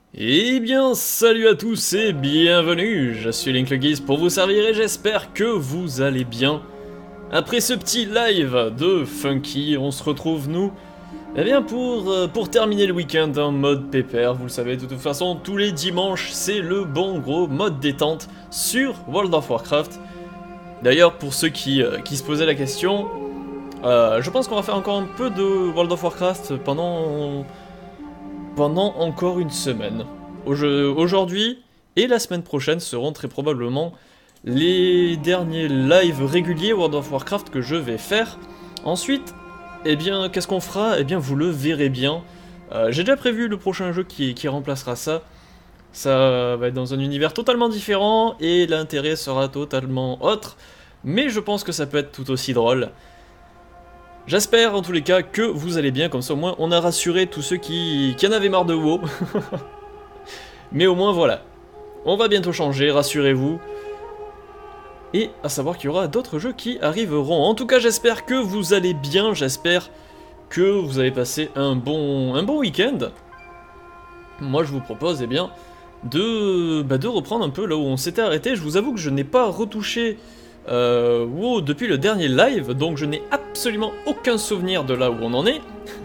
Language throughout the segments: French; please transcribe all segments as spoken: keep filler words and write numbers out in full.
Eh bien, salut à tous et bienvenue, je suis Link le Guise pour vous servir et j'espère que vous allez bien. Après ce petit live de Funky, on se retrouve nous, eh bien pour, euh, pour terminer le week-end en mode pépère, vous le savez, de toute façon, tous les dimanches, c'est le bon gros mode détente sur World of Warcraft. D'ailleurs, pour ceux qui, euh, qui se posaient la question, euh, je pense qu'on va faire encore un peu de World of Warcraft pendant... pendant encore une semaine. Aujourd'hui et la semaine prochaine seront très probablement les derniers lives réguliers World of Warcraft que je vais faire. Ensuite, eh bien, qu'est-ce qu'on fera? Eh bien, vous le verrez bien. Euh, J'ai déjà prévu le prochain jeu qui, qui remplacera ça. Ça va être dans un univers totalement différent et l'intérêt sera totalement autre. Mais je pense que ça peut être tout aussi drôle. J'espère en tous les cas que vous allez bien, comme ça au moins on a rassuré tous ceux qui, qui en avaient marre de WoW. Mais au moins voilà, on va bientôt changer, rassurez-vous. Et à savoir qu'il y aura d'autres jeux qui arriveront. En tout cas j'espère que vous allez bien, j'espère que vous avez passé un bon, un bon week-end. Moi je vous propose eh bien de, bah, de reprendre un peu là où on s'était arrêté. Je vous avoue que je n'ai pas retouché... Euh, WoW depuis le dernier live, donc je n'ai absolument aucun souvenir de là où on en est.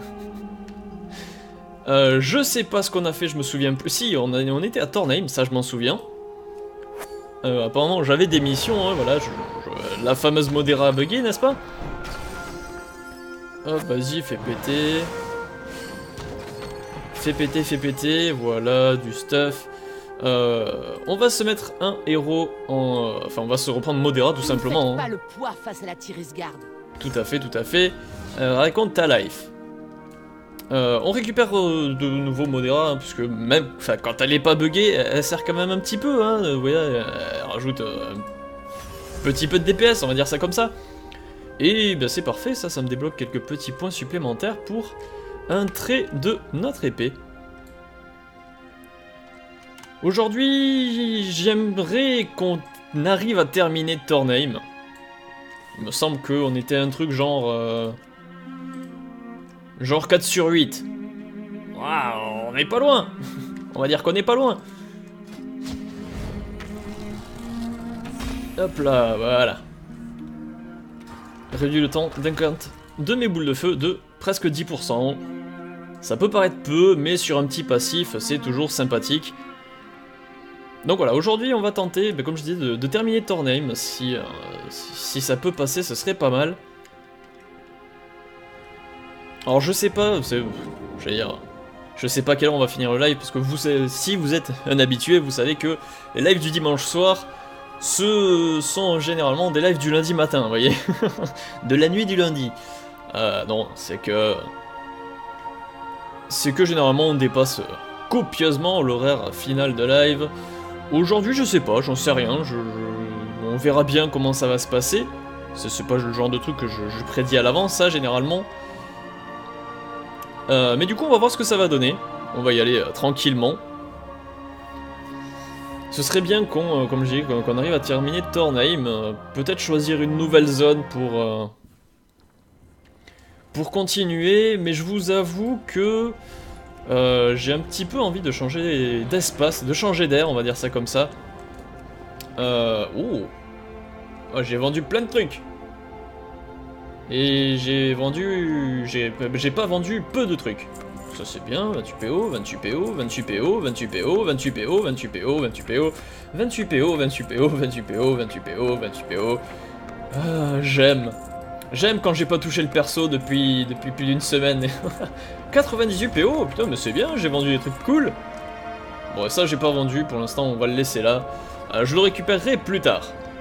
euh, je sais pas ce qu'on a fait, je me souviens plus. Si, on, a, on était à Tornheim, ça je m'en souviens. Euh, apparemment j'avais des missions, hein, voilà, je, je, la fameuse Modera buggée, n'est-ce pas? Hop, vas-y, fais péter. Fais péter, fais péter, voilà, du stuff. Euh, on va se mettre un héros en... Enfin, on va se reprendre Modera tout simplement. Ne faites hein. pas le poids face à la Tirisgarde. Tout à fait, tout à fait. Euh, raconte ta life. Euh, on récupère euh, de nouveaux Modera, hein, puisque même, enfin, quand elle est pas buggée, elle, elle sert quand même un petit peu. Hein, vous voyez, elle, elle rajoute euh, un petit peu de D P S, on va dire ça comme ça. Et ben, c'est parfait, ça, ça me débloque quelques petits points supplémentaires pour un trait de notre épée. Aujourd'hui, j'aimerais qu'on arrive à terminer Tornheim. Il me semble qu'on était un truc genre... Euh, genre quatre sur huit. Waouh, on n'est pas loin. On va dire qu'on n'est pas loin. Hop là, voilà. Réduit le temps d'incante de mes boules de feu de presque dix pour cent. Ça peut paraître peu, mais sur un petit passif, c'est toujours sympathique. Donc voilà, aujourd'hui on va tenter, bah, comme je disais, de, de terminer Tornheim. Si, euh, si, si ça peut passer, ce serait pas mal. Alors je sais pas, je vais dire, je sais pas à quelle heure on va finir le live, parce que vous, si vous êtes un habitué, vous savez que les lives du dimanche soir, ce sont généralement des lives du lundi matin, vous voyez. De la nuit du lundi. Euh, non, c'est que... C'est que généralement on dépasse copieusement l'horaire final de live. Aujourd'hui, je sais pas, j'en sais rien, je, je, on verra bien comment ça va se passer. C'est pas le genre de truc que je, je prédis à l'avance, ça, généralement. Euh, mais du coup, on va voir ce que ça va donner. On va y aller euh, tranquillement. Ce serait bien qu'on, euh, comme j'ai dit, qu'on arrive à terminer Tornheim. Euh, Peut-être choisir une nouvelle zone pour... Euh, pour continuer, mais je vous avoue que... Euh, j'ai un petit peu envie de changer d'espace, de changer d'air, on va dire ça comme ça. Euh... Oh, oh j'ai vendu plein de trucs. Et j'ai vendu... J'ai pas vendu peu de trucs. Ça c'est bien, vingt-huit P O, vingt-huit P O, vingt-huit P O, vingt-huit P O, vingt-huit P O, vingt-huit P O, vingt-huit P O, vingt-huit P O, vingt-huit P O, vingt-huit P O, vingt-huit P O, vingt-huit P O. Ah, j'aime. J'aime quand j'ai pas touché le perso depuis, depuis plus d'une semaine. quatre-vingt-dix-huit P O, putain mais c'est bien, j'ai vendu des trucs cool. Bon ça j'ai pas vendu, pour l'instant on va le laisser là. Euh, je le récupérerai plus tard.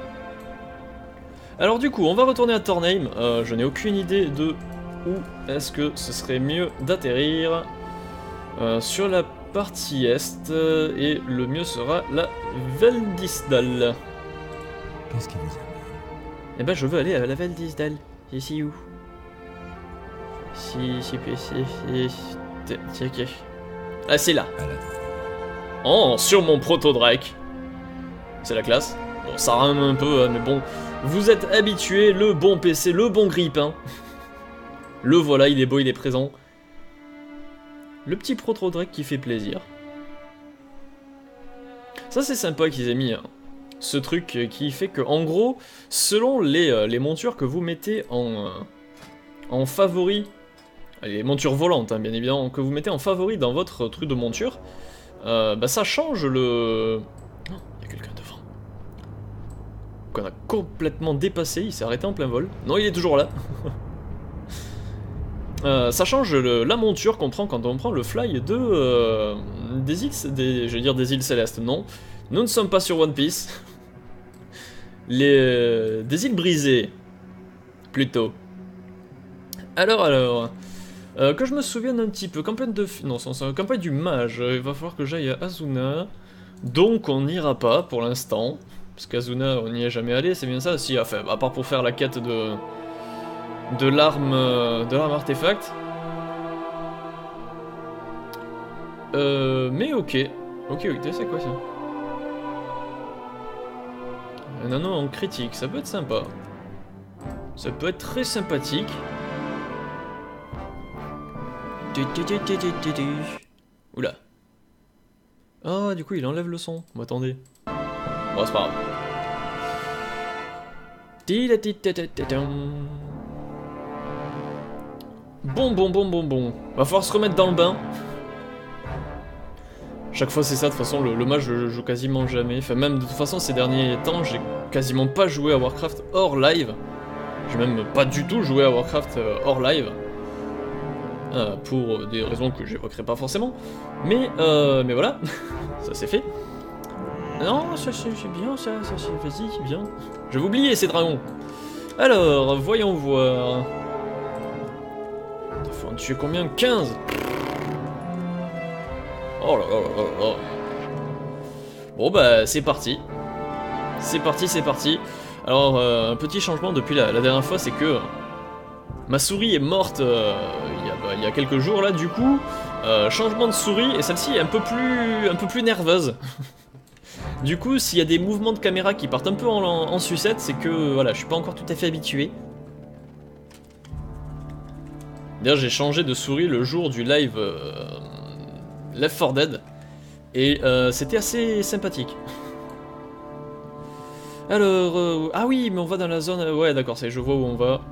Alors du coup on va retourner à Tornheim, euh, je n'ai aucune idée de où est-ce que ce serait mieux d'atterrir. Euh, sur la partie est, euh, et le mieux sera la Veldisdal. Qu'est-ce qui vous amène? Eh ben je veux aller à la Veldisdal. Ici où? Si, si, si, si, si, ok. Ah, c'est là. Oh, sur mon proto-drake. C'est la classe. Bon, ça rame un peu, mais bon. Vous êtes habitués, le bon P C, le bon grippin. Le voilà, il est beau, il est présent. Le petit proto-drake qui fait plaisir. Ça c'est sympa qu'ils aient mis hein, ce truc qui fait que en gros, selon les, euh, les montures que vous mettez en, euh, en favori, les montures volantes hein, bien évidemment, que vous mettez en favori dans votre truc de monture, euh, bah ça change le... Oh, il y a quelqu'un devant. Qu'on a complètement dépassé, il s'est arrêté en plein vol. Non, il est toujours là. euh, ça change le, la monture qu'on prend quand on prend le fly de... Euh, des îles... Des, je vais dire des îles célestes, non. Nous ne sommes pas sur One Piece. Les... Euh, des îles brisées. Plutôt. Alors, alors... Euh, que je me souvienne un petit peu, campagne de... Non, c'est campagne du mage, il va falloir que j'aille à Azuna. Donc on n'ira pas pour l'instant. Parce qu'Azuna, on n'y est jamais allé, c'est bien ça. Si, enfin, à part pour faire la quête de... De l'arme... De l'arme artefact. Euh... Mais ok. Ok, ok, c'est quoi ça? Un anneau en critique, ça peut être sympa. Ça peut être très sympathique. Oula. Ah, du coup, il enlève le son. Bon, attendez. Bon, c'est pas grave. Bon, bon, bon, bon, bon. Va falloir se remettre dans le bain. Chaque fois, c'est ça. De toute façon, le, le mage, je joue quasiment jamais. Enfin, même de toute façon, ces derniers temps, j'ai quasiment pas joué à Warcraft hors live. J'ai même pas du tout joué à Warcraft hors live. Euh, pour des raisons que j'évoquerai pas forcément, mais euh, mais voilà, ça c'est fait. Non, ça c'est bien, ça, ça c'est vas-y, bien. Je vais oublier ces dragons. Alors, voyons voir. Il faut en tuer combien? quinze. Oh là là là là là. Bon bah c'est parti. C'est parti, c'est parti. Alors, euh, un petit changement depuis la, la dernière fois, c'est que ma souris est morte euh, il, y a, bah, il y a quelques jours là, du coup, euh, changement de souris, et celle-ci est un peu plus, un peu plus nerveuse. Du coup, s'il y a des mouvements de caméra qui partent un peu en, en, en sucette, c'est que voilà, je suis pas encore tout à fait habitué. D'ailleurs, j'ai changé de souris le jour du live euh, Left four Dead, et euh, c'était assez sympathique. Alors, euh, ah oui, mais on va dans la zone, euh, ouais d'accord, je vois où on va.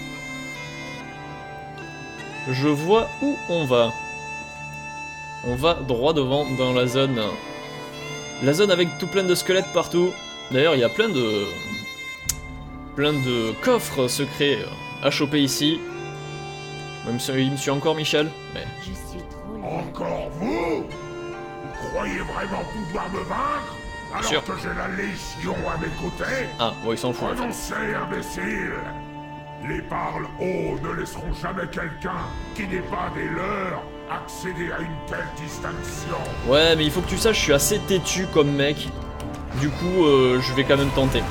Je vois où on va. On va droit devant dans la zone. La zone avec tout plein de squelettes partout. D'ailleurs, il y a plein de... plein de coffres secrets à choper ici. Même si il me suit encore, Michel. Mais... Je suis trop loin. Encore vous? Vous croyez vraiment pouvoir me vaincre? Alors Sûr. que j'ai la Légion à mes côtés? Ah, bon, il s'en fout en fait. Renoncez, imbécile! Les parles hauts ne laisseront jamais quelqu'un qui n'est pas des leurs accéder à une telle distinction. Ouais, mais il faut que tu saches, je suis assez têtu comme mec. Du coup, euh, je vais quand même tenter.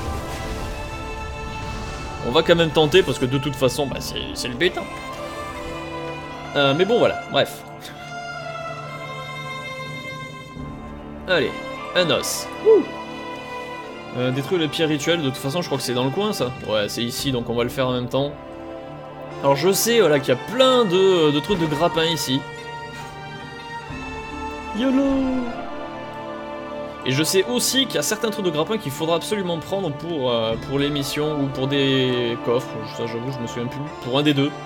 On va quand même tenter parce que de toute façon, bah, c'est le but. Hein. Euh, mais bon, voilà, bref. Allez, un os. Ouh. Euh, détruire les pierres rituelles, de toute façon je crois que c'est dans le coin ça. Ouais, c'est ici donc on va le faire en même temps. Alors je sais voilà, qu'il y a plein de, de trucs de grappins ici. YOLO. Et je sais aussi qu'il y a certains trucs de grappins qu'il faudra absolument prendre pour, euh, pour les missions ou pour des coffres. Ça j'avoue je me souviens plus. Pour un des deux.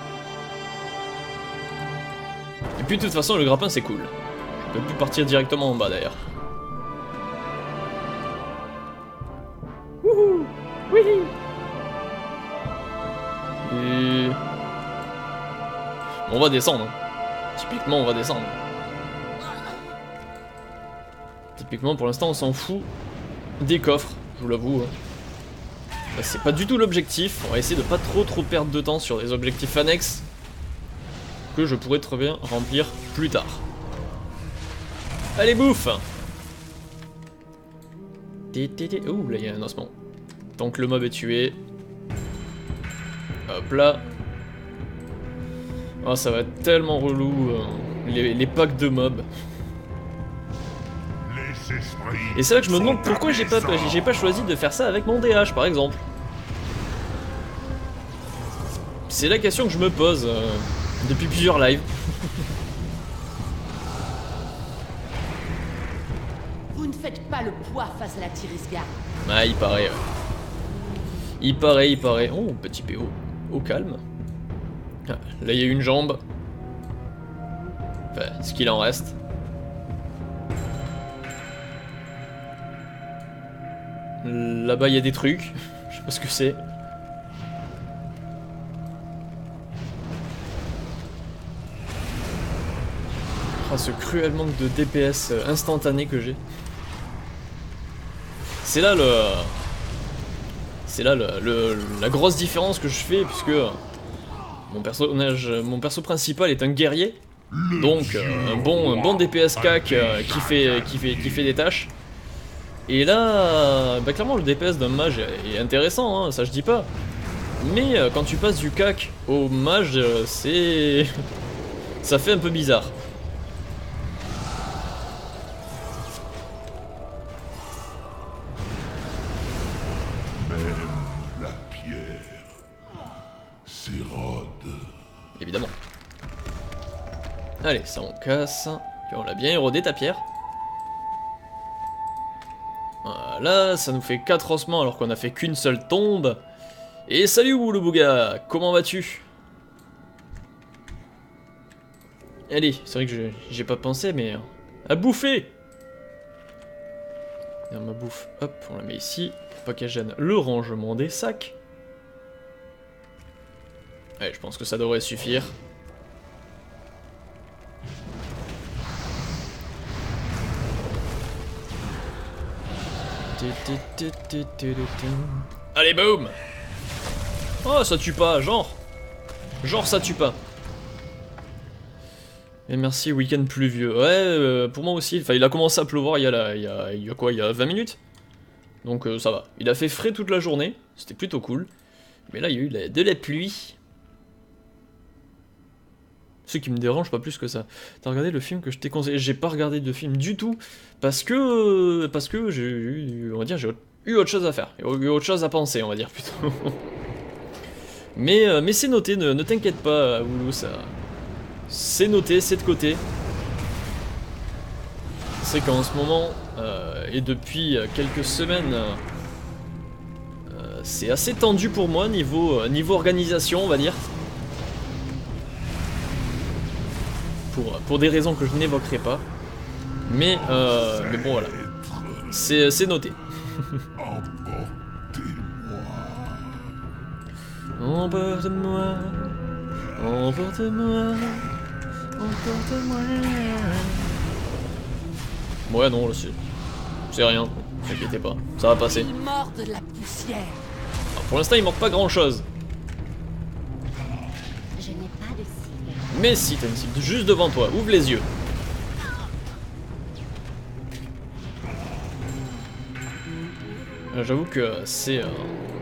Et puis de toute façon le grappin c'est cool. Je peux plus partir directement en bas d'ailleurs. Wouhou! Oui! Et... on va descendre. Typiquement, on va descendre. Typiquement, pour l'instant, on s'en fout des coffres, je vous l'avoue. Bah, c'est pas du tout l'objectif. On va essayer de pas trop trop perdre de temps sur des objectifs annexes que je pourrais très bien remplir plus tard. Allez, bouffe! Ouh, là il y a un ossement. Tant que le mob est tué. Hop là. Oh, ça va être tellement relou, euh, les, les packs de mobs. Et c'est là que je me demande pourquoi j'ai pas, j'ai pas choisi de faire ça avec mon D H par exemple. C'est la question que je me pose euh, depuis plusieurs lives. Vous ne faites pas le poids face à la Tirisgarde. Ah, il paraît. Ouais. Il paraît, il paraît. Oh, petit P O. Au calme. Ah, là, il y a une jambe. Enfin, ce qu'il en reste. Là-bas, il y a des trucs. Je sais pas ce que c'est. Ah, ce cruel manque de D P S instantané que j'ai. C'est là le... C'est là le, le, la grosse différence que je fais, puisque mon personnage, mon perso principal est un guerrier. Donc euh, un bon, un bon D P S C A C euh, qui, fait, qui, fait, qui fait des tâches. Et là, bah, clairement le D P S d'un mage est intéressant, hein, ça je dis pas. Mais euh, quand tu passes du C A C au mage, euh, c'est... ça fait un peu bizarre. Évidemment. Allez, ça on casse. Puis on l'a bien érodé ta pierre. Voilà, ça nous fait quatre ossements alors qu'on a fait qu'une seule tombe. Et salut Woulobouga, comment vas-tu? Allez, c'est vrai que j'ai pas pensé, mais... à bouffer! Et ma bouffe, hop, on la met ici. Pas qu'elle gêne le rangement des sacs. Allez, je pense que ça devrait suffire. Allez, boum! Oh, ça tue pas, genre. Genre, ça tue pas. Et merci, week-end pluvieux. Ouais, euh, pour moi aussi. Enfin, il a commencé à pleuvoir il y a, la, il y a, il y a quoi? Il y a vingt minutes. Donc euh, ça va. Il a fait frais toute la journée. C'était plutôt cool. Mais là, il y a eu de la, de la pluie. Ce qui me dérange pas plus que ça. T'as regardé le film que je t'ai conseillé? J'ai pas regardé de film du tout. Parce que... Parce que j'ai eu... On va dire, j'ai eu autre chose à faire. Eu autre chose à penser, on va dire, plutôt. mais euh, mais c'est noté, ne, ne t'inquiète pas, Woulou, ça... C'est noté, c'est de côté. C'est qu'en ce moment, euh, et depuis quelques semaines... Euh, c'est assez tendu pour moi, niveau, niveau organisation, on va dire. Pour, pour des raisons que je n'évoquerai pas. Mais, euh, mais bon, voilà. C'est noté. Emporte-moi, emporte-moi, emporte-moi. Ouais, non, c'est rien. Ne t'inquiétez pas, ça va passer. Il mord de la poussière. Alors, pour l'instant, il manque pas grand-chose. Je n'ai pas de cible. Mais si, t'as une cible juste devant toi. Ouvre les yeux. J'avoue que c'est... Euh...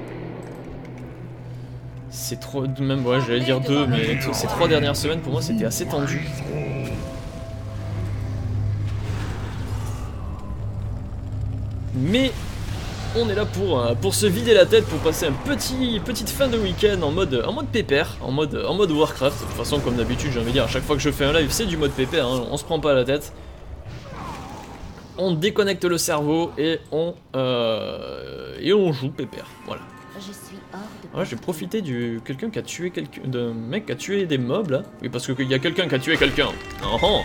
C'est trop... Même, ouais, j'allais dire deux, mais ces trois dernières semaines, pour moi, c'était assez tendu. Mais... on est là pour, euh, pour se vider la tête, pour passer un petit petite fin de week-end en mode, en mode pépère, en mode, en mode Warcraft. De toute façon, comme d'habitude, j'ai envie de dire, à chaque fois que je fais un live, c'est du mode pépère, hein, on se prend pas la tête. On déconnecte le cerveau et on, euh, et on joue pépère, voilà. Je suis hors de... Ouais, j'ai profité du quelqu'un qui a tué quelqu'un, d'un mec qui a tué des mobs là. Oui, parce qu'il y a quelqu'un qui a tué quelqu'un. Oh, oh.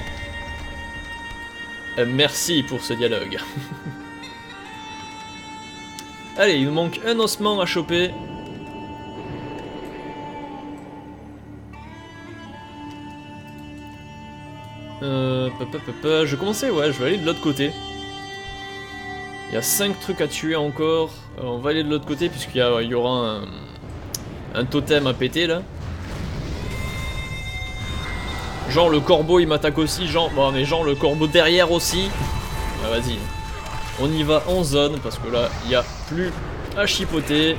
Euh, merci pour ce dialogue. Allez, il nous manque un ossement à choper. Euh, pa, pa, pa, pa. Je vais commencer, ouais, je vais aller de l'autre côté. Il y a cinq trucs à tuer encore. Euh, on va aller de l'autre côté puisqu'il y, y aura un, un totem à péter là. Genre le corbeau il m'attaque aussi, genre, bon, mais genre le corbeau derrière aussi. Ah, vas-y. On y va en zone parce que là il n'y a plus à chipoter.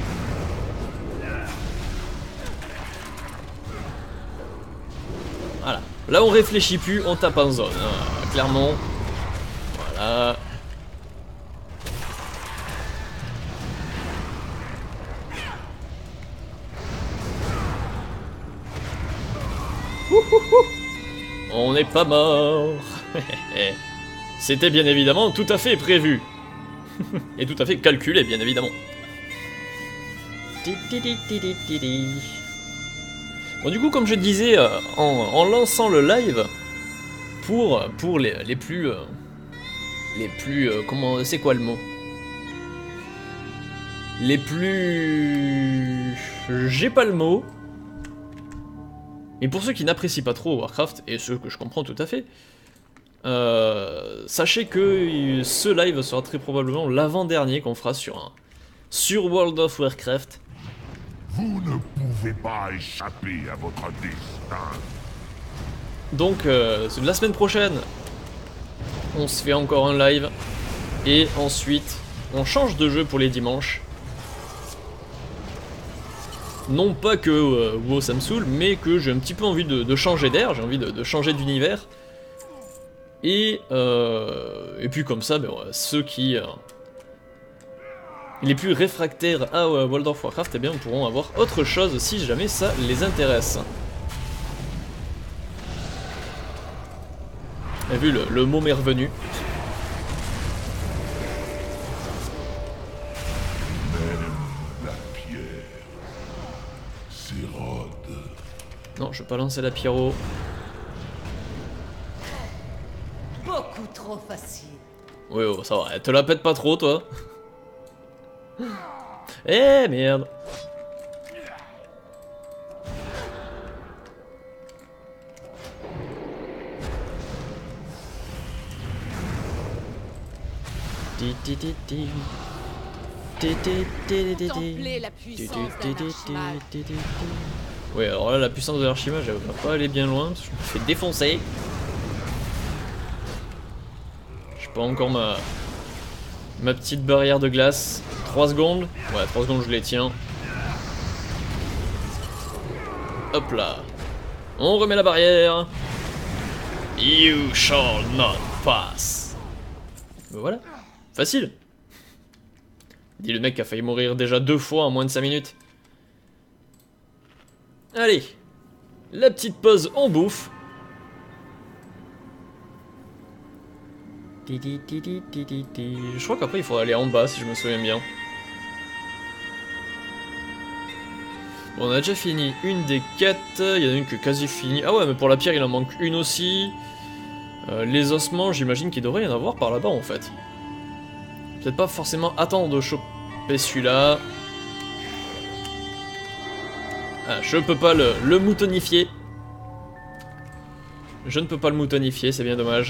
Voilà. Là on réfléchit plus, on tape en zone. Ah, clairement. Voilà. On n'est pas mort. C'était bien évidemment tout à fait prévu. Et tout à fait calculé, bien évidemment. Bon, du coup, comme je disais, euh, en, en lançant le live, pour, pour les, les plus... Euh, les plus... Euh, comment... C'est quoi le mot? Les plus... J'ai pas le mot. Et pour ceux qui n'apprécient pas trop Warcraft, et ceux que je comprends tout à fait, euh, sachez que ce live sera très probablement l'avant-dernier qu'on fera sur, un, sur World of Warcraft. Vous ne pouvez pas échapper à votre destin. Donc, euh, la semaine prochaine, on se fait encore un live, et ensuite, on change de jeu pour les dimanches. Non pas que euh, WoW ça me saoule, mais que j'ai un petit peu envie de, de changer d'air, j'ai envie de, de changer d'univers. Et, euh, et puis comme ça, ben, ouais, ceux qui... Euh, les plus réfractaires à euh, World of Warcraft, eh bien, pourront avoir autre chose si jamais ça les intéresse. Vous avez vu, le, le mot m'est revenu. Non, je vais pas lancer la pyro. Beaucoup trop facile. Oui, oh, ça va, te la pète pas trop, toi. Eh merde. Contemplez la puissance d'un archimage. Oui, alors là, la puissance de l'archimage, elle va pas aller bien loin, parce que je me fais défoncer. J'ai pas encore ma... ma petite barrière de glace. trois secondes. Ouais, trois secondes, je les tiens. Hop là. On remet la barrière. You shall not pass. Ben voilà. Facile. Dit le mec qui a failli mourir déjà deux fois en moins de cinq minutes. Allez, la petite pause en bouffe. Je crois qu'après il faudra aller en bas si je me souviens bien. Bon, on a déjà fini une des quatre, il y en a une qui est quasi finie. Ah ouais, mais pour la pierre il en manque une aussi. Euh, les ossements, j'imagine qu'il devrait y en avoir par là-bas en fait. Peut-être pas forcément attendre de choper celui-là. Ah, je peux pas le, le moutonifier. Je ne peux pas le moutonifier, c'est bien dommage.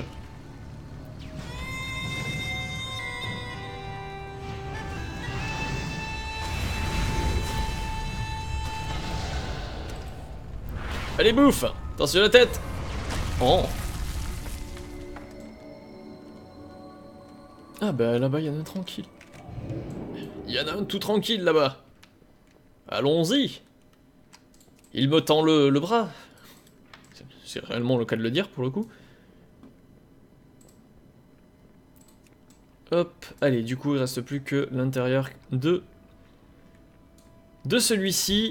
Allez, bouffe! Attention à la tête! Oh! Ah bah là-bas, il y en a un tranquille. Il y en a un tout tranquille là-bas. Allons-y! Il me tend le, le bras. C'est réellement le cas de le dire pour le coup. Hop, allez, du coup il reste plus que l'intérieur de, de celui-ci.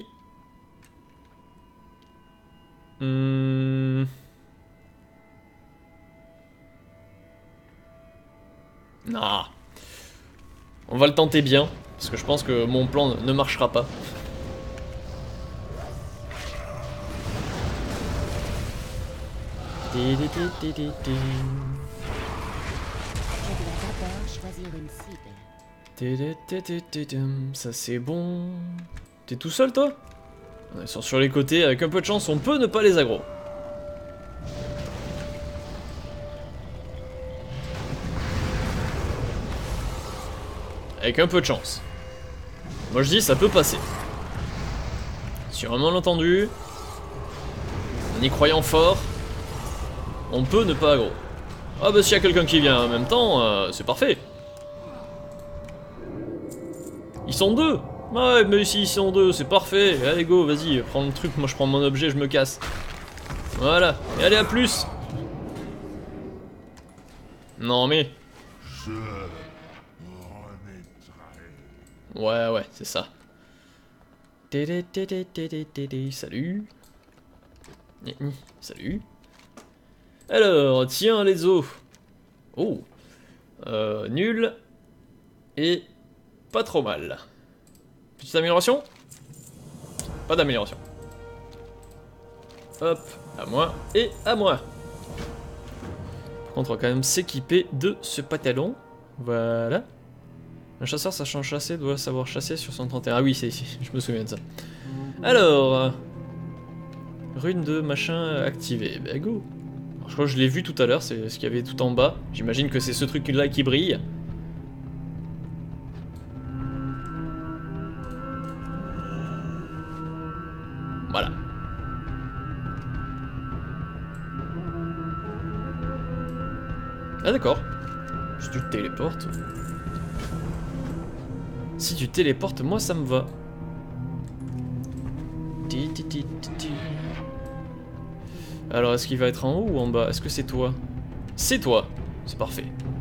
Hum... Non. On va le tenter bien, parce que je pense que mon plan ne marchera pas. Je dois d'abord choisir une cible. Ça c'est bon. T'es tout seul toi? On est sur, sur les côtés, avec un peu de chance, on peut ne pas les aggro. Avec un peu de chance. Moi je dis ça peut passer. Sur un malentendu, en y croyant fort, on peut ne pas aggro. Ah bah s'il y a quelqu'un qui vient en même temps, euh, c'est parfait. Ils sont deux. Ouais mais si ils sont deux, c'est parfait. Allez go, vas-y, prends le truc, moi je prends mon objet, je me casse. Voilà, et allez à plus. Non mais... Ouais ouais, c'est ça. Salut. Salut. Alors, tiens les os. Oh. Euh, nul. Et pas trop mal. Petite amélioration? Pas d'amélioration. Hop, à moi et à moi. Par contre, on va quand même s'équiper de ce pantalon. Voilà. Un chasseur sachant chasser doit savoir chasser sur son trente et un. Ah oui, c'est ici, je me souviens de ça. Alors... Rune de machin activée. Bah go. Alors, je crois que je l'ai vu tout à l'heure, c'est ce qu'il y avait tout en bas. J'imagine que c'est ce truc-là qui brille. Voilà. Ah d'accord. Si tu te téléportes... Si tu téléportes, moi ça me va. Ti, ti, ti, ti, ti. Alors est-ce qu'il va être en haut ou en bas? Est-ce que c'est toi? C'est toi. C'est parfait.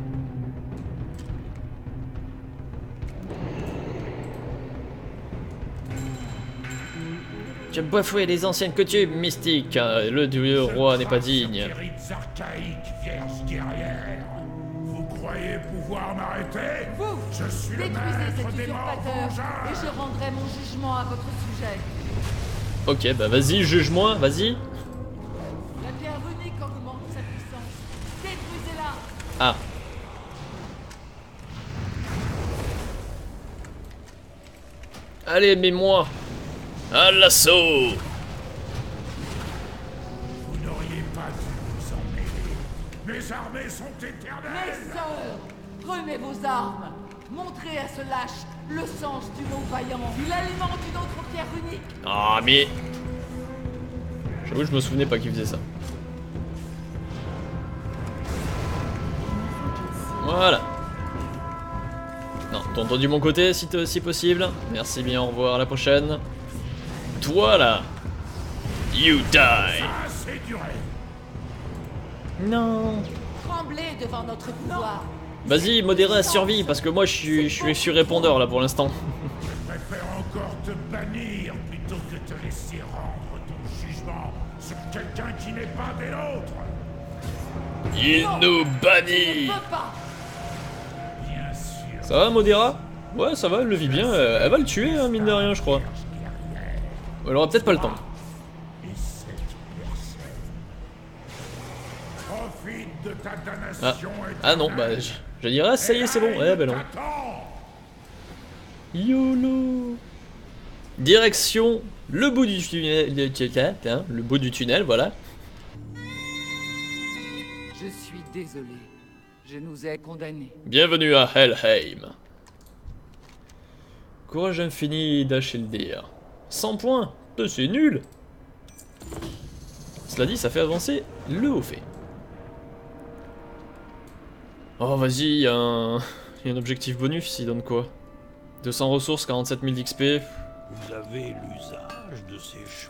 Tu as bafoué les anciennes coutumes mystiques. Le dieu roi n'est pas digne. Spirites archaïques, vierges guerrières. Vous croyez pouvoir m'arrêter? Vous, Je suis le détruisez cet maître des morts usurpateur vengeurs. et je rendrai mon jugement à votre sujet. Ok, bah vas-y, juge-moi, vas-y. La pierre runique augmente sa puissance. Détruisez-la. Ah. Allez, mets-moi. À l'assaut. Vous n'auriez pas dû vous en mêler. Mes armées sont Mes éternelles. sœurs, prenez vos armes. Montrez à ce lâche le sens du mot vaillant. Il alimente une autre pierre runique. Ah, mais... J'avoue, je me souvenais pas qu'il faisait ça. Voilà. Non, t'entends du mon côté si, si possible. Merci bien, au revoir, à la prochaine. Toi là. You die. Assez duré. Non. Tremblez devant notre pouvoir. Vas-y, modéré à survie, parce que moi je suis, je suis sur répondeur là pour l'instant. Je préfère encore te bannir plutôt que te laisser rendre ton jugement sur quelqu'un qui n'est pas des nôtres. Il nous bannit. Je ne peux pas. Bien sûr. Ça va, Modéra? Ouais, ça va, elle le vit bien. Elle, elle va le tuer, hein, mine de rien, je crois. Elle aura peut-être pas le temps. Et cette personne profite de ta Ah, damnation ah non, bah je, je dirais, ça y est, c'est bon. Eh ben non. YOLO. Direction le bout du tunnel. Le, hein, le bout du tunnel, voilà. Je suis désolé. Je nous ai condamnés. Bienvenue à Helheim. Courage infini d'Achildir. cent points, c'est nul. Cela dit, ça fait avancer le haut fait. Oh, vas-y, il y, a un... y a un objectif bonus, il donne quoi? deux cents ressources, quarante-sept mille d'X P. Vous avez l'usage de ces choses.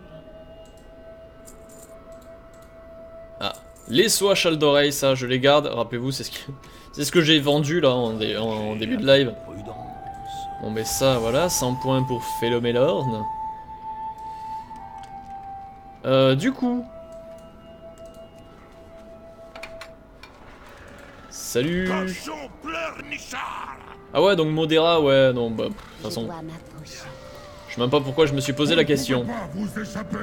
Ah, les soies châle d'oreille, ça, je les garde. Rappelez-vous, c'est ce que, c'est ce que j'ai vendu là en, dé... en début de live. Prudence. Bon, mais ça, voilà, cent points pour Phélomélorne. Euh, du coup... Salut. Cochon pleurnichard. Ah ouais, donc Modéra, ouais, non, bah, de toute Je façon, dois m'approcher. je sais même pas pourquoi je me suis posé la question. Vous ne pouvez pas vous échapper.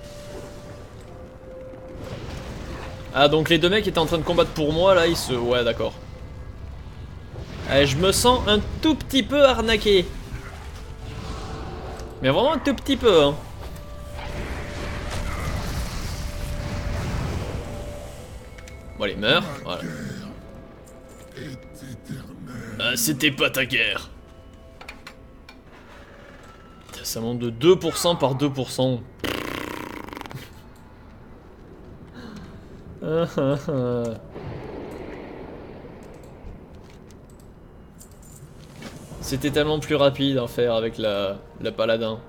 Ah, donc les deux mecs étaient en train de combattre pour moi, là, ils se... Ouais, d'accord. Allez, je me sens un tout petit peu arnaqué. Mais vraiment un tout petit peu, hein. Bon, allez, meurs, voilà. Ah, c'était pas ta guerre. Ça monte de deux pour cent par deux pour cent. Ah, ah, ah. C'était tellement plus rapide à faire avec la, la paladin.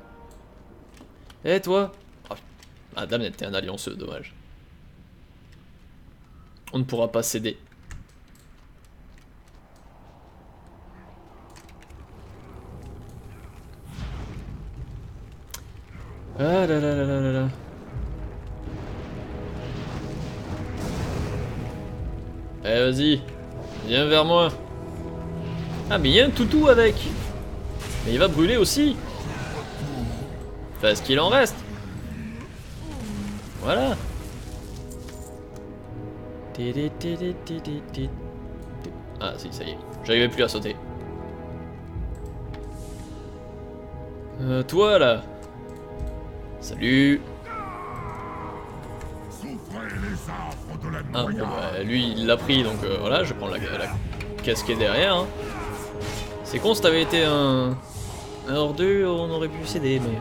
Eh toi? Ah, Damned, t'es un allianceux, dommage. On ne pourra pas céder. Ah là là là là là là. Eh vas-y, viens vers moi. Ah mais il y a un toutou avec. Mais il va brûler aussi. Enfin ce qu'il en reste. Voilà. Ah si, ça y est, j'arrivais plus à sauter. Euh, toi là. Salut. Ah bon bah lui il l'a pris donc euh, voilà, je prends la, la caisse qui est derrière. Hein. C'est con si t'avais été un... un hors deux, on aurait pu céder mais...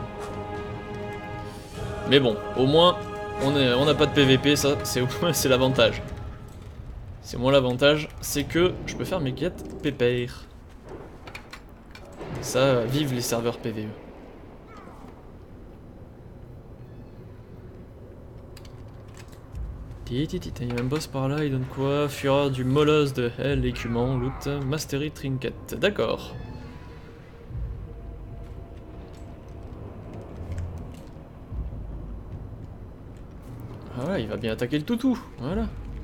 Mais bon, au moins on n'a on pas de P V P, ça c'est au moins c'est l'avantage. C'est moi l'avantage, c'est que je peux faire mes quêtes pépères. Ça, vive les serveurs P V E. Il y a un boss par là, il donne quoi? Fureur du molosse de hell, écument, loot, mastery trinket. D'accord. Ah ouais, il va bien attaquer le toutou, voilà.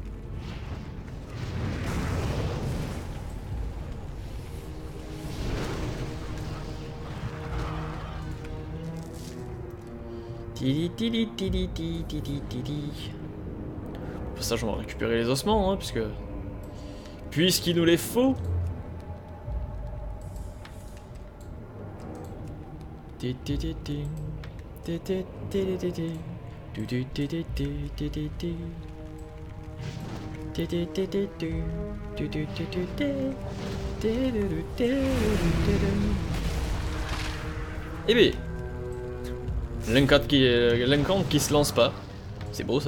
Tili tili tili tili tili tili. Pour ça, on va récupérer les ossements, hein, puisque... Puisqu'il nous les faut. Eh bien, l'incant qui, l'incant qui se lance pas. C'est beau ça.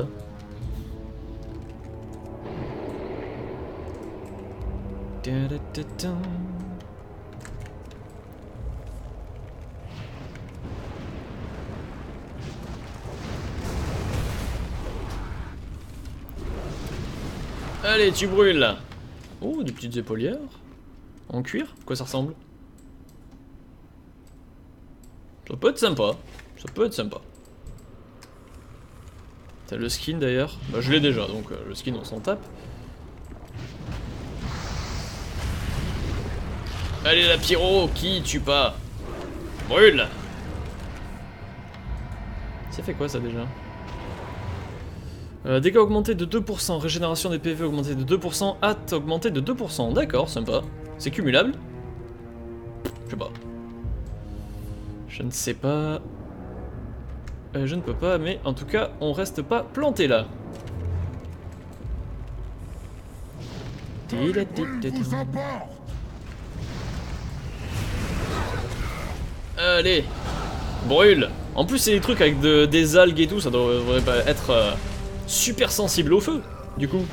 Allez, tu brûles là. Oh, des petites épaulières. En cuir? À quoi ça ressemble? Ça peut être sympa. Ça peut être sympa. T'as le skin d'ailleurs? Bah je l'ai déjà, donc euh, le skin on s'en tape. Allez la pyro, qui tue pas? Brûle! Ça fait quoi ça déjà? euh, Dégâts augmentés de deux pour cent, régénération des P V augmentée de deux pour cent, hâte augmentée de deux pour cent. D'accord, sympa. C'est cumulable? Je sais pas. Je ne sais pas. Euh, je ne peux pas, mais en tout cas, on reste pas planté là. Allez, brûle. En plus, c'est des trucs avec de, des algues et tout, ça devrait pas être euh, super sensible au feu, du coup.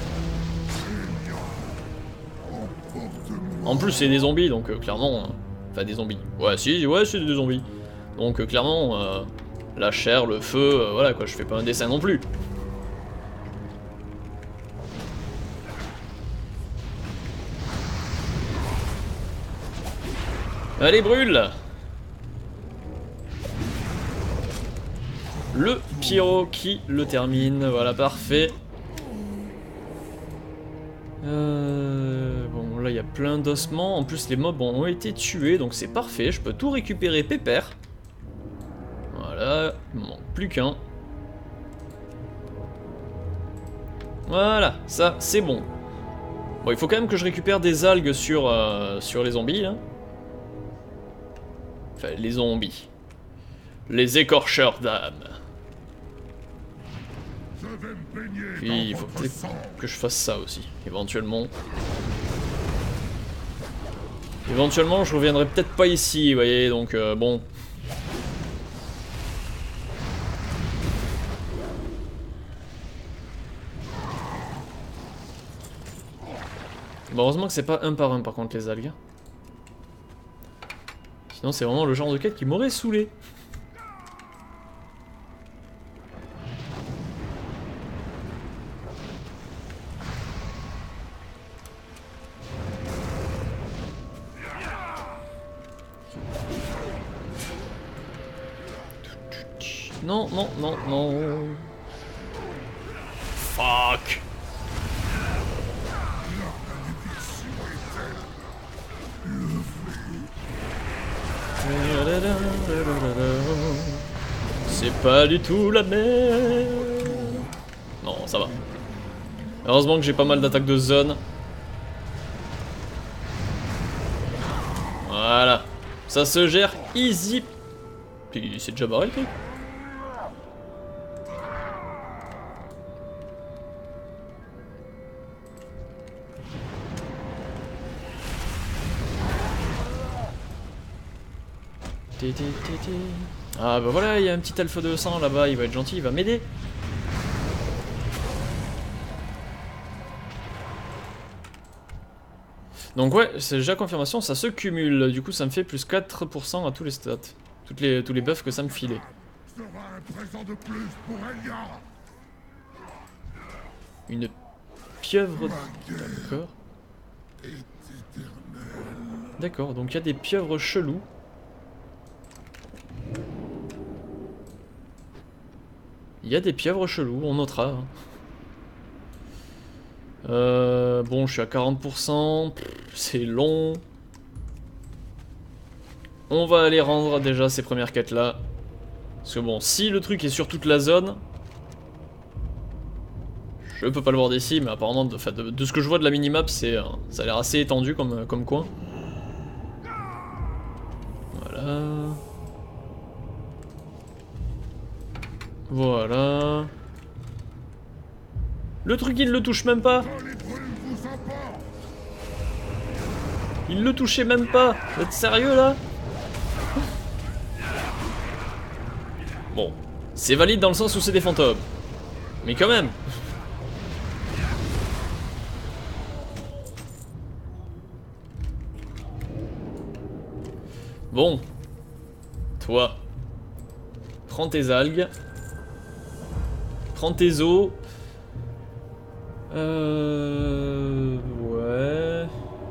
En plus, c'est des zombies, donc euh, clairement... Euh, enfin, des zombies. Ouais, si, ouais, c'est des zombies. Donc euh, clairement, euh, la chair, le feu, euh, voilà quoi, je fais pas un dessin non plus. Allez, brûle. Le pyro qui le termine, voilà, parfait. Euh, bon, là il y a plein d'ossements. En plus, les mobs ont été tués, donc c'est parfait. Je peux tout récupérer pépère. Voilà, il me manque plus qu'un. Voilà, ça c'est bon. Bon, il faut quand même que je récupère des algues sur, euh, sur les zombies. Hein. Enfin, les zombies. Les écorcheurs d'âme. Puis il faut peut-être que je fasse ça aussi, éventuellement. Éventuellement, je reviendrai peut-être pas ici, vous voyez, donc euh, bon. Bon, heureusement que c'est pas un par un par contre les algues. Sinon c'est vraiment le genre de quête qui m'aurait saoulé. Non, non, non, non. Fuck. C'est pas du tout la merde. Non, ça va. Heureusement que j'ai pas mal d'attaques de zone. Voilà. Ça se gère easy. Puis c'est déjà barré le truc. Ah bah voilà, il y a un petit elfe de sang là-bas, il va être gentil, il va m'aider. Donc ouais, c'est déjà confirmation, ça se cumule, du coup ça me fait plus quatre pour cent à tous les stats. Toutes les, tous les buffs que ça me filait. Une pieuvre... D'accord. D'accord, donc il y a des pieuvres chelous. Il y a des pieuvres chelous, on notera. Euh, bon, je suis à quarante pour cent, c'est long. On va aller rendre déjà ces premières quêtes là. Parce que bon, si le truc est sur toute la zone, je peux pas le voir d'ici, mais apparemment, de, de, de ce que je vois de la minimap, c'est, ça a l'air assez étendu comme, comme coin. Voilà. Voilà. Le truc, il le touche même pas. Il le touchait même pas. Vous êtes sérieux là? Bon, c'est valide dans le sens où c'est des fantômes. Mais quand même. Bon. Toi. Prends tes algues. Prends tes os. Euh... Ouais...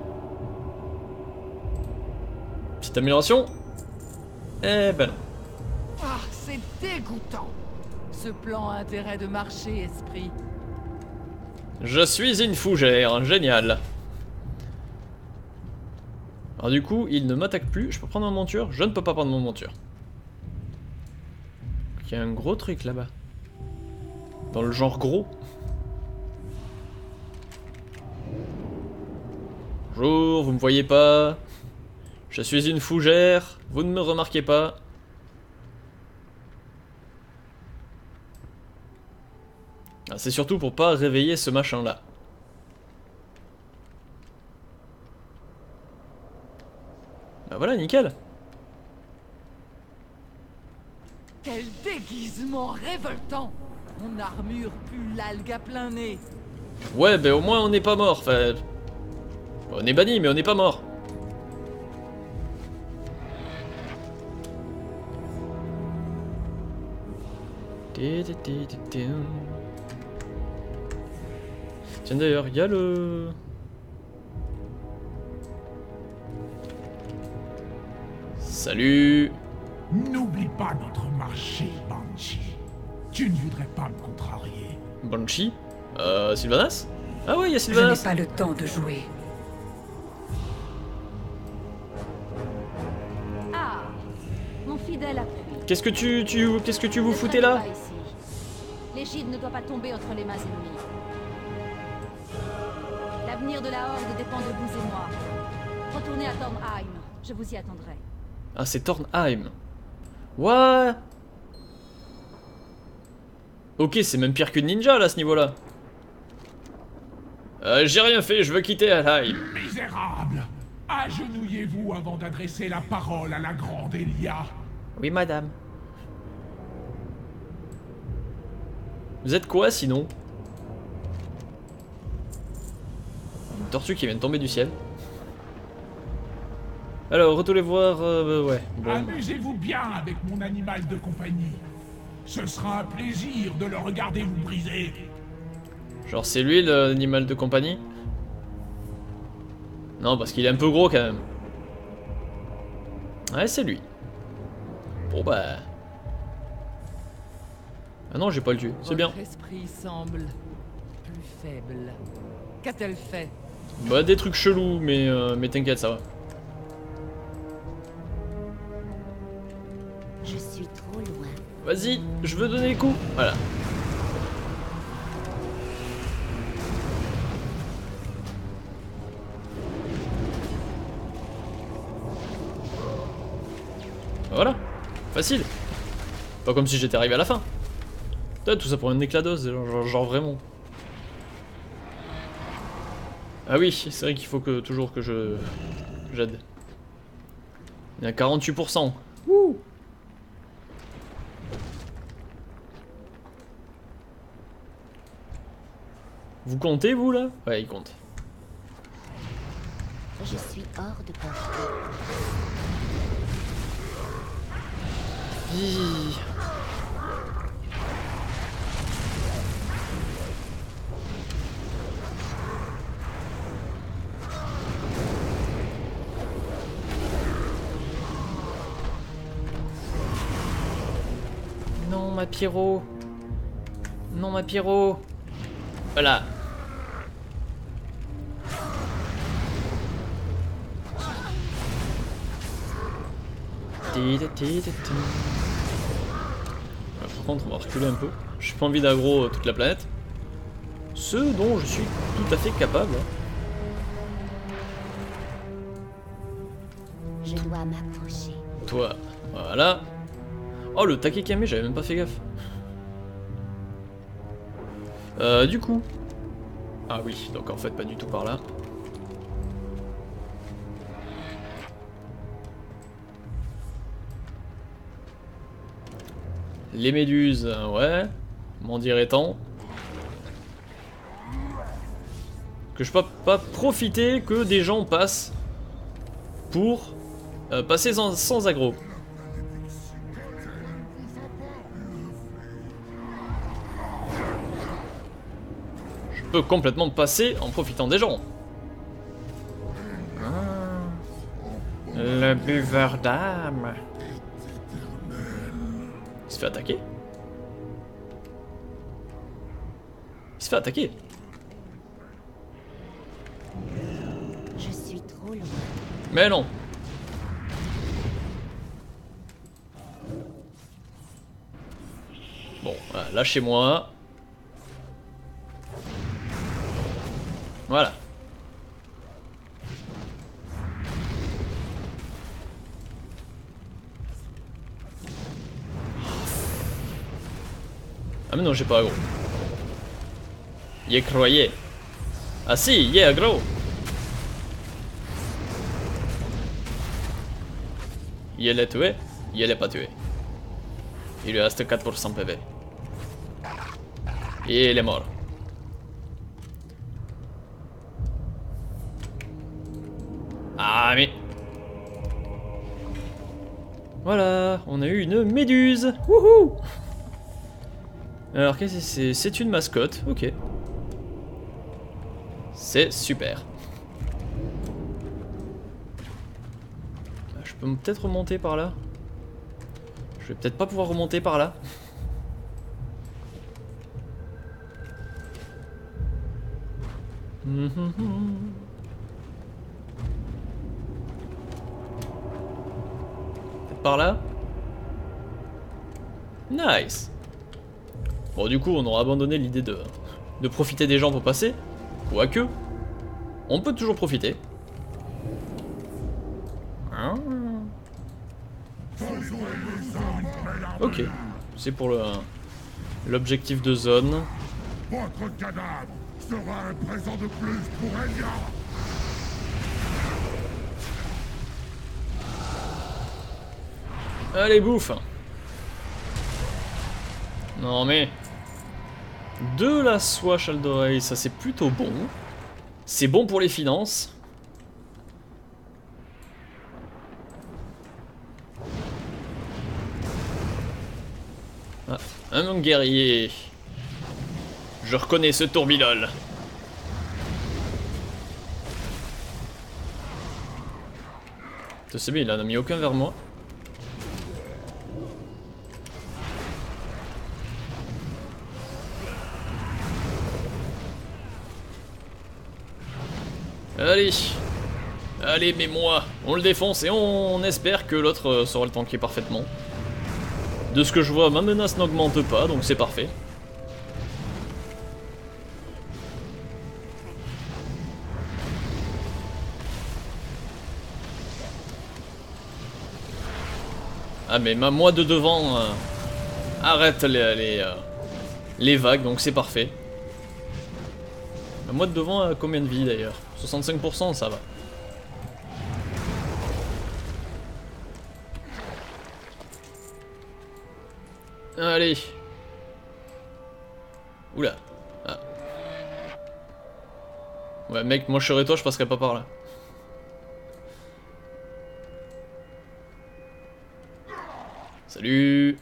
Petite amélioration. Eh ben non. Ah, c'est dégoûtant. Ce plan a intérêt de marcher, esprit. Je suis une fougère, génial. Alors du coup, il ne m'attaque plus. Je peux prendre ma monture? Je ne peux pas prendre mon monture. Il y a un gros truc là-bas. Dans le genre gros. Bonjour, vous me voyez pas? Je suis une fougère, vous ne me remarquez pas. Ah, c'est surtout pour pas réveiller ce machin là. Bah voilà, nickel. Quel déguisement révoltant! Mon armure pue l'algue à plein nez. Ouais, bah au moins on n'est pas mort. Enfin, on est banni, mais on n'est pas mort. Tiens d'ailleurs, il y a le... Salut. N'oublie pas notre marché, Banshee. Tu ne voudrais pas me contrarier. Banshee? Euh, Sylvanas? Ah ouais, il y a Je n'ai Sylvanas. pas le temps de jouer. Ah, mon fidèle appui. Qu'est-ce que tu, tu, qu'est-ce que tu vous Ne foutez traînez là? pas ici. L'Égide ne doit pas tomber entre les mains ennemies. L'avenir de la Horde dépend de vous et moi. Retournez à Tornheim, je vous y attendrai. Ah, c'est Tornheim. What? Ok, c'est même pire qu'une ninja là, à ce niveau-là. Euh, j'ai rien fait, je veux quitter Alheim. Misérable! Agenouillez-vous avant d'adresser la parole à la grande Elia. Oui, madame. Vous êtes quoi sinon? Une tortue qui vient de tomber du ciel. Alors, retournez voir... Euh, ouais, bon. Amusez-vous bien avec mon animal de compagnie. Ce sera un plaisir de le regarder vous briser. Genre c'est lui l'animal de compagnie? Non, parce qu'il est un peu gros quand même. Ouais, c'est lui. Bon bah... Ah non, j'ai pas le tuer, c'est bien. Votre esprit semble plus faible. Qu'a-t-elle fait? Bah des trucs chelous, mais, euh, mais t'inquiète, ça va. Vas-y, je veux donner les coups. Voilà. Voilà, facile. Pas comme si j'étais arrivé à la fin. Putain, tout ça pour un éclat d'os, genre, genre, genre vraiment. Ah oui, c'est vrai qu'il faut que toujours que je j'aide. Il y a quarante-huit pour cent. Wouh. Vous comptez vous là? Ouais, il compte. Je suis hors de portée. Hi. Non, ma Pyro. Non, ma Pyro. Voilà. Par contre, on va reculer un peu. J'ai pas envie d'aggro toute la planète. Ce dont je suis tout à fait capable. Je dois m'approcher. Toi, voilà. Oh, le Takekame, j'avais même pas fait gaffe. Euh, du coup. Ah oui, donc en fait, pas du tout par là. Les méduses, ouais. M'en dirait-on. Que je peux pas profiter que des gens passent pour euh, passer sans, sans aggro. Je peux complètement passer en profitant des gens. Ah, le buveur d'âme. Il se fait attaquer. Il se fait attaquer. Je suis trop loin. Mais non. Bon, voilà, lâchez-moi. Voilà. Ah mais non, j'ai pas aggro. Y croyez. Ah si, y aggro. Il l'a tué, il l'a pas tué. Il lui reste quatre pour cent P V. Et il est mort. Ah mais... Voilà, on a eu une méduse. Wouhou. Alors qu'est-ce que c'est? C'est une mascotte, ok. C'est super. Je peux peut-être remonter par là. Je vais peut-être pas pouvoir remonter par là. Peut-être par là. Nice. Bon, du coup, on aura abandonné l'idée de, de profiter des gens pour passer. Quoique, on peut toujours profiter. Hein? Ok, c'est pour le l'objectif de zone. Votre cadavre sera un présent de plus pour Elia. Allez, bouffe. Non mais... De la soie châle d'oreille, ça c'est plutôt bon. C'est bon pour les finances. Ah, un guerrier. Je reconnais ce tourbillol. C'est bien, il en a mis aucun vers moi. Allez, allez, mais moi, on le défonce et on espère que l'autre saura le tanker parfaitement. De ce que je vois, ma menace n'augmente pas, donc c'est parfait. Ah mais ma moi de devant euh, arrête les, les, euh, les vagues, donc c'est parfait. Ma moi de devant a combien de vie d'ailleurs? soixante-cinq pour cent, ça va. Allez. Oula. Ah. Ouais mec, moi je serais toi, je passerais pas par là. Salut.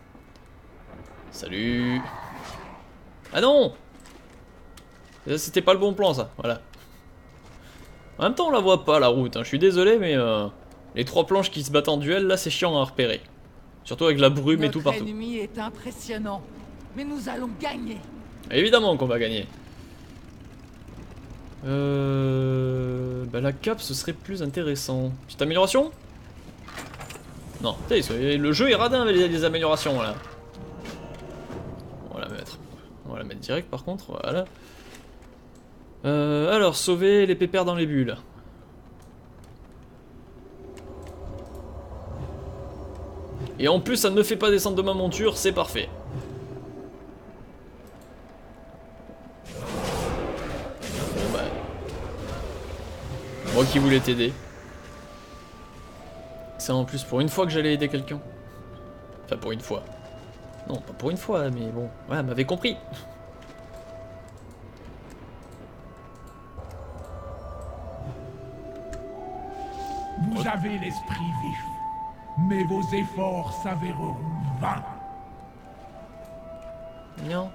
Salut. Ah non. C'était pas le bon plan ça, voilà. En même temps on la voit pas la route, hein. Je suis désolé mais euh, les trois planches qui se battent en duel là c'est chiant à repérer. Surtout avec la brume et tout partout. Notre ennemi est impressionnant, mais nous allons gagner. Évidemment qu'on va gagner. Euh... Bah la cape ce serait plus intéressant. Petite amélioration? Non, le jeu est radin avec les, les améliorations là. On va la mettre. On va la mettre direct par contre, voilà. Euh, alors, sauver les pépères dans les bulles. Et en plus, ça ne me fait pas descendre de ma monture, c'est parfait. Bon bah... Moi qui voulais t'aider. C'est en plus pour une fois que j'allais aider quelqu'un. Enfin, pour une fois. Non, pas pour une fois, mais bon. Ouais, elle m'avait compris. Vous avez l'esprit vif, mais vos efforts s'avéreront vains. Non.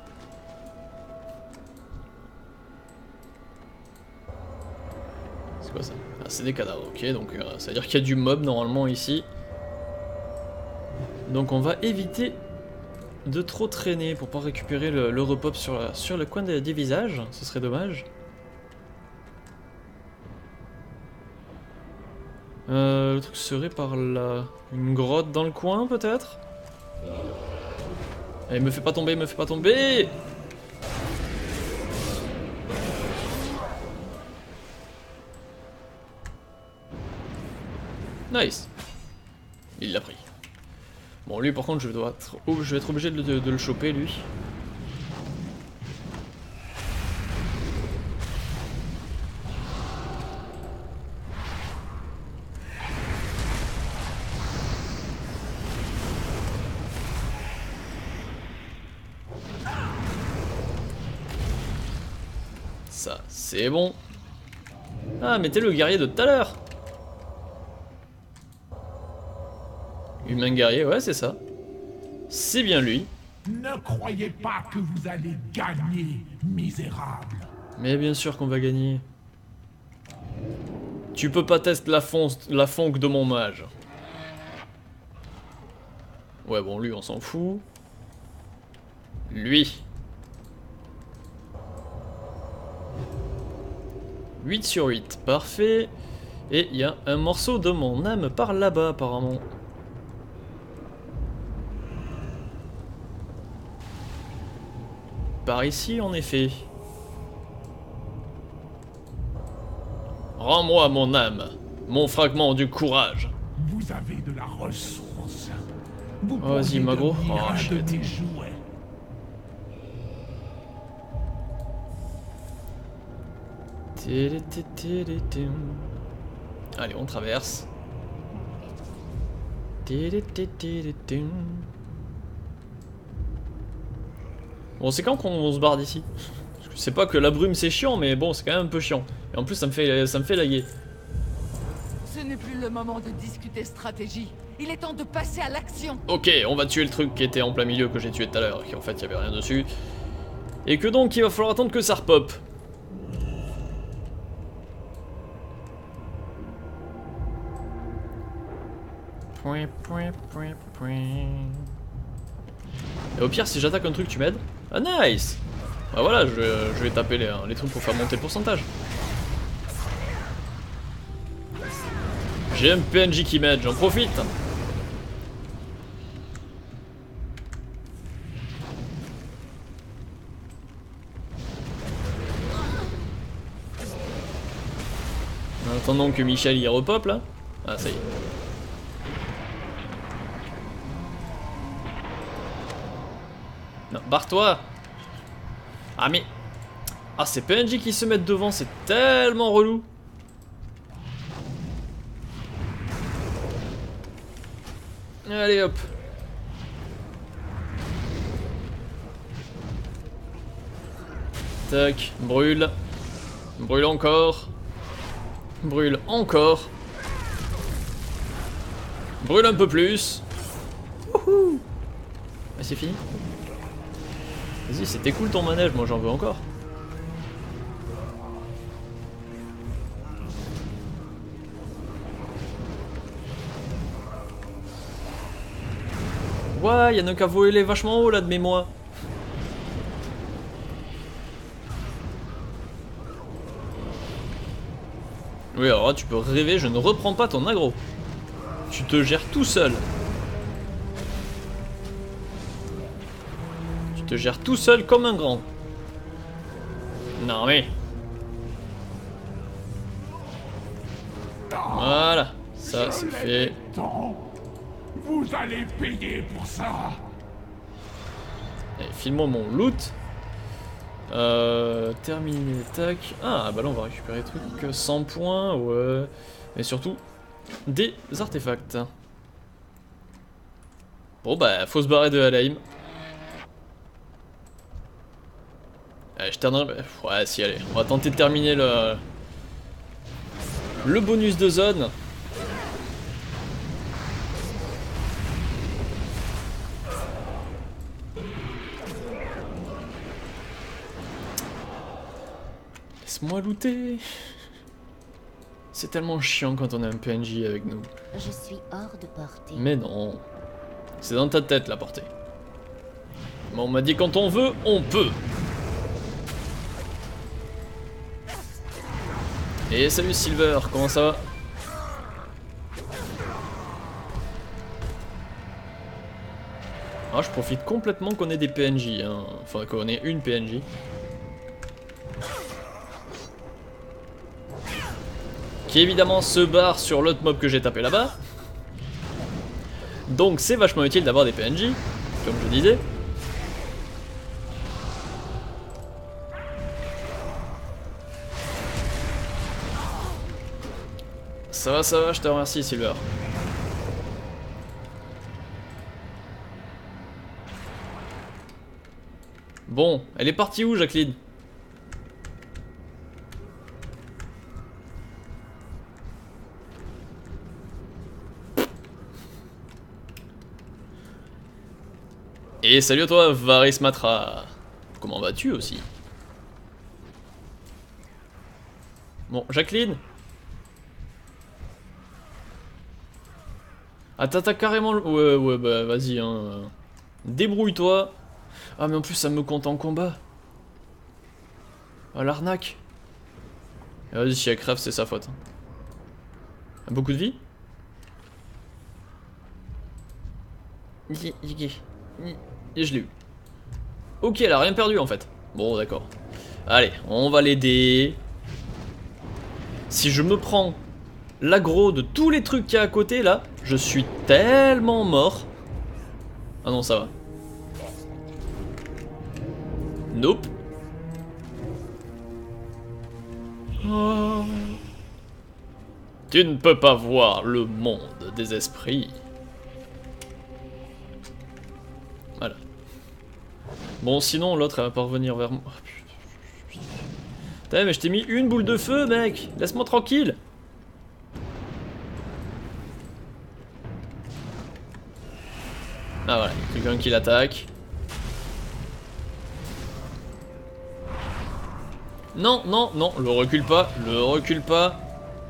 C'est quoi ça? Ah, c'est des cadavres, ok, donc euh, ça veut dire qu'il y a du mob normalement ici. Donc on va éviter de trop traîner pour pas récupérer le, le repop sur, la, sur le coin des, des visages, ce serait dommage. Euh, le truc serait par là. Une grotte dans le coin peut-être? Allez, me fais pas tomber, me fais pas tomber! Nice! Il l'a pris. Bon, lui par contre, je, dois être, oh, je vais être obligé de, de, de le choper lui. Ça, c'est bon. Ah, mais t'es le guerrier de tout à l'heure. Humain guerrier, ouais, c'est ça. C'est bien lui. Ne croyez pas que vous allez gagner, misérable. Mais bien sûr qu'on va gagner. Tu peux pas tester la, la fonque de mon mage. Ouais, bon, lui, on s'en fout. Lui. huit sur huit, parfait. Et il y a un morceau de mon âme par là-bas apparemment. Par ici en effet. Rends-moi mon âme, mon fragment du courage. Vous avez de la ressource. Vous oh, vas-y Magro. Oh shit. Allez, on traverse. Bon, c'est quand qu'on se barre d'ici? Je sais pas que la brume c'est chiant, mais bon, c'est quand même un peu chiant. Et en plus, ça me fait, ça me fait laguer. Ce n'est plus le moment de discuter stratégie. Il est temps de passer à l'action. Ok, on va tuer le truc qui était en plein milieu que j'ai tué tout à l'heure, qui en fait, il y avait rien dessus. Et que donc, il va falloir attendre que ça repop. Point, point, point, point. Et au pire, si j'attaque un truc, tu m'aides? Ah, nice! Bah voilà, je, je vais taper les, les trucs pour faire monter le pourcentage. J'ai un P N J qui m'aide, j'en profite. attendant que Michel y repop là. Ah ça y est. Non, barre-toi. Ah mais... Ah ces P N J qui se mettent devant, c'est tellement relou. Allez hop. Tac, brûle. Brûle encore. Brûle encore. Brûle un peu plus. Wouhou. Ah, c'est fini. Vas-y, c'était cool ton manège, moi j'en veux encore. Ouais, y'en a qu'à voler vachement haut là de mémoire. Oui, alors là, tu peux rêver, je ne reprends pas ton aggro. Tu te gères tout seul. Tu te gères tout seul comme un grand. Non mais... Voilà, ça c'est fait. Vous allez payer pour ça. Allez, file-moi mon loot. Euh, terminé, tac. Ah, bah là on va récupérer des trucs cent points, ouais. Mais surtout, des artefacts. Bon bah, faut se barrer de Helheim. Allez, je termine. Ouais, si, allez. On va tenter de terminer le... Le bonus de zone. Laisse-moi looter. C'est tellement chiant quand on a un P N J avec nous. Je suis hors de portée. Mais non. C'est dans ta tête la portée. Bon, on m'a dit quand on veut, on peut. Et salut Silver, comment ça va? Ah, je profite complètement qu'on ait des P N J, hein. Enfin qu'on ait une P N J. Qui évidemment se barre sur l'autre mob que j'ai tapé là-bas. Donc c'est vachement utile d'avoir des P N J, comme je disais. Ça va, ça va, je te remercie Silver. Bon, elle est partie où Jacqueline? Et salut à toi Varys Matra. Comment vas-tu aussi? Bon, Jacqueline. Ah t'attaques carrément le... Ouais ouais bah vas-y hein. Débrouille-toi. Ah mais en plus ça me compte en combat. Ah l'arnaque. Vas-y si elle crève c'est sa faute. Beaucoup de vie? Et je l'ai eu. Ok elle a rien perdu en fait. Bon d'accord. Allez on va l'aider. Si je me prends l'aggro de tous les trucs qu'il y a à côté là, je suis tellement mort. Ah non ça va. Nope. Oh. Tu ne peux pas voir le monde des esprits. Voilà. Bon sinon l'autre elle va pas revenir vers moi. Putain mais je t'ai mis une boule de feu mec. Laisse-moi tranquille. Ah voilà, quelqu'un qui l'attaque. Non, non, non, le recule pas, le recule pas.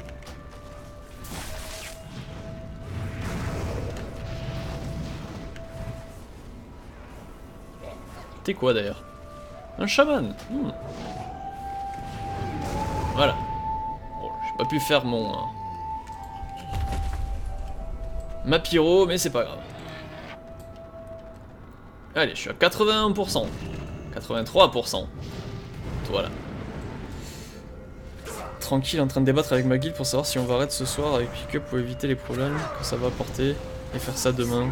T'es quoi d'ailleurs? Un chaman. hmm. Voilà. Bon, j'ai pas pu faire mon... Hein, ma pyro, mais c'est pas grave. Allez, je suis à quatre-vingt-un pour cent. quatre-vingt-trois pour cent. Voilà. tranquille en train de débattre avec ma guilde pour savoir si on va arrêter ce soir avec pick-up pour éviter les problèmes que ça va apporter et faire ça demain.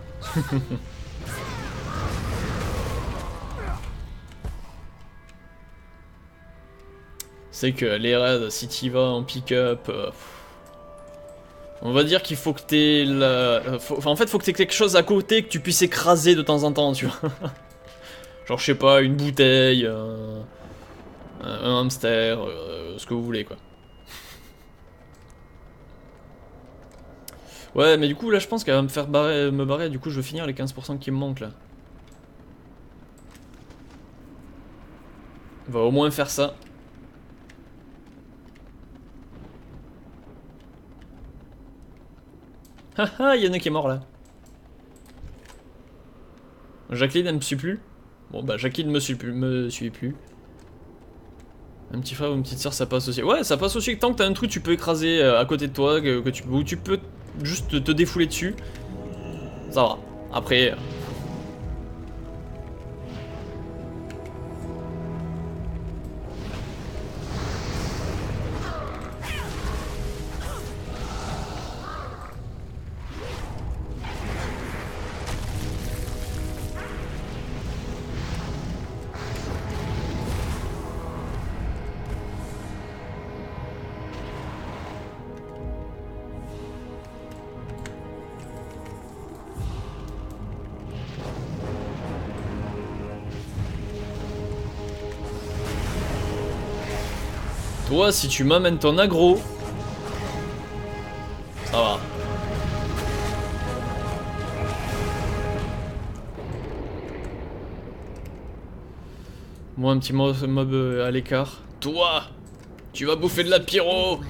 C'est que les raids, si t'y vas en pick-up, euh, on va dire qu'il faut que t'aies la... Faut... Enfin, en fait, faut que t'aies quelque chose à côté que tu puisses écraser de temps en temps, tu vois. Genre, je sais pas, une bouteille, un, un hamster, euh, ce que vous voulez, quoi. Ouais, mais du coup, là, je pense qu'elle va me faire barrer, me barrer, du coup, je veux finir les quinze pour cent qui me manquent, là. On va au moins faire ça. Haha, il y en a qui est mort là. Jacqueline, elle me suit plus. Bon bah Jacqueline me suit plus, me suit plus. Un petit frère ou une petite soeur, ça passe aussi. Ouais, ça passe aussi. Tant que t'as un truc, tu peux écraser à côté de toi, que, que tu peux, ou tu peux juste te défouler dessus. Ça va. Après. Toi, si tu m'amènes ton aggro, ça va. Moi, un petit mob à l'écart. Toi, tu vas bouffer de la pyro.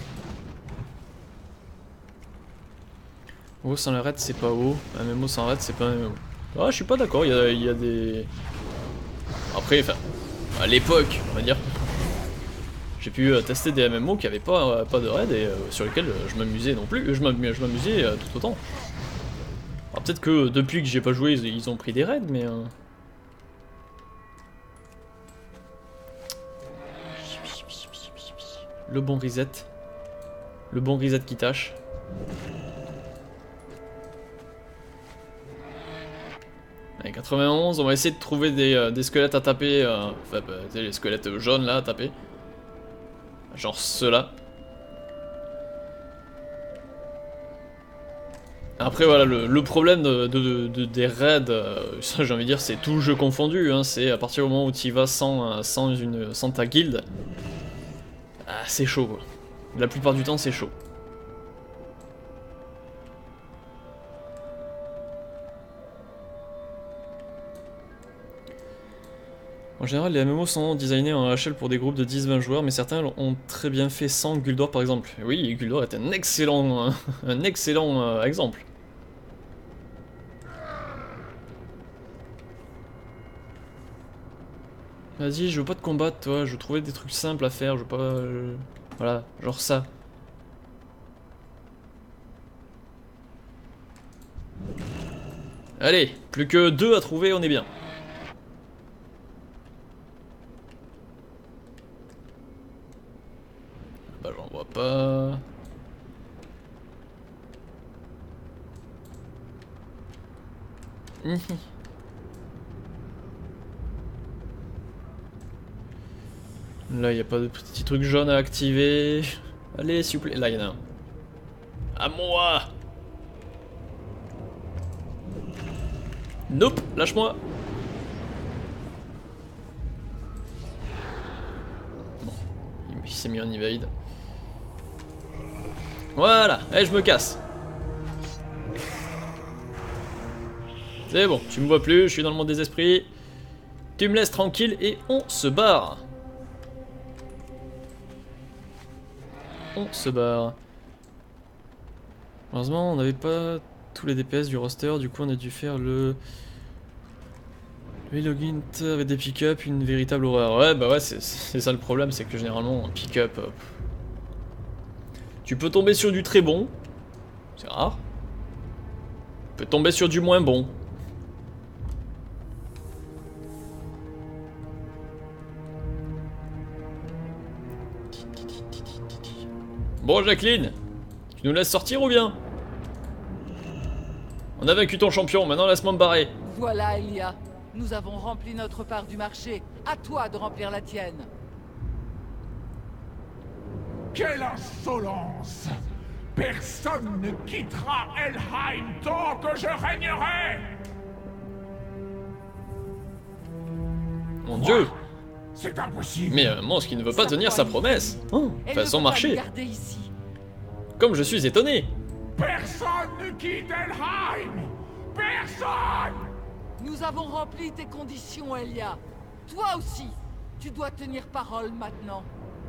O sans la raid, c'est pas O. Un M M O sans raid, c'est pas un M M O. Ah, je suis pas d'accord, il y a, y a des... Après, enfin, à l'époque, on va dire. J'ai pu euh, tester des M M O qui avaient pas, euh, pas de raid et euh, sur lesquels euh, je m'amusais non plus, je m'amusais euh, tout autant. Alors peut-être que depuis que j'ai pas joué, ils, ils ont pris des raids, mais... Euh... Le bon reset. Le bon reset qui tâche. Allez, quatre-vingt-onze, on va essayer de trouver des, euh, des squelettes à taper, euh, enfin bah, les squelettes jaunes là à taper. Genre ceux-là. Après voilà, le, le problème de, de, de, des raids, euh, ça j'ai envie de dire c'est tout jeu confondu, hein, c'est à partir du moment où tu y vas sans, sans, une, sans ta guilde, ah, c'est chaud quoi. La plupart du temps c'est chaud. En général, les M M O sont designés en H L pour des groupes de dix vingt joueurs, mais certains ont très bien fait sans Guild Wars par exemple. Et oui, Guild Wars est un excellent, un excellent euh, exemple. Vas-y, je veux pas te combattre, toi. Je veux trouver des trucs simples à faire. Je veux pas, euh, voilà, genre ça. Allez, plus que deux à trouver, on est bien. Bah j'en vois pas. Là il y a pas de petits trucs jaunes à activer. Allez s'il vous plaît, là il y en a un. À moi. Nope, lâche-moi. Bon, il s'est mis en evade. Voilà, allez je me casse. C'est bon, tu me vois plus, je suis dans le monde des esprits. Tu me laisses tranquille et on se barre. On se barre. Heureusement, on n'avait pas tous les D P S du roster, du coup on a dû faire le... Le login avec des pick-up, une véritable horreur. Ouais, bah ouais, c'est ça le problème, c'est que généralement, un pick-up... Euh, tu peux tomber sur du très bon, c'est rare. Tu peux tomber sur du moins bon. Bon, Jacqueline, tu nous laisses sortir ou bien? On a vaincu ton champion, maintenant laisse-moi me barrer. Voilà, Elia. Nous avons rempli notre part du marché. À toi de remplir la tienne. Quelle insolence! Personne ne quittera Helheim tant que je régnerai! Mon dieu! C'est impossible! Mais un monstre qui ne veut pas tenir sa promesse! Oh, Elle façon ne peut pas marché! nous garder ici. Comme je suis étonné! Personne ne quitte Helheim! Personne! Nous avons rempli tes conditions, Elia. Toi aussi, tu dois tenir parole maintenant.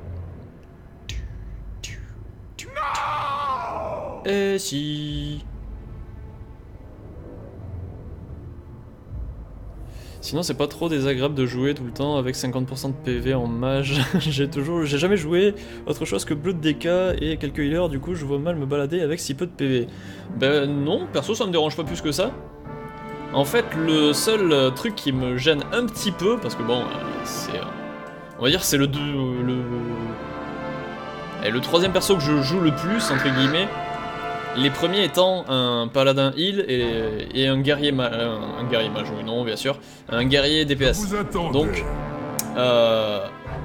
Non! Et si... Sinon c'est pas trop désagréable de jouer tout le temps avec cinquante pour cent de P V en mage. J'ai toujours, j'ai jamais joué autre chose que Blood D K et quelques healers, du coup je vois mal me balader avec si peu de P V. Ben non, perso ça me dérange pas plus que ça. En fait le seul truc qui me gêne un petit peu, parce que bon, c'est... On va dire c'est le, le... Et le troisième perso que je joue le plus, entre guillemets, les premiers étant un paladin heal et, et un guerrier mage, un, un guerrier mage, oui, non, bien sûr, un guerrier D P S. Donc, euh,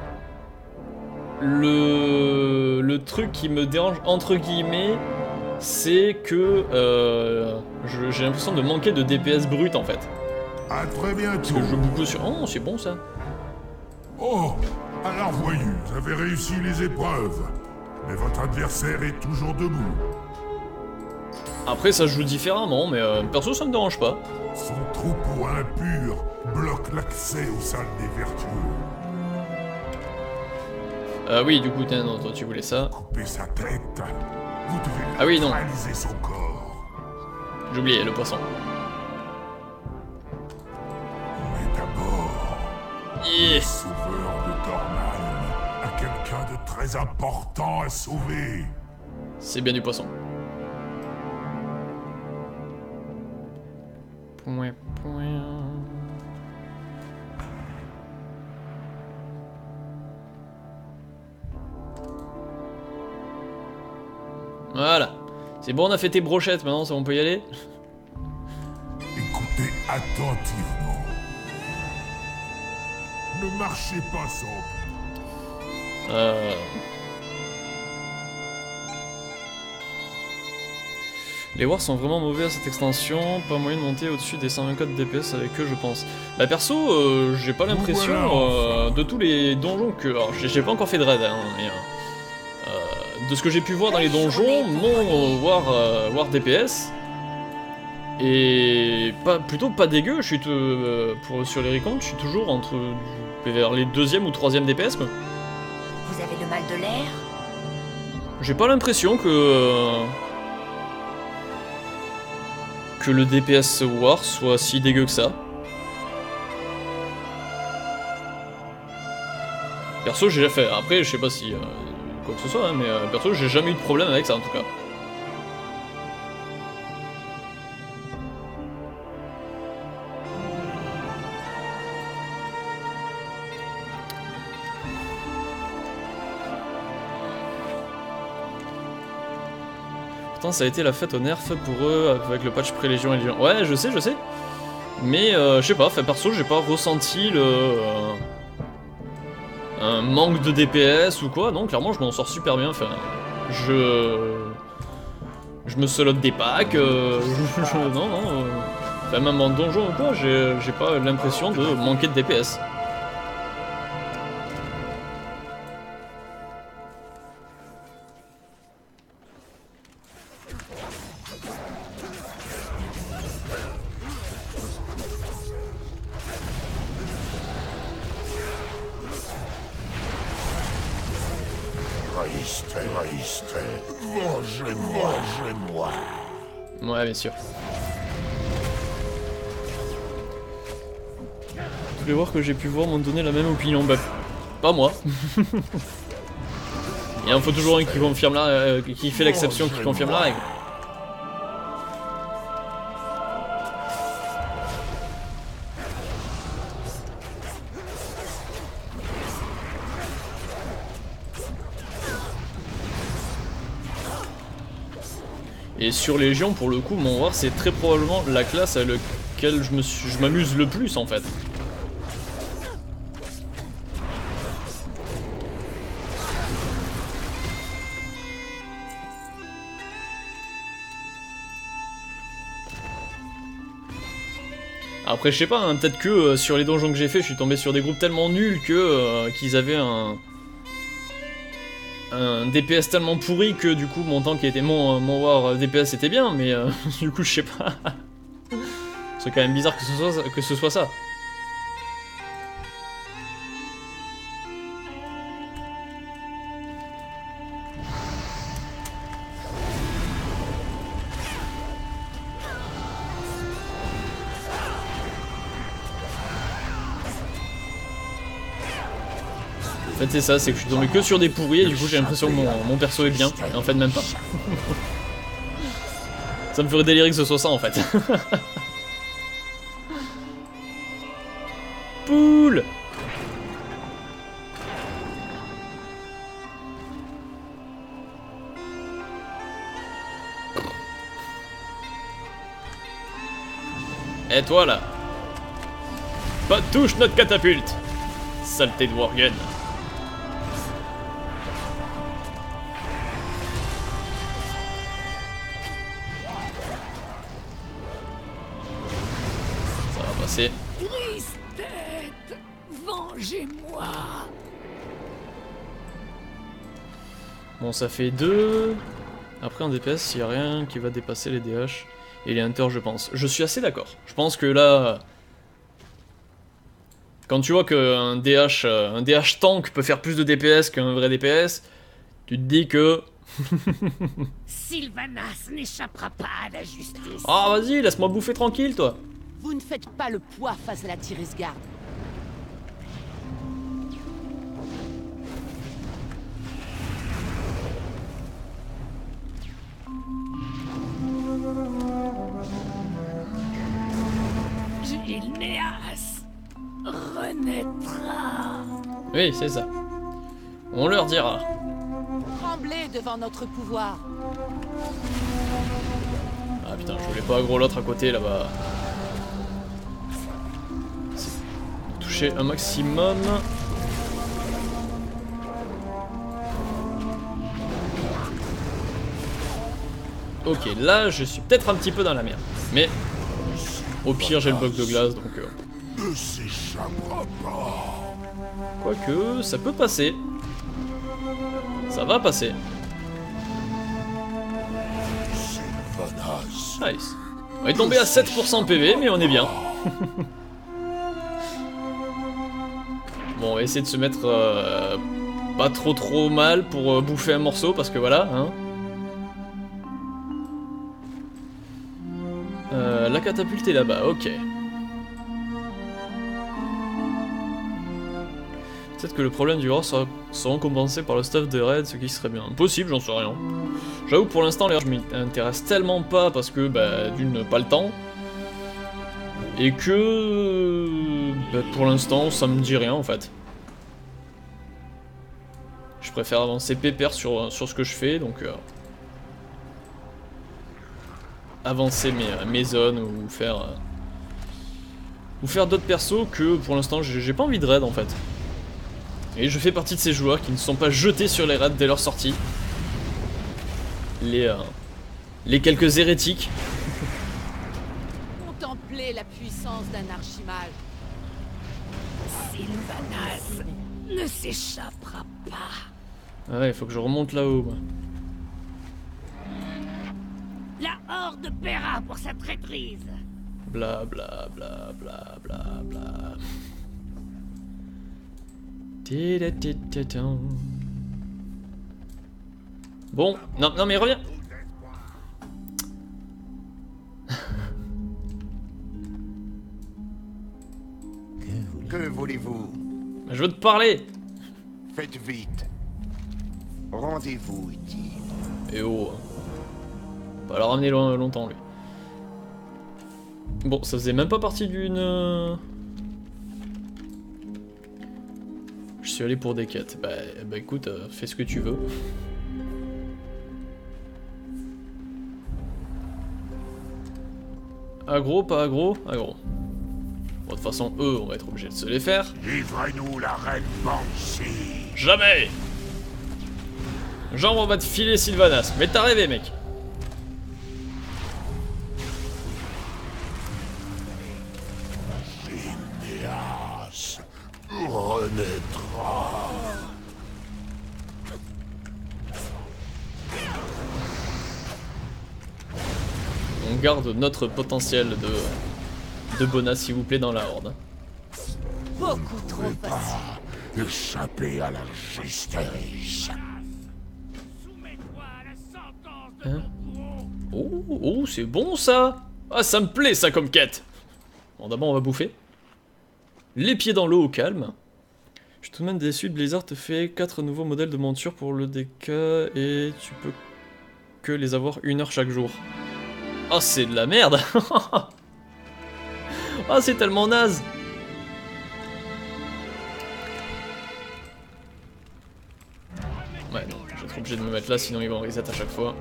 le, le truc qui me dérange, entre guillemets, c'est que euh, j'ai l'impression de manquer de D P S brut, en fait. À très bientôt. Parce que je joue beaucoup sur... Oh, c'est bon, ça. Oh, alors voyez, vous avez réussi les épreuves. Mais votre adversaire est toujours debout. Après, ça se joue différemment, mais euh, perso, ça me dérange pas. Son troupeau impur bloque l'accès aux salles des vertueux. Euh, oui, du coup, non, toi, tu voulais ça. Couper sa tête, vous devez Ah oui, non. neutraliser son corps. J'ai oublié, le poisson. Mais d'abord, Yeah. le sauveur de Dornheim a quelqu'un de très important à sauver. C'est bien du poisson. Point, point. Voilà. C'est bon, on a fait tes brochettes, maintenant, ça, on peut y aller. Écoutez attentivement. Ne marchez pas sans... Euh... Les wars sont vraiment mauvais à cette extension, pas moyen de monter au-dessus des cent vingt-quatre D P S avec eux je pense. Bah perso, euh, j'ai pas l'impression euh, de tous les donjons que... Alors j'ai pas encore fait de raid, hein, mais... Euh, euh, de ce que j'ai pu voir dans les donjons, mon euh, war, euh, war D P S est pas, plutôt pas dégueu, je suis euh, pour, sur les recomptes, je suis toujours entre vers les deuxième ou troisième D P S quoi. Vous avez le mal de l'air? J'ai pas l'impression que... Euh, que le D P S War soit si dégueu que ça. Perso j'ai déjà fait, après je sais pas si euh, quoi que ce soit, hein, mais euh, perso j'ai jamais eu de problème avec ça en tout cas. Ça a été la fête au nerf pour eux avec le patch pré-légion et légion. Ouais, je sais, je sais. Mais euh, je sais pas, fait perso, j'ai pas ressenti le euh, un manque de D P S ou quoi. Non, clairement, je m'en sors super bien. Enfin, je je me solote des packs. Euh, je, je, non, non. Euh, enfin, même en donjon ou quoi, j'ai j'ai pas l'impression de manquer de D P S. Vengez-moi, vengez-moi. Ouais, bien sûr. Tous les wars que j'ai pu voir m'ont donné la même opinion. Bah, pas moi. Il en faut toujours un qui confirme la, euh, qui fait l'exception, qui confirme la règle. Et sur Légion, pour le coup, mon War, c'est très probablement la classe à laquelle je me suis, je m'amuse le plus en fait. Après je sais pas, hein, peut-être que euh, sur les donjons que j'ai fait, je suis tombé sur des groupes tellement nuls que euh, qu'ils avaient un un D P S tellement pourri que du coup mon tank était mon mon War D P S était bien, mais euh, du coup je sais pas. C'est quand même bizarre que ce soit que ce soit ça. En fait c'est ça, c'est que je suis tombé que sur des pourris et du coup j'ai l'impression que mon, mon perso est bien, et en fait même pas. Ça me ferait délirer que ce soit ça en fait. Poule. Et toi là, pas de touche notre catapulte, saleté de Worgen. C'est... Tristesse, vengez-moi. Bon, ça fait deux. Après en D P S, il n'y a rien qui va dépasser les D H et les Hunters, je pense. Je suis assez d'accord. Je pense que là, quand tu vois qu'un D H, un D H tank peut faire plus de D P S qu'un vrai D P S, tu te dis que... Sylvanas n'échappera pas à la justice. Ah, vas-y, laisse-moi bouffer tranquille, toi. Vous ne faites pas le poids face à la Tirisgarde. Gilnéas renaîtra. Oui, c'est ça. On leur dira. Tremblez devant notre pouvoir. Ah putain, je voulais pas aggro l'autre à côté là-bas. Toucher un maximum. Ok, là je suis peut-être un petit peu dans la merde. Mais au pire j'ai le bloc de glace donc... Euh... Ne s'échappera pas. Quoique, ça peut passer. Ça va passer. Sylvanas. Nice. On est tombé à sept pour cent P V mais on est bien. Bon, on va essayer de se mettre euh, pas trop trop mal pour euh, bouffer un morceau parce que voilà, hein. Euh, la catapulte est là-bas, ok. Peut-être que le problème du War sera, sera compensé par le stuff de raid, ce qui serait bien. Possible, j'en sais rien. J'avoue que pour l'instant, les raids, je m'intéresse tellement pas parce que, bah, d'une, pas le temps. Et que... Bah, pour l'instant, ça me dit rien, en fait. Je préfère avancer pépère sur, sur ce que je fais, donc... Euh, avancer mes, mes zones ou faire... Euh, ou faire d'autres persos que, pour l'instant, j'ai pas envie de raid, en fait. Et je fais partie de ces joueurs qui ne sont pas jetés sur les raids dès leur sortie. Les... Euh, les quelques hérétiques. Contemplez la puissance d'un archimage. Sylvanas ne s'échappera pas. Ah ouais, il faut que je remonte là-haut. La Horde paiera pour sa traîtrise. Bla bla bla bla bla bla. Bon, non, non mais reviens. Que voulez-vous? Je veux te parler. Faites vite. Rendez-vous utile. Et oh. On va le ramener long, longtemps lui. Bon, ça faisait même pas partie d'une... Je suis allé pour des quêtes. Bah, bah écoute, euh, fais ce que tu veux. Agro, pas agro, agro. Bon, de toute façon, eux, on va être obligé de se les faire. Livrez-nous la reine Banshee. Jamais! Genre, on va te filer Sylvanas. Mais t'as rêvé, mec. Gymnias renaîtra. On garde notre potentiel de, de Bona, s'il vous plaît, dans la horde. Beaucoup trop facile. Échapper à la justice. Hein? Oh, oh c'est bon ça! Ah, ça me plaît ça comme quête! Bon, d'abord on va bouffer. Les pieds dans l'eau au calme. Je suis tout de même déçu, Blizzard te fait quatre nouveaux modèles de monture pour le D K et tu peux que les avoir une heure chaque jour. Oh, c'est de la merde! Oh, c'est tellement naze! Ouais, non, je vais être obligé de me mettre là, sinon ils vont reset à chaque fois.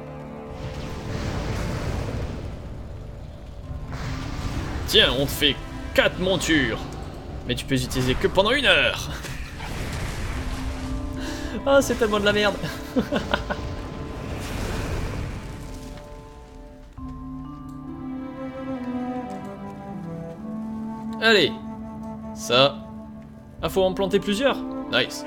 Tiens, on te fait quatre montures! Mais tu peux les utiliser que pendant une heure! Ah, c'est tellement de la merde! Allez! Ça... Ah, faut en planter plusieurs? Nice!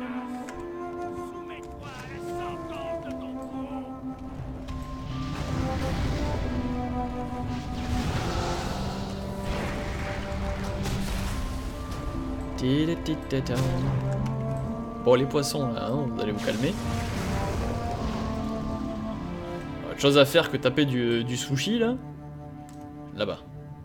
Bon, les poissons là, hein, vous allez vous calmer. Autre chose à faire que taper du, du sushi là. Là-bas.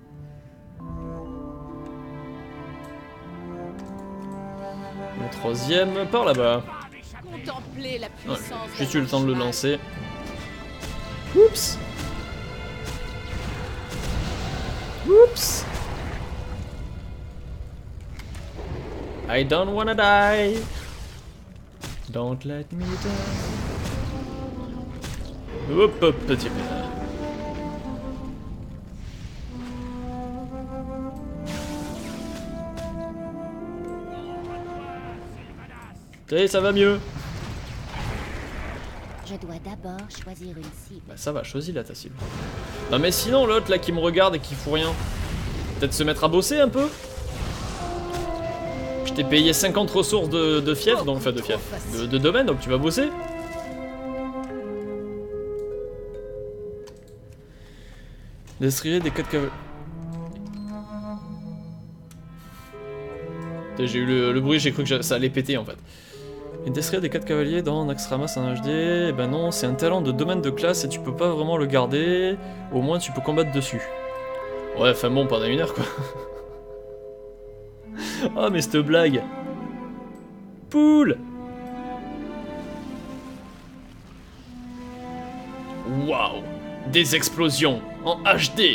Le troisième par là-bas. Contemplez la Ouais, puissance. juste eu le temps de le lancer. Oups. Oups. I don't wanna die. Don't let me die. Hop hop, petit peu. Et ça va mieux. Je dois d'abord choisir une cible. Bah ça va, choisis là ta cible. Non mais sinon l'autre là qui me regarde et qui fout rien. Peut-être se mettre à bosser un peu. Je t'ai payé cinquante ressources de, de fief, donc enfin de fief, de, de domaine, donc tu vas bosser. Destrier des quatre cavaliers. J'ai eu le, le bruit, j'ai cru que ça allait péter en fait. Et destrier des quatre cavaliers dans Naxxramas en H D, eh ben non, c'est un talent de domaine de classe et tu peux pas vraiment le garder. Au moins tu peux combattre dessus. Ouais, enfin bon, pendant une heure quoi. Oh mais cette blague. Poule. Waouh. Des explosions en H D.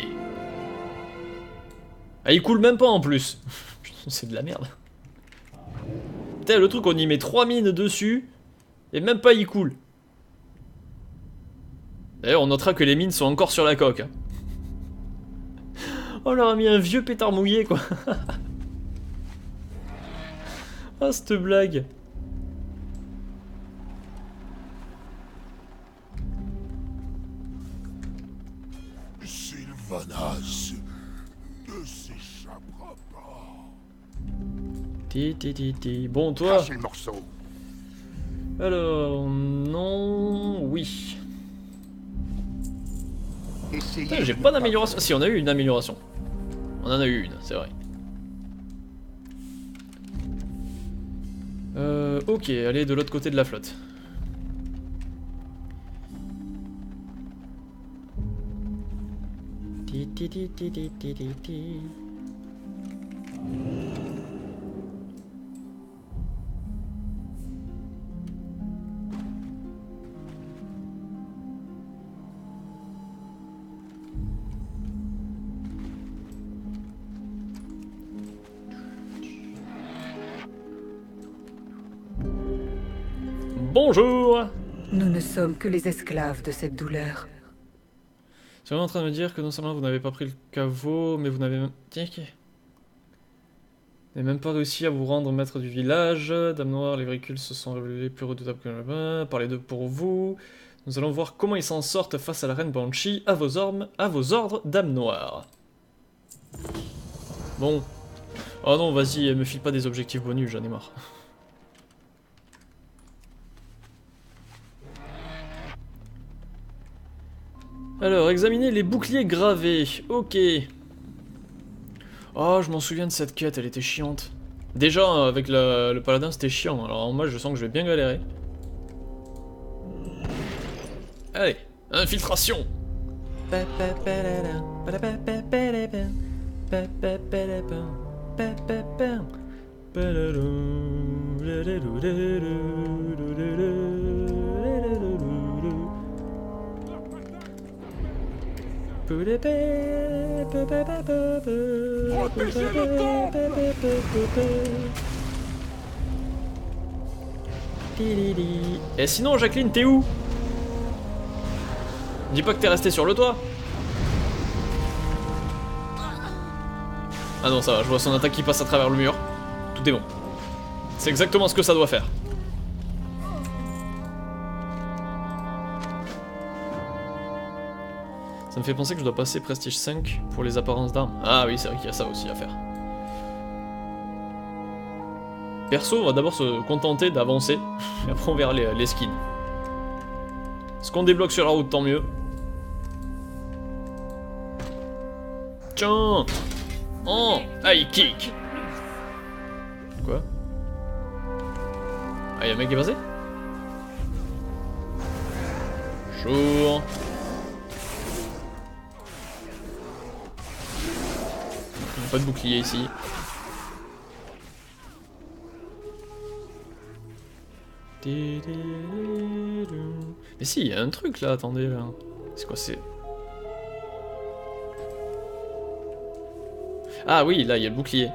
Ah il coule même pas en plus. C'est de la merde. Putain le truc on y met trois mines dessus. Et même pas il coule. D'ailleurs on notera que les mines sont encore sur la coque. On leur a mis un vieux pétard mouillé quoi. Ah, cette blague. Sylvanas ne s'échappera pas. Ti ti ti ti. Bon, toi. Lâchez le morceau. Alors, non. Oui. Essayez. J'ai pas d'amélioration. Si, on a eu une amélioration. On en a eu une, c'est vrai. Euh, ok, allez de l'autre côté de la flotte. Ti, ti, ti, ti, ti, ti, ti, ti. Bonjour. Nous ne sommes que les esclaves de cette douleur. C'est vraiment en train de me dire que non seulement vous n'avez pas pris le caveau, mais vous n'avez même... Tiens, ok. Vous n'avez même pas réussi à vous rendre maître du village. Dame Noire, les véhicules se sont révélés plus redoutables que le Parlez d'eux pour vous. Nous allons voir comment ils s'en sortent face à la reine Banshee. À vos ordres, à vos ordres, Dame Noire. Bon. Oh non, vas-y, me file pas des objectifs bonus, j'en ai marre. Alors, examiner les boucliers gravés. Ok. Oh, je m'en souviens de cette quête, elle était chiante. Déjà, avec la, le paladin, c'était chiant. Alors moi, je sens que je vais bien galérer. Allez, infiltration. Et sinon, Jacqueline, t'es où? Dis pas que t'es resté sur le toit. Ah non, ça va, je vois son attaque qui passe à travers le mur. Tout est bon. C'est exactement ce que ça doit faire. Ça me fait penser que je dois passer prestige cinq pour les apparences d'armes. Ah oui, c'est vrai qu'il y a ça aussi à faire. Perso, on va d'abord se contenter d'avancer, et après on verra les, les skins. Ce qu'on débloque sur la route, tant mieux. Tiens. Oh, high kick. Quoi? Ah, y'a un mec qui est passé? Bonjour. Pas de bouclier ici. Mais si, il y a un truc là, attendez là. C'est quoi, c'est... Ah oui, là, il y a le bouclier.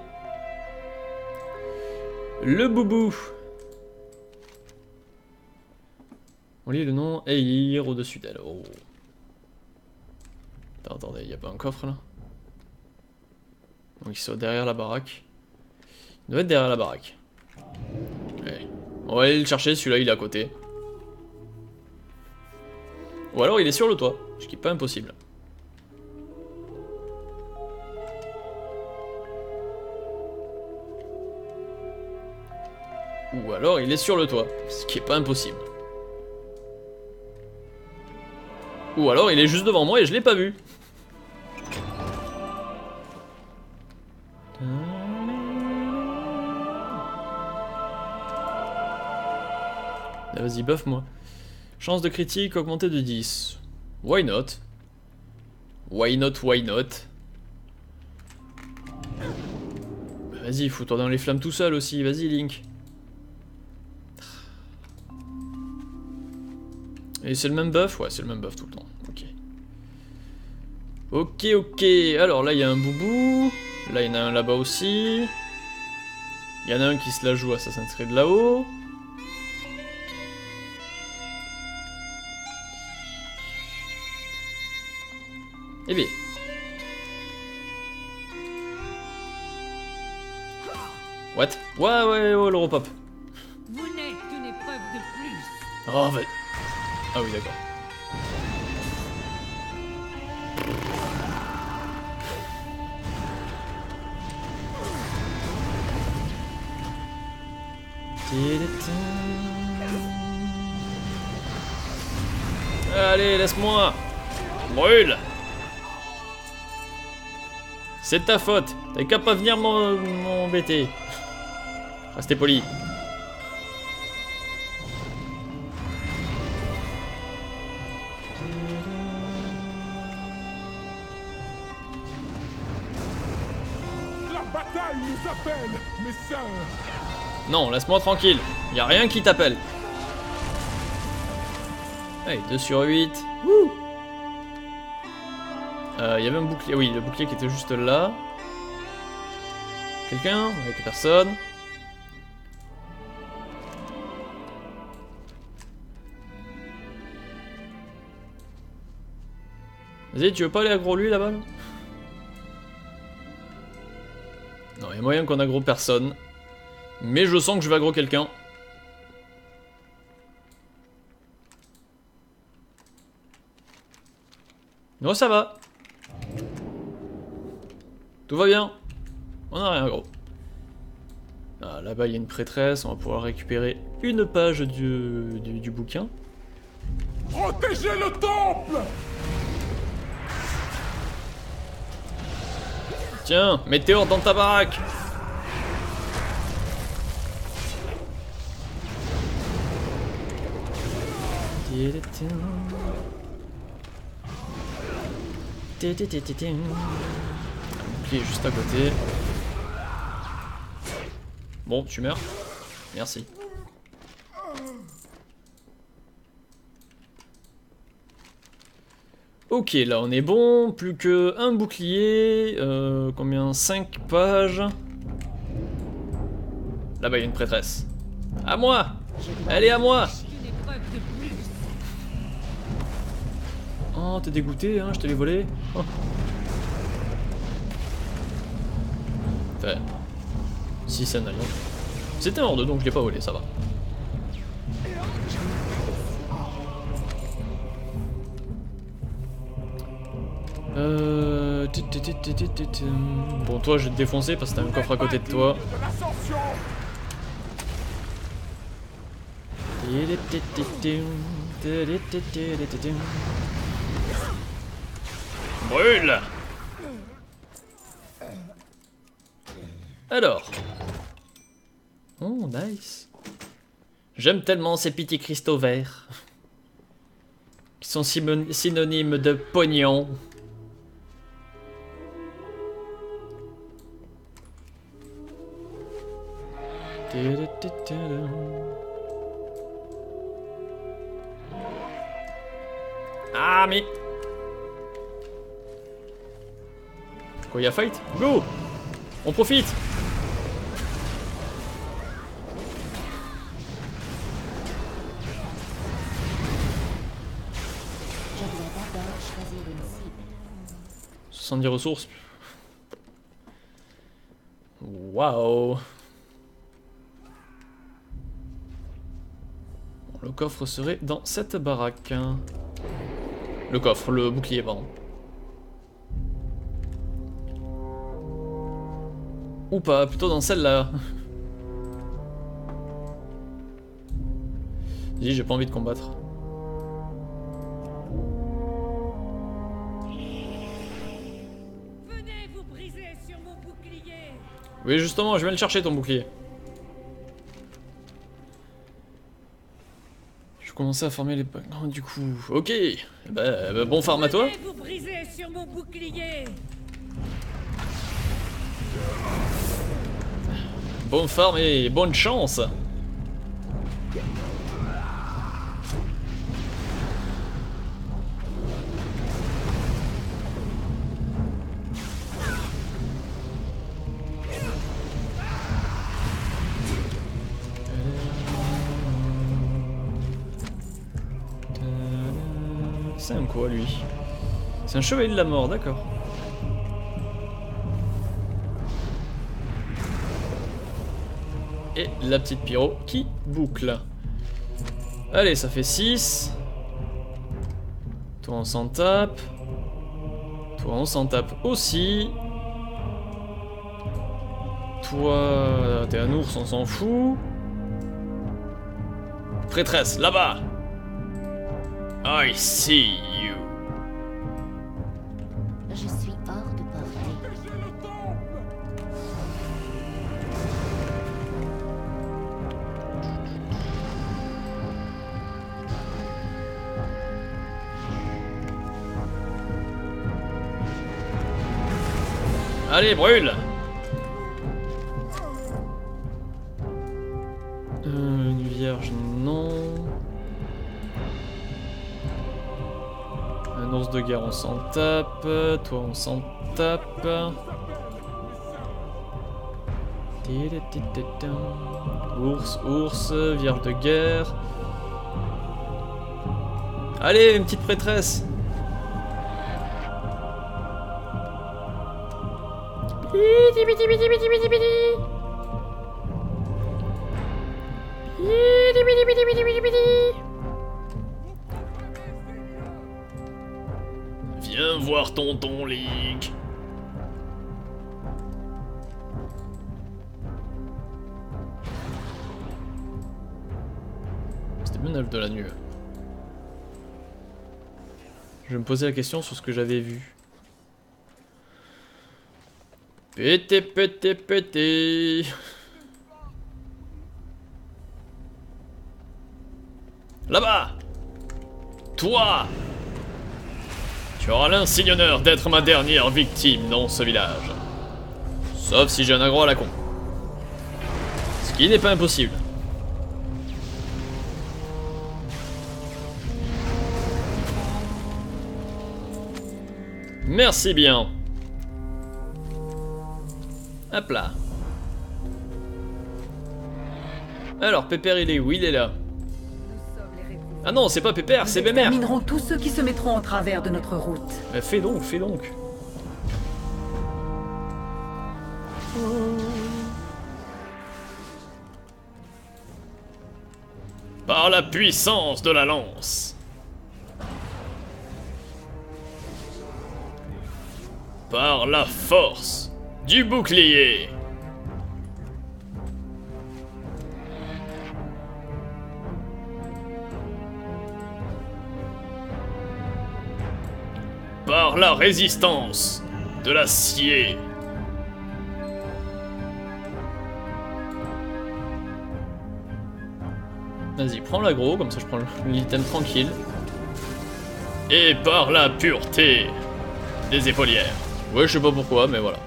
Le boubou. On lit le nom Eir au-dessus d'elle. Oh. Attends, attendez, il n'y a pas un coffre là? Donc il soit derrière la baraque. Il doit être derrière la baraque. Ouais. On va aller le chercher, celui-là il est à côté. Ou alors il est sur le toit, ce qui est pas impossible. Ou alors il est sur le toit, ce qui est pas impossible. Ou alors il est juste devant moi et je l'ai pas vu. Ah, vas-y, buff moi. Chance de critique augmentée de dix. Why not? Why not, why not? Vas-y, fous-toi dans les flammes tout seul aussi, vas-y Link. Et c'est le même buff? Ouais, c'est le même buff tout le temps. Ok. Ok, ok. Alors là, il y a un boubou. Là, il y en a un là-bas aussi. Il y en a un qui se la joue à Assassin's Creed là-haut. Eh bien. What? Ouais, ouais, ouais, l'Europop. Vous n'êtes qu'une épreuve de plus. Oh, bah... Ah oui, d'accord. Allez, laisse-moi. Brûle. C'est de ta faute. T'as qu'à pas venir m'embêter. Restez poli. La bataille nous appelle, mes sœurs. Non, laisse-moi tranquille. Y a rien qui t'appelle. Allez, deux sur huit. Wouh. Euh, y avait un bouclier. Oui, le bouclier qui était juste là. Quelqu'un? Avec personne. Vas-y, tu veux pas aller aggro lui là-bas là? Non, il y a moyen qu'on aggro personne. Mais je sens que je vais aggro quelqu'un. Non, ça va. Tout va bien. On a rien gros. Ah, là-bas il y a une prêtresse, on va pouvoir récupérer une page du, du, du bouquin. Protégez le temple! Tiens, météore dans ta baraque. Qui est juste à côté. Bon, tu meurs. Merci. Ok, là on est bon. Plus que un bouclier. Euh, combien? cinq pages. Là-bas, il y a une prêtresse. À moi! Elle est à moi! Oh, t'es dégoûté, hein? Je te l'ai volé. Oh. Enfin, si c'est un alliant. C'était un hors deux, donc je l'ai pas volé, ça va. Euh... Bon, toi, je vais te défoncer parce que t'as un coffre à côté de toi. Brûle! Alors. Oh, nice. J'aime tellement ces petits cristaux verts. Qui sont synonymes de pognon. Ah, mais... Quoi, y'a fight? Go! On profite! Je dois d'abord choisir une cible. soixante-dix ressources. Waouh! Le coffre serait dans cette baraque. Le coffre, le bouclier, pardon. Ou pas, plutôt dans celle-là. Dis, j'ai pas envie de combattre. Venez vous briser sur mon bouclier. Oui, justement, je viens le chercher ton bouclier. Je commençais à former les backgrounds du coup. Ok, bah, bah, bon farm à toi. Venez vous briser sur mon bouclier. Bon farm et bonne chance. C'est un quoi lui? C'est un chevalier de la mort, d'accord. Et la petite pyro qui boucle. Allez, ça fait six. Toi on s'en tape. Toi on s'en tape aussi. Toi, t'es un ours, on s'en fout. Prêtresse, là-bas. I see you. Je suis hors de portée. Allez, brûle. Euh, une vierge, non. Un ours de guerre, on s'en tape. Toi, on s'en tape. Ours, ours, vierge de guerre. Allez, une petite prêtresse. Piti piti piti piti piti piti. Piti piti piti piti piti piti. Viens voir tonton Link. C'était bien elfe de la nuit. Je me posais la question sur ce que j'avais vu. Pété, pété, pété. Là-bas. Toi. Tu auras l'insigne honneur d'être ma dernière victime dans ce village. Sauf si j'ai un aggro à la con. Ce qui n'est pas impossible. Merci bien. Hop là. Alors, Pépère, il est où? Il est là. Ah non, c'est pas Pépère, c'est Bémère. Nous exterminerons tous ceux qui se mettront en travers de notre route. Mais fais donc, fais donc. Par la puissance de la lance. Par la force du bouclier. Par la résistance de l'acier. Vas-y, prends l'aggro, comme ça je prends l'item tranquille. Et par la pureté des épaulières. Ouais, je sais pas pourquoi, mais voilà.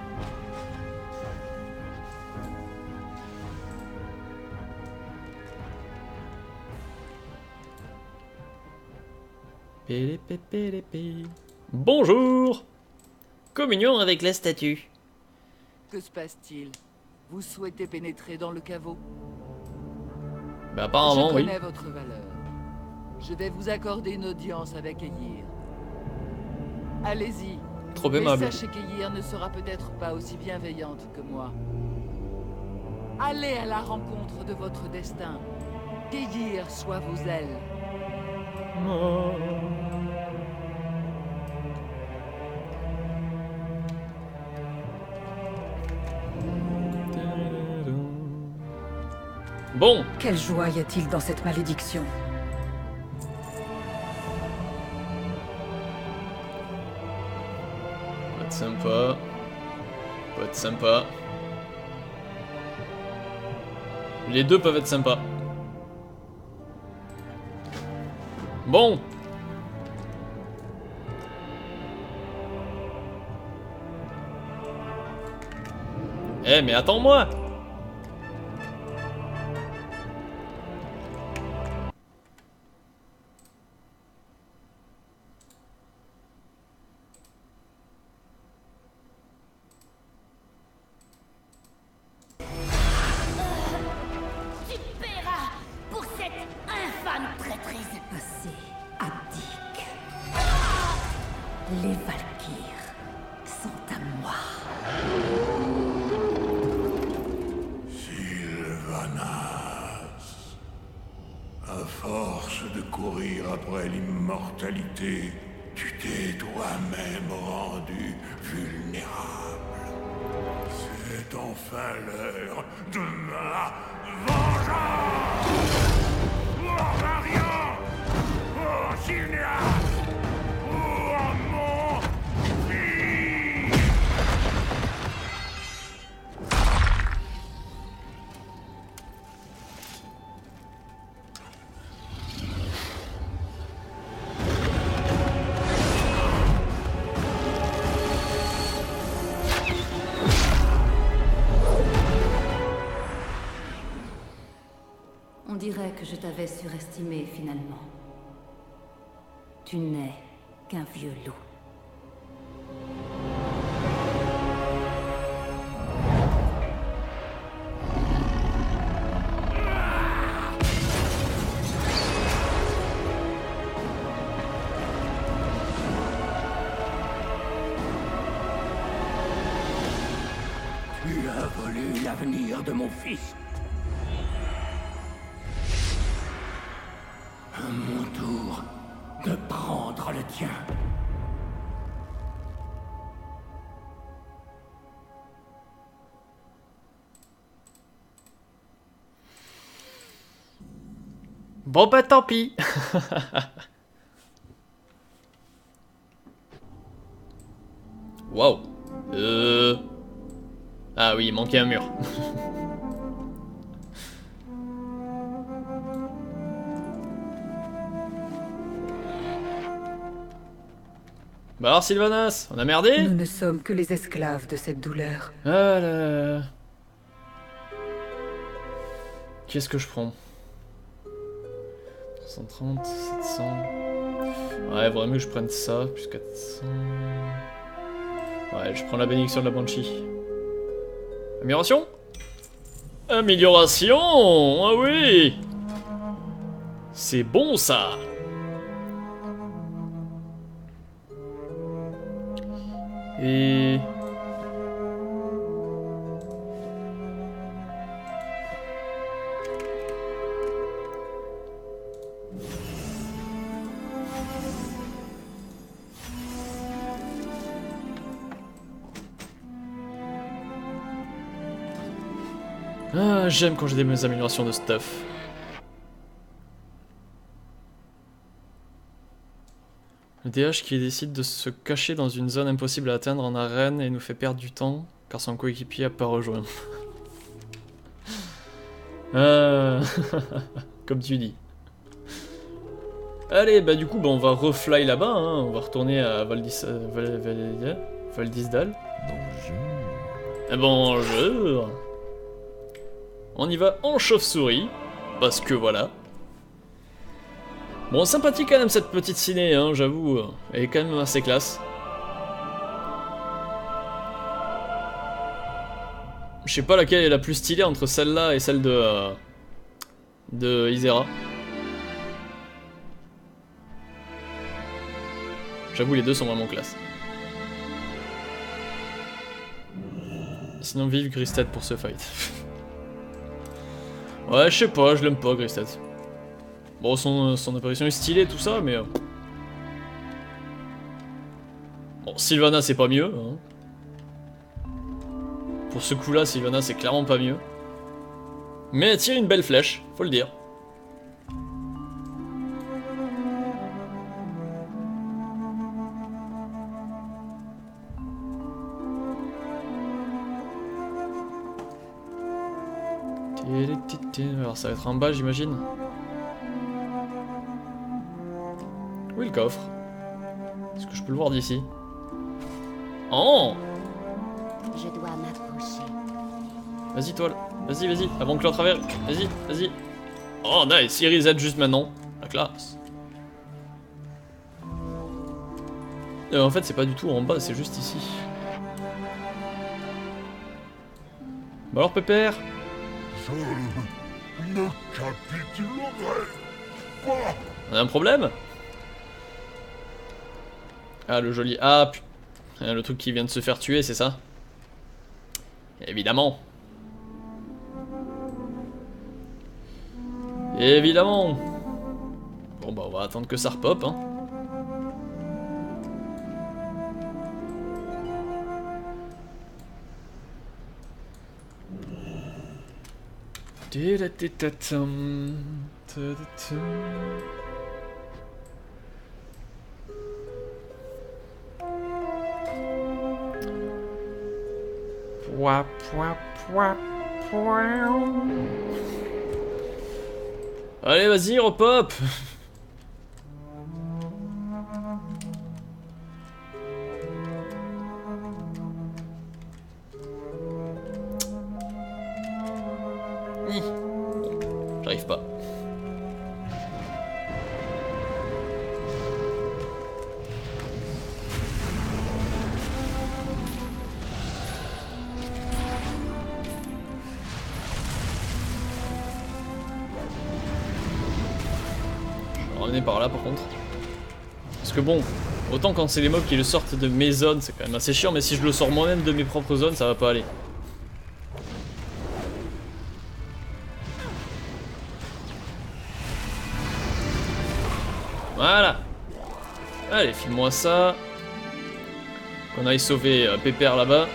Bonjour. Communion avec la statue. Que se passe-t-il? Vous souhaitez pénétrer dans le caveau? Bah apparemment Je oui. connais votre valeur. Je vais vous accorder une audience avec Aegir. Allez-y. Trop Mais aimable. sachez qu'Aegir ne sera peut-être pas aussi bienveillante que moi. Allez à la rencontre de votre destin. Qu'Aegir soit vos ailes. Bon. Quelle joie y a-t-il dans cette malédiction? Pas de sympa. Pas de sympa. Les deux peuvent être sympas. Bon. Eh mais attends-moi. Tu paieras pour cette infâme traîtrise. Assez abdique. Les Valkyres sont à moi. Sylvanas, à force de courir après l'immortalité, tu t'es toi-même rendu vulnérable. C'est enfin l'heure de ma vengeance! Oh Varian! Oh Sylvanas! Oh mon fils! On dirait que je t'avais surestimé finalement. Tu n'es qu'un vieux loup. l'avenir de mon fils. À mon tour de prendre le tien. Bon bah tant pis. Waouh. Euh... Ah oui, il manquait un mur. Bah alors Sylvanas, on a merdé? Nous ne sommes que les esclaves de cette douleur. Ah là là. Qu'est-ce que je prends? trois cent trente, sept cents... Ouais, vraiment que je prenne ça, plus quatre cents... Ouais, je prends la bénédiction de la Banshee. Amélioration? Amélioration! Ah oui! C'est bon ça! Et... Ah, j'aime quand j'ai des améliorations de stuff. Le D H qui décide de se cacher dans une zone impossible à atteindre en arène et nous fait perdre du temps car son coéquipier n'a pas rejoint. Ah, comme tu dis. Allez, bah du coup, bah, on va refly là-bas, hein. On va retourner à Valdis... Euh, Val... Val... Valdisdal. Bonjour. Bonjour. On y va en chauve-souris, parce que voilà. Bon, sympathique quand même cette petite ciné, hein, j'avoue. Elle est quand même assez classe. Je sais pas laquelle est la plus stylée entre celle-là et celle de... Euh, de Ysera. J'avoue, les deux sont vraiment classe. Sinon, vive Gristed pour ce fight. Ouais, je sais pas, je l'aime pas, Gristed. Bon, son, son apparition est stylée, tout ça, mais... Euh... Bon, Sylvana, c'est pas mieux. Hein. Pour ce coup-là, Sylvana, c'est clairement pas mieux. Mais elle tire une belle flèche, faut le dire. Alors ça va être en bas, j'imagine. Oui, le coffre. Est-ce que je peux le voir d'ici? Oh! Je dois m'approcher. Vas-y, toi. Vas-y, vas-y. Avant que l'autre travers. Vas-y, vas-y. Oh, nice. Il reset juste maintenant. La classe. Euh, en fait, c'est pas du tout en bas, c'est juste ici. Bah alors, Pépère? Je ne capitulerai pas. On a un problème? Ah, le joli... Ah, putain. Le truc qui vient de se faire tuer, c'est ça? Évidemment. Évidemment. Bon, bah, on va attendre que ça repop, hein. Pouah, pouah, pouah, pouah. Allez, vas-y, repop. J'arrive pas. Je vais revenir par là par contre. Parce que bon, autant quand c'est les mobs qui le sortent de mes zones, c'est quand même assez chiant, mais si je le sors moi-même de mes propres zones, ça va pas aller. Voilà. Allez, file-moi ça. Qu'on aille sauver euh, Pépère là-bas.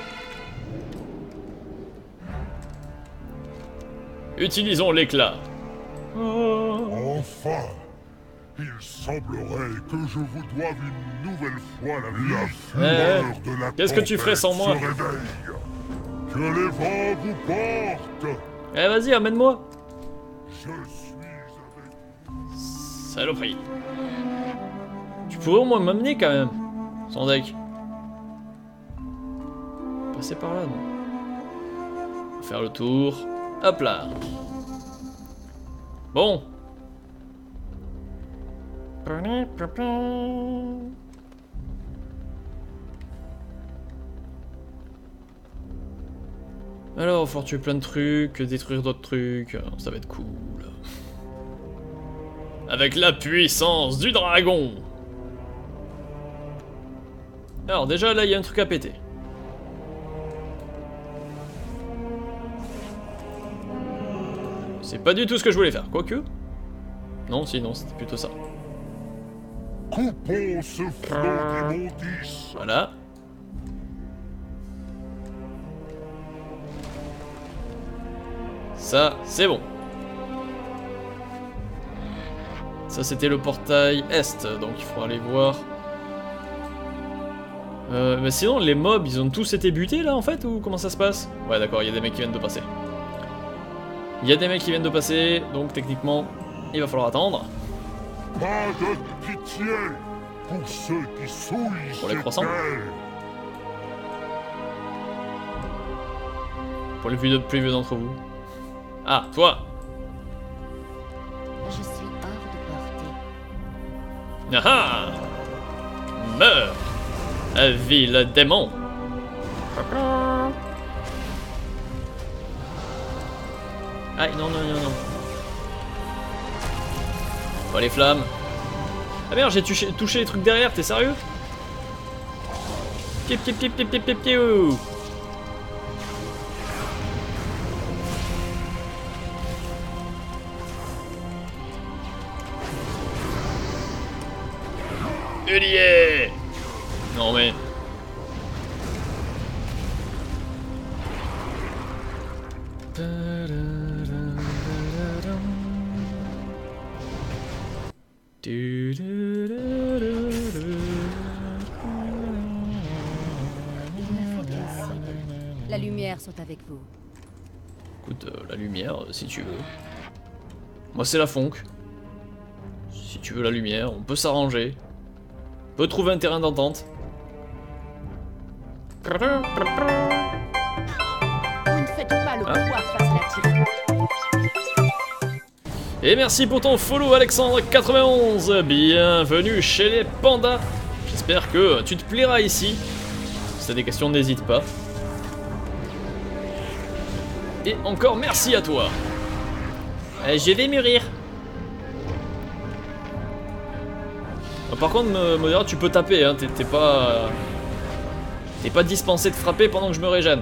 Utilisons l'éclat. Oh. Enfin, il semblerait que je vous doive une nouvelle fois la vie. La fureur eh, de la qu'est-ce que tu ferais sans moi? se réveille. Que les vents vous portent. Eh, vas-y, amène-moi. Je suis avec... Saloperie. Tu pourrais au moins m'amener quand même. Sans deck. Passer par là, non? Faire le tour. Hop là. Bon. Alors, il va falloir tuer plein de trucs, détruire d'autres trucs, ça va être cool. Avec la puissance du dragon. Alors déjà, là, il y a un truc à péter. C'est pas du tout ce que je voulais faire, quoique. Non, si, non, c'était plutôt ça. Coupons ce flot d'immondices. Voilà. Ça, c'est bon. Ça, c'était le portail Est, donc il faut aller voir. Euh, mais sinon, les mobs, ils ont tous été butés, là, en fait, ou comment ça se passe? Ouais, d'accord, il y a des mecs qui viennent de passer. Il y a des mecs qui viennent de passer, donc techniquement, il va falloir attendre. Pas de pitié pour ceux qui souillent pour les croissants. Pour les plus, plus vieux d'entre vous. Ah, toi. Je suis hors de portée. Ah ah. Meurs, vil démon. Aïe, non, non, non, non. Pas les flammes. Ah merde, j'ai touché, touché les trucs derrière, t'es sérieux? Pip, pip, pip, pip, pip, pip, pip. Ulier. Non mais... La lumière sont avec vous. Écoute, euh, la lumière, euh, si tu veux. Moi, c'est la fonque. Si tu veux la lumière, on peut s'arranger. On peut trouver un terrain d'entente. Vous ne faites pas le poids face à la tyrannie. Et merci pour ton follow, Alexandre quatre-vingt-onze. Bienvenue chez les pandas. J'espère que tu te plairas ici. Si t'as des questions, n'hésite pas. Et encore merci à toi. Euh, je vais mûrir. Ah, par contre, Modéra, tu peux taper, hein. T'es pas... T'es pas dispensé de frapper pendant que je me régène.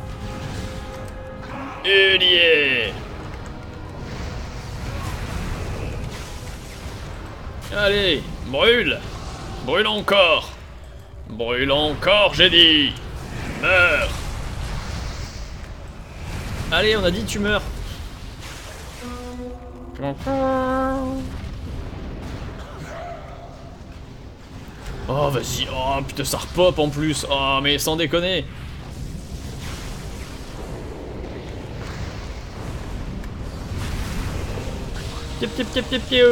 Ulier. Allez, brûle. Brûle encore. Brûle encore, j'ai dit. Meurs. Allez, on a dit tu meurs. Oh, vas-y. Oh, putain, ça repop en plus. Oh, mais sans déconner. Piep, piep, piep, piep, piep.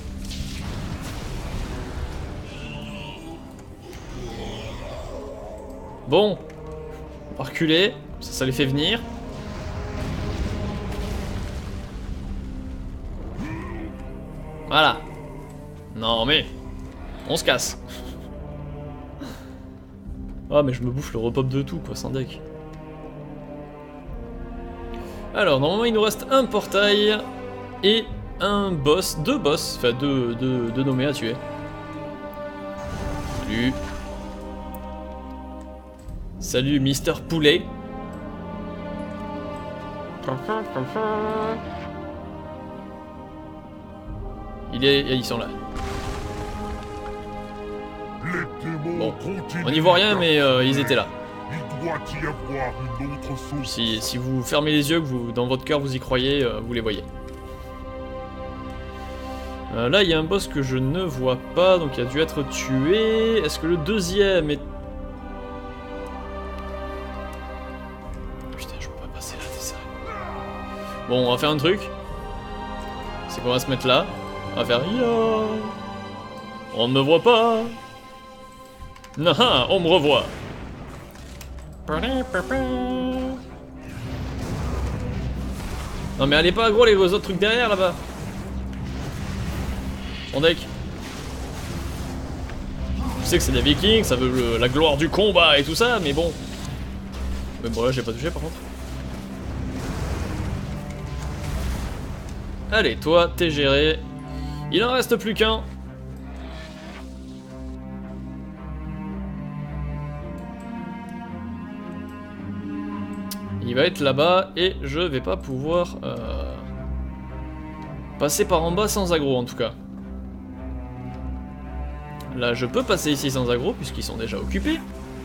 Bon. On va reculer. Ça, ça les fait venir. Voilà. Non mais... On se casse. Ah mais je me bouffe le repop de tout quoi, sans deck. Alors normalement il nous reste un portail et un boss, deux boss, enfin deux, deux, deux nommés à tuer. Salut. Salut Mister Poulet. Il est... Ils sont là. Les démons Bon, continuent. on n'y voit rien, mais euh, ils étaient là. Il doit y avoir une autre source. Si, si vous fermez les yeux, que vous, dans votre cœur vous y croyez, euh, vous les voyez. Euh, là, il y a un boss que je ne vois pas, donc il a dû être tué. Est-ce que le deuxième est... Putain, je peux pas passer là, t'es sérieux. Bon, on va faire un truc. C'est qu'on va se mettre là. On va faire... Ya. On ne me voit pas. Naha, on me revoit. Non mais allez pas gros les autres trucs derrière là-bas. Mon deck. Je sais que c'est des vikings, ça veut le, la gloire du combat et tout ça, mais bon. Mais bon là j'ai pas touché par contre. Allez, toi t'es géré. Il en reste plus qu'un. Il va être là-bas et je vais pas pouvoir euh, passer par en bas sans aggro en tout cas. Là je peux passer ici sans aggro puisqu'ils sont déjà occupés.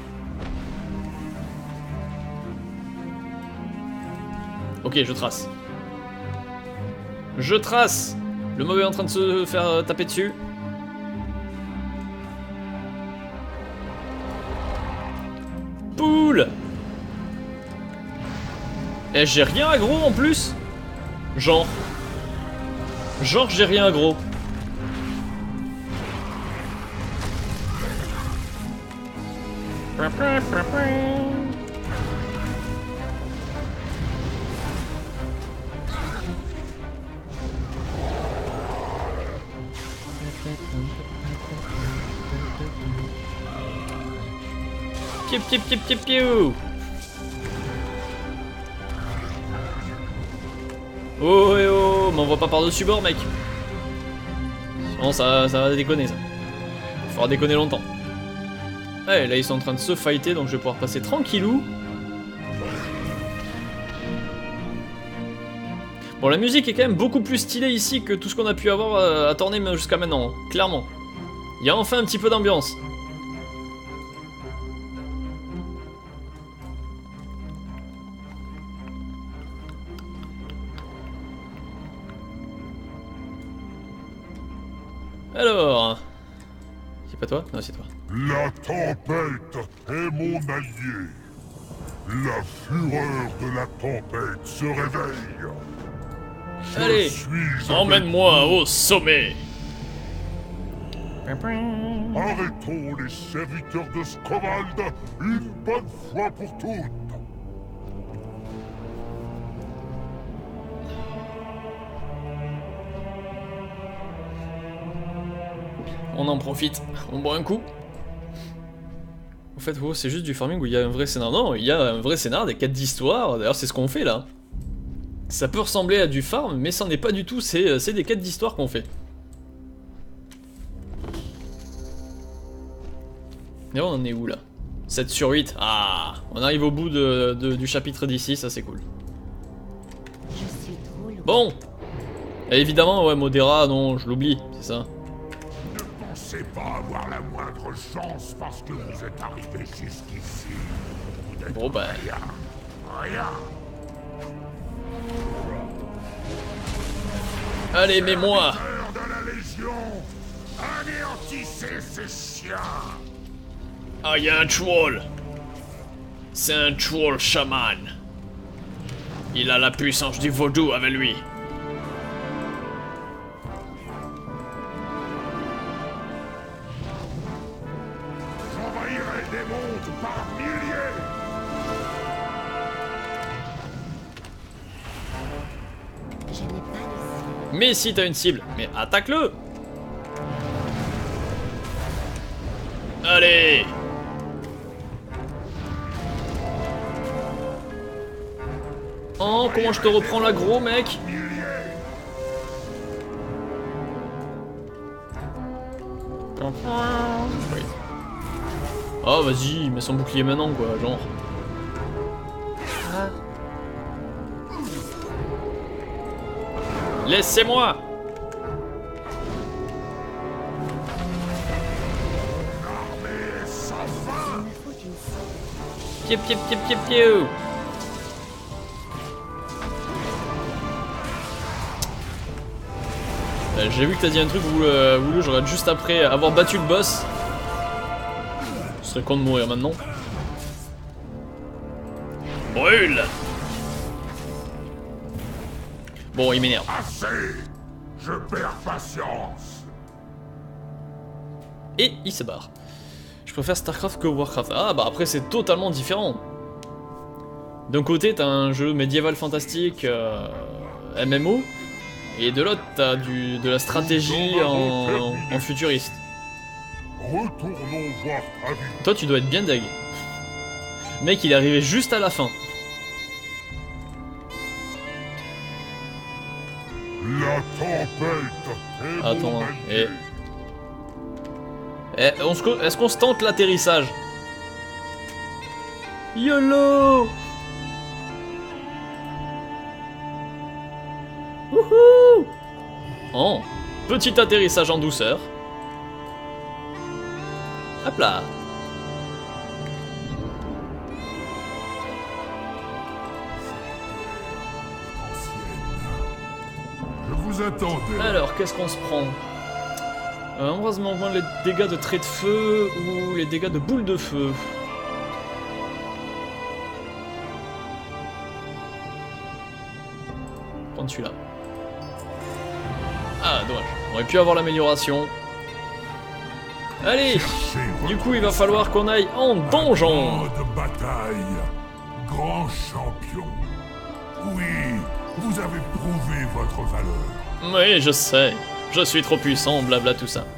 Ok, je trace. Je trace. Le mob est en train de se faire taper dessus. Poule. Eh, j'ai rien aggro en plus. Genre. Genre j'ai rien aggro. Piou piou piou piou piou. Oh et oh, m'envoie pas par-dessus bord mec. Non ça, ça va déconner ça. Il faudra déconner longtemps. Allez, là ils sont en train de se fighter donc je vais pouvoir passer tranquillou. Bon la musique est quand même beaucoup plus stylée ici que tout ce qu'on a pu avoir à tourner jusqu'à maintenant, clairement. Il y a enfin un petit peu d'ambiance. Alors... C'est pas toi? Non, c'est toi. La tempête est mon allié. La fureur de la tempête se réveille. Je Allez, emmène-moi au sommet. Arrêtons les serviteurs de Skovald une bonne fois pour toutes. On en profite, on boit un coup. En fait, oh, c'est juste du farming où il y a un vrai scénar. Non, il y a un vrai scénar, des quêtes d'histoire. D'ailleurs, c'est ce qu'on fait là. Ça peut ressembler à du farm, mais ça n'est pas du tout. C'est des quêtes d'histoire qu'on fait. Et on en est où là? sept sur huit. Ah, on arrive au bout de, de, du chapitre d'ici, ça c'est cool. Bon. Et évidemment, ouais, Modera, non, je l'oublie, c'est ça. Ne pensez pas avoir la moindre chance parce que vous êtes arrivé jusqu'ici. Vous n'êtes bon, bah... rien. Rien. Allez, mets-moi. De la Légion, anéantissez ces chiens. Ah, il y a un troll. C'est un troll chaman. Il a la puissance du vaudou avec lui. J'envahirai des mondes par milliers. Mais si t'as une cible, mais attaque-le. Allez. Oh, comment je te reprends l'aggro, mec? Oui. Oh, vas-y, mets son bouclier maintenant, quoi, genre. Ah. Laissez-moi. Piep, piep, piep, piep, piep. Euh, J'ai vu que t'as dit un truc où, euh, où j'aurais juste après avoir battu le boss. Ce serait con de mourir maintenant. Brûle. Bon, il m'énerve. Assez. Je perds patience. Et il se barre. Je préfère StarCraft que Warcraft. Ah bah après c'est totalement différent. D'un côté t'as un jeu médiéval fantastique euh, M M O. Et de l'autre t'as du de la stratégie en, en futuriste. Retournons voir Travis. Toi tu dois être bien deg. Mec il est arrivé juste à la fin. La tempête est Attends, mon et... Eh, on se... est-ce qu'on se tente l'atterrissage? YOLO! Wouhou! Oh, petit atterrissage en douceur. Hop là! Je vous attendais. Alors, qu'est-ce qu'on se prend? Euh, embrasement, les dégâts de trait de feu ou les dégâts de boule de feu? Prendre celui-là. Ah, dommage. On aurait pu avoir l'amélioration. Allez! Du coup, il va falloir qu'on aille en donjon! De bataille, grand champion. Oui, vous avez prouvé votre valeur. Oui, je sais. Je suis trop puissant, blabla tout ça.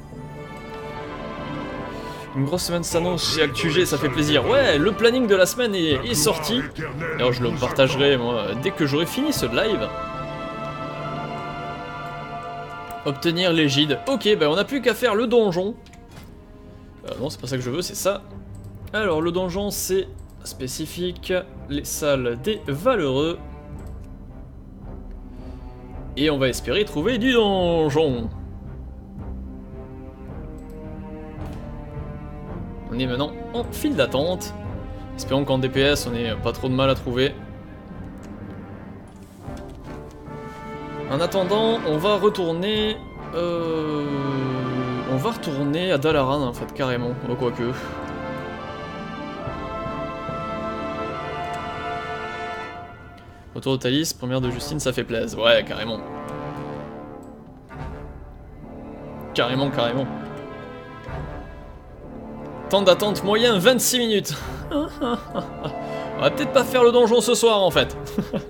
Une grosse semaine s'annonce chez ActuG, ça fait plaisir. Ouais, le planning de la semaine est, est sorti. Alors je le partagerai moi dès que j'aurai fini ce live. Obtenir l'égide. Ok, ben on n'a plus qu'à faire le donjon. Euh, non, c'est pas ça que je veux, c'est ça. Alors le donjon c'est spécifique. Les salles des valeureux. Et on va espérer trouver du donjon. On est maintenant en file d'attente. Espérons qu'en D P S on ait pas trop de mal à trouver. En attendant, on va retourner... Euh... On va retourner à Dalaran en fait, carrément. Oh, quoique. Retour de Thalys, première de Justine, ça fait plaisir. Ouais, carrément. Carrément, carrément. Temps d'attente moyen, vingt-six minutes. On va peut-être pas faire le donjon ce soir, en fait.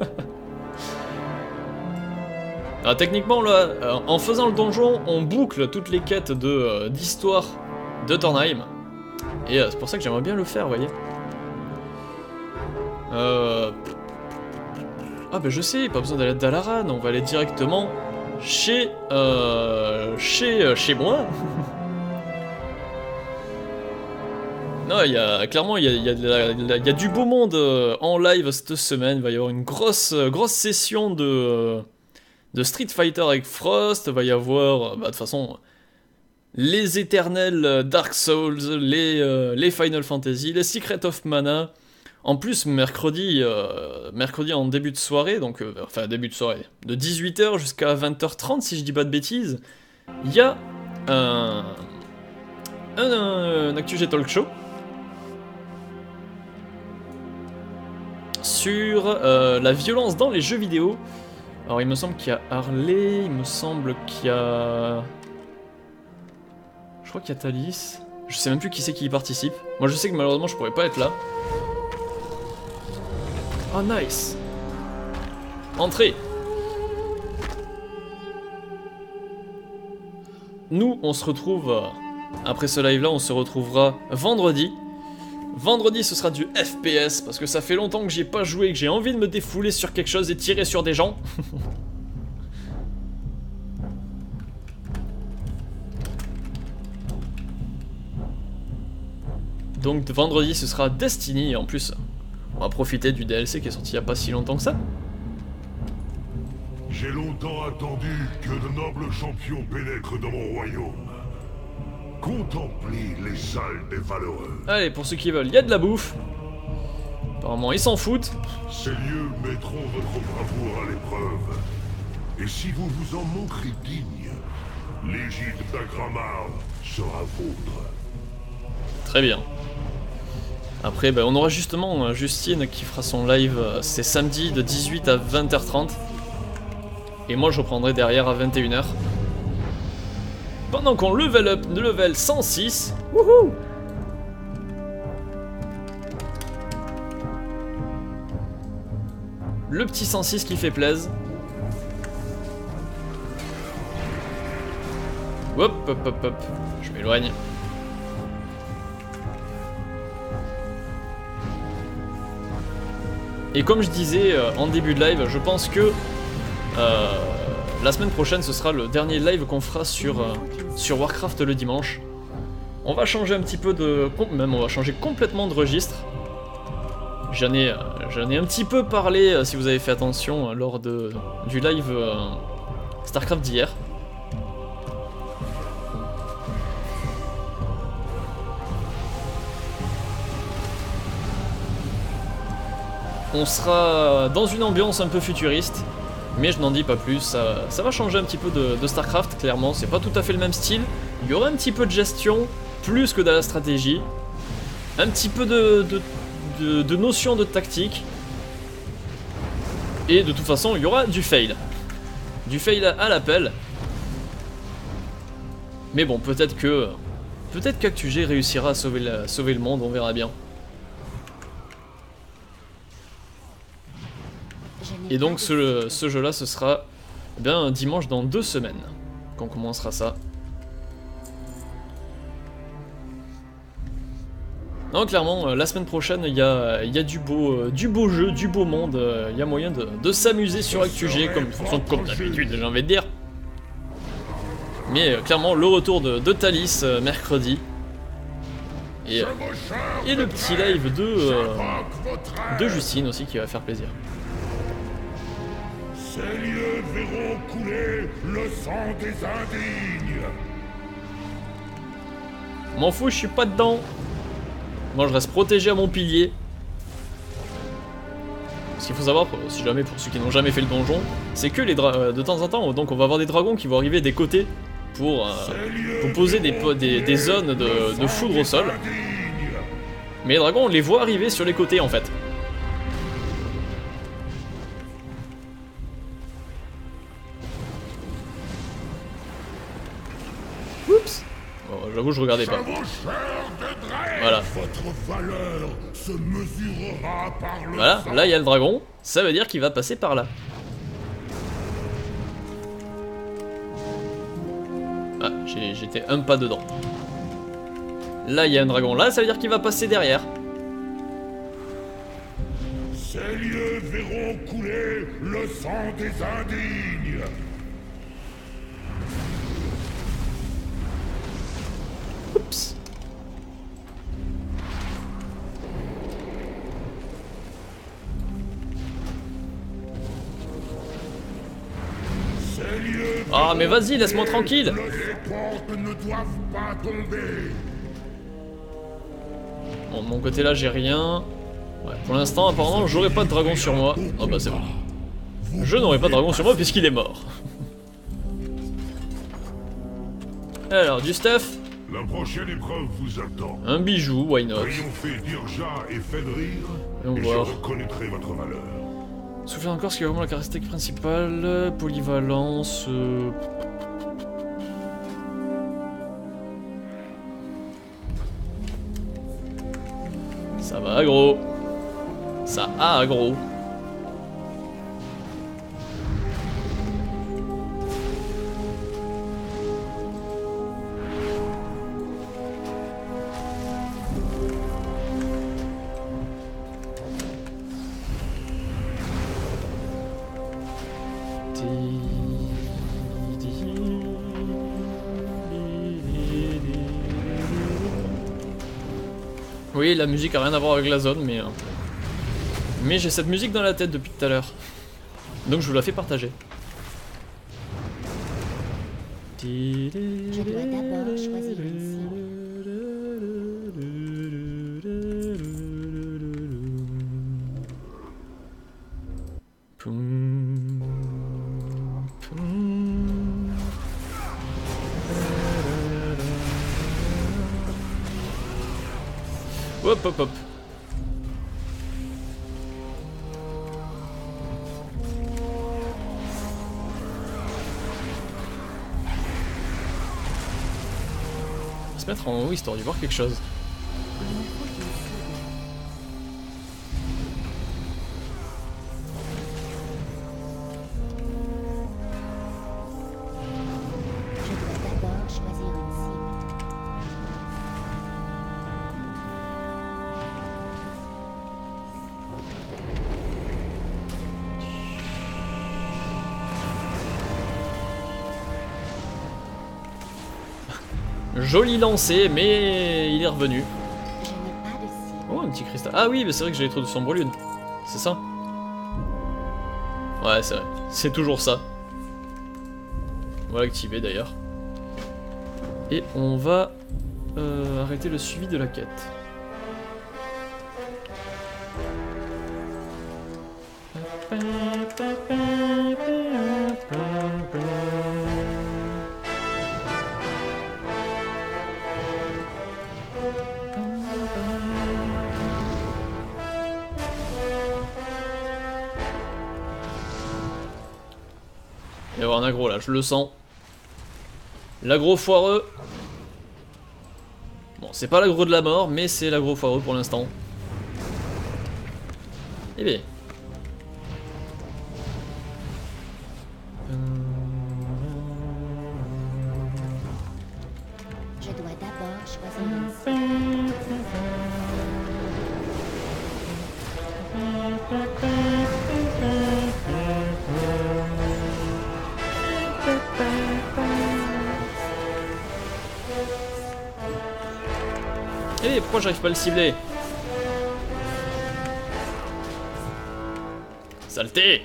Alors, techniquement, là, en faisant le donjon, on boucle toutes les quêtes de euh, d'histoire de Tornheim. Et euh, c'est pour ça que j'aimerais bien le faire, vous voyez. Euh... Ah bah je sais, pas besoin d'aller à Dalaran, on va aller directement chez... Euh, chez... Euh, chez moi. Non, il y a... Clairement, il y a, y, a, y a du beau monde euh, en live cette semaine. Il va y avoir une grosse, euh, grosse session de... Euh, de Street Fighter avec Frost. Il va y avoir... Bah de toute façon... Les éternels Dark Souls, les, euh, les Final Fantasy, les Secret of Mana... En plus, mercredi, euh, mercredi en début de soirée, donc euh, enfin début de soirée, de dix-huit heures jusqu'à vingt heures trente si je dis pas de bêtises, il y a un, un, un, un ActuG Talk Show sur euh, la violence dans les jeux vidéo. Alors il me semble qu'il y a Harley, il me semble qu'il y a... Je crois qu'il y a Thalys, je sais même plus qui c'est qui y participe. Moi je sais que malheureusement je pourrais pas être là. Oh nice. Entrée. Nous, on se retrouve, euh, après ce live-là, on se retrouvera vendredi. Vendredi, ce sera du F P S, parce que ça fait longtemps que j'y ai pas joué et que j'ai envie de me défouler sur quelque chose et tirer sur des gens. Donc vendredi, ce sera Destiny, et en plus... On va profiter du D L C qui est sorti il n'y a pas si longtemps que ça. J'ai longtemps attendu que de nobles champions pénètrent dans mon royaume. Contemplez les salles des valeureux. Allez, pour ceux qui veulent, il y a de la bouffe. Apparemment, ils s'en foutent. Ces lieux mettront votre bravoure à l'épreuve. Et si vous vous en montrez digne, l'égide d'Agramar sera vôtre. Très bien. Après, ben, on aura justement Justine qui fera son live, euh, c'est samedi de dix-huit à vingt heures trente. Et moi, je reprendrai derrière à vingt et une heures. Pendant qu'on level up de level cent six. Wouhou! Le petit cent six qui fait plaise. Hop, hop, hop, hop. Je m'éloigne. Et comme je disais euh, en début de live, je pense que euh, la semaine prochaine, ce sera le dernier live qu'on fera sur, euh, sur Warcraft le dimanche. On va changer un petit peu de... Même on va changer complètement de registre. J'en ai, j'en ai un petit peu parlé, euh, si vous avez fait attention, euh, lors de, du live euh, StarCraft d'hier. On sera dans une ambiance un peu futuriste, mais je n'en dis pas plus, ça, ça va changer un petit peu de, de StarCraft, clairement, c'est pas tout à fait le même style. Il y aura un petit peu de gestion, plus que de la stratégie, un petit peu de... de De, de notions de tactique, et de toute façon il y aura du fail du fail à, à l'appel, mais bon, peut-être que peut-être qu'ActuG réussira à sauver, la, sauver le monde, on verra bien. Et donc ce, ce jeu là ce sera eh bien, un dimanche dans deux semaines qu'on commencera ça. Non, clairement, euh, la semaine prochaine, il y a, y a du, beau, euh, du beau jeu, du beau monde, il euh, y a moyen de, de s'amuser sur ActuG, comme, comme d'habitude, j'ai envie de dire. Mais euh, clairement, le retour de, de Thalys, euh, mercredi. Et, euh, et le petit live de, euh, de Justine aussi, qui va faire plaisir. Ces lieux verront couler le sang des indignes. M'en fous, je suis pas dedans. Moi je reste protégé à mon pilier. Ce qu'il faut savoir, si jamais pour ceux qui n'ont jamais fait le donjon, c'est que les dra de temps en temps, donc on va avoir des dragons qui vont arriver des côtés pour, euh, pour poser des, des, des zones de, de foudre au sol. Mais les dragons, on les voit arriver sur les côtés en fait. Oups. Bon, j'avoue, je regardais pas. Voilà. Voilà, là il y a le dragon, ça veut dire qu'il va passer par là. Ah, j'étais un pas dedans. Là il y a un dragon là, ça veut dire qu'il va passer derrière. Ces lieux verront couler le sang des indignes. Oups. Ah, mais vas-y, laisse-moi tranquille. Les portes ne doivent pas tomber. Bon, de mon côté là, j'ai rien. Ouais, pour l'instant, apparemment, j'aurai pas de dragon sur moi. Oh bah c'est bon. Je n'aurai pas de dragon sur moi puisqu'il est mort. Alors, du stuff. La prochaine épreuve vous attend. Un bijou, why not. Triomphez d'Irja et Fenrir, et, on et voit. je reconnaîtrai votre valeur. Soufflez encore ce qui est vraiment la caractéristique principale. Polyvalence. Euh... Ça va aggro. Ça a aggro. Oui, la musique a rien à voir avec la zone, mais... Euh... Mais j'ai cette musique dans la tête depuis tout à l'heure. Donc je vous la fais partager. Je dois d'abord choisir une cible. Hop hop hop. On va se mettre en haut histoire de voir quelque chose. Joli lancé, mais il est revenu. Oh, un petit cristal. Ah oui, mais c'est vrai que j'ai les trous de sombre lune. C'est ça? Ouais, c'est vrai. C'est toujours ça. On va l'activer d'ailleurs. Et on va euh, arrêter le suivi de la quête. Il va y avoir un aggro là, je le sens. L'aggro foireux. Bon, c'est pas l'aggro de la mort, mais c'est l'aggro foireux pour l'instant. Eh bien. Je dois d'abord choisir une cible. Eh, pourquoi j'arrive pas à le cibler? Saleté!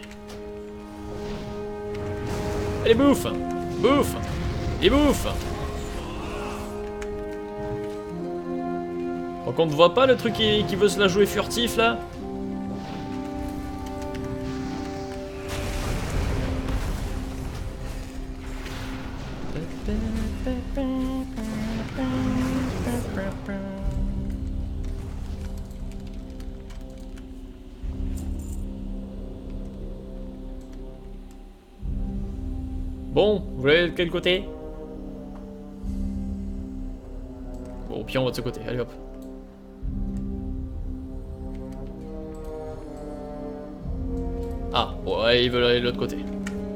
Allez, bouffe! Bouffe! Et bouffe! Donc on ne voit pas le truc qui, qui veut se la jouer furtif là? Bon, vous voulez de quel côté? Bon, au pire on va de ce côté, allez hop. Ah, ouais, ils veulent aller de l'autre côté.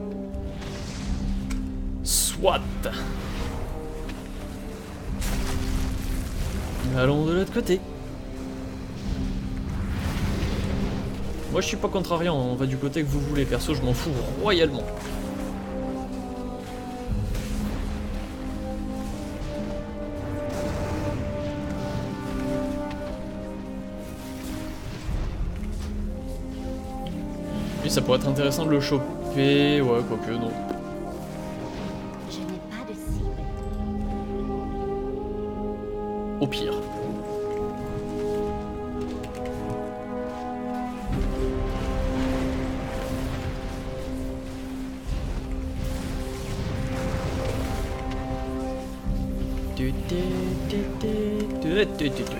Soit. Allons de l'autre côté. Moi je suis pas contrariant, on va du côté que vous voulez, perso je m'en fous royalement. Lui ça pourrait être intéressant de le choper, ouais quoique non. Je n'ai pas de cible. Au pire. Tu, tu, tu, tu, tu, tu, tu, tu.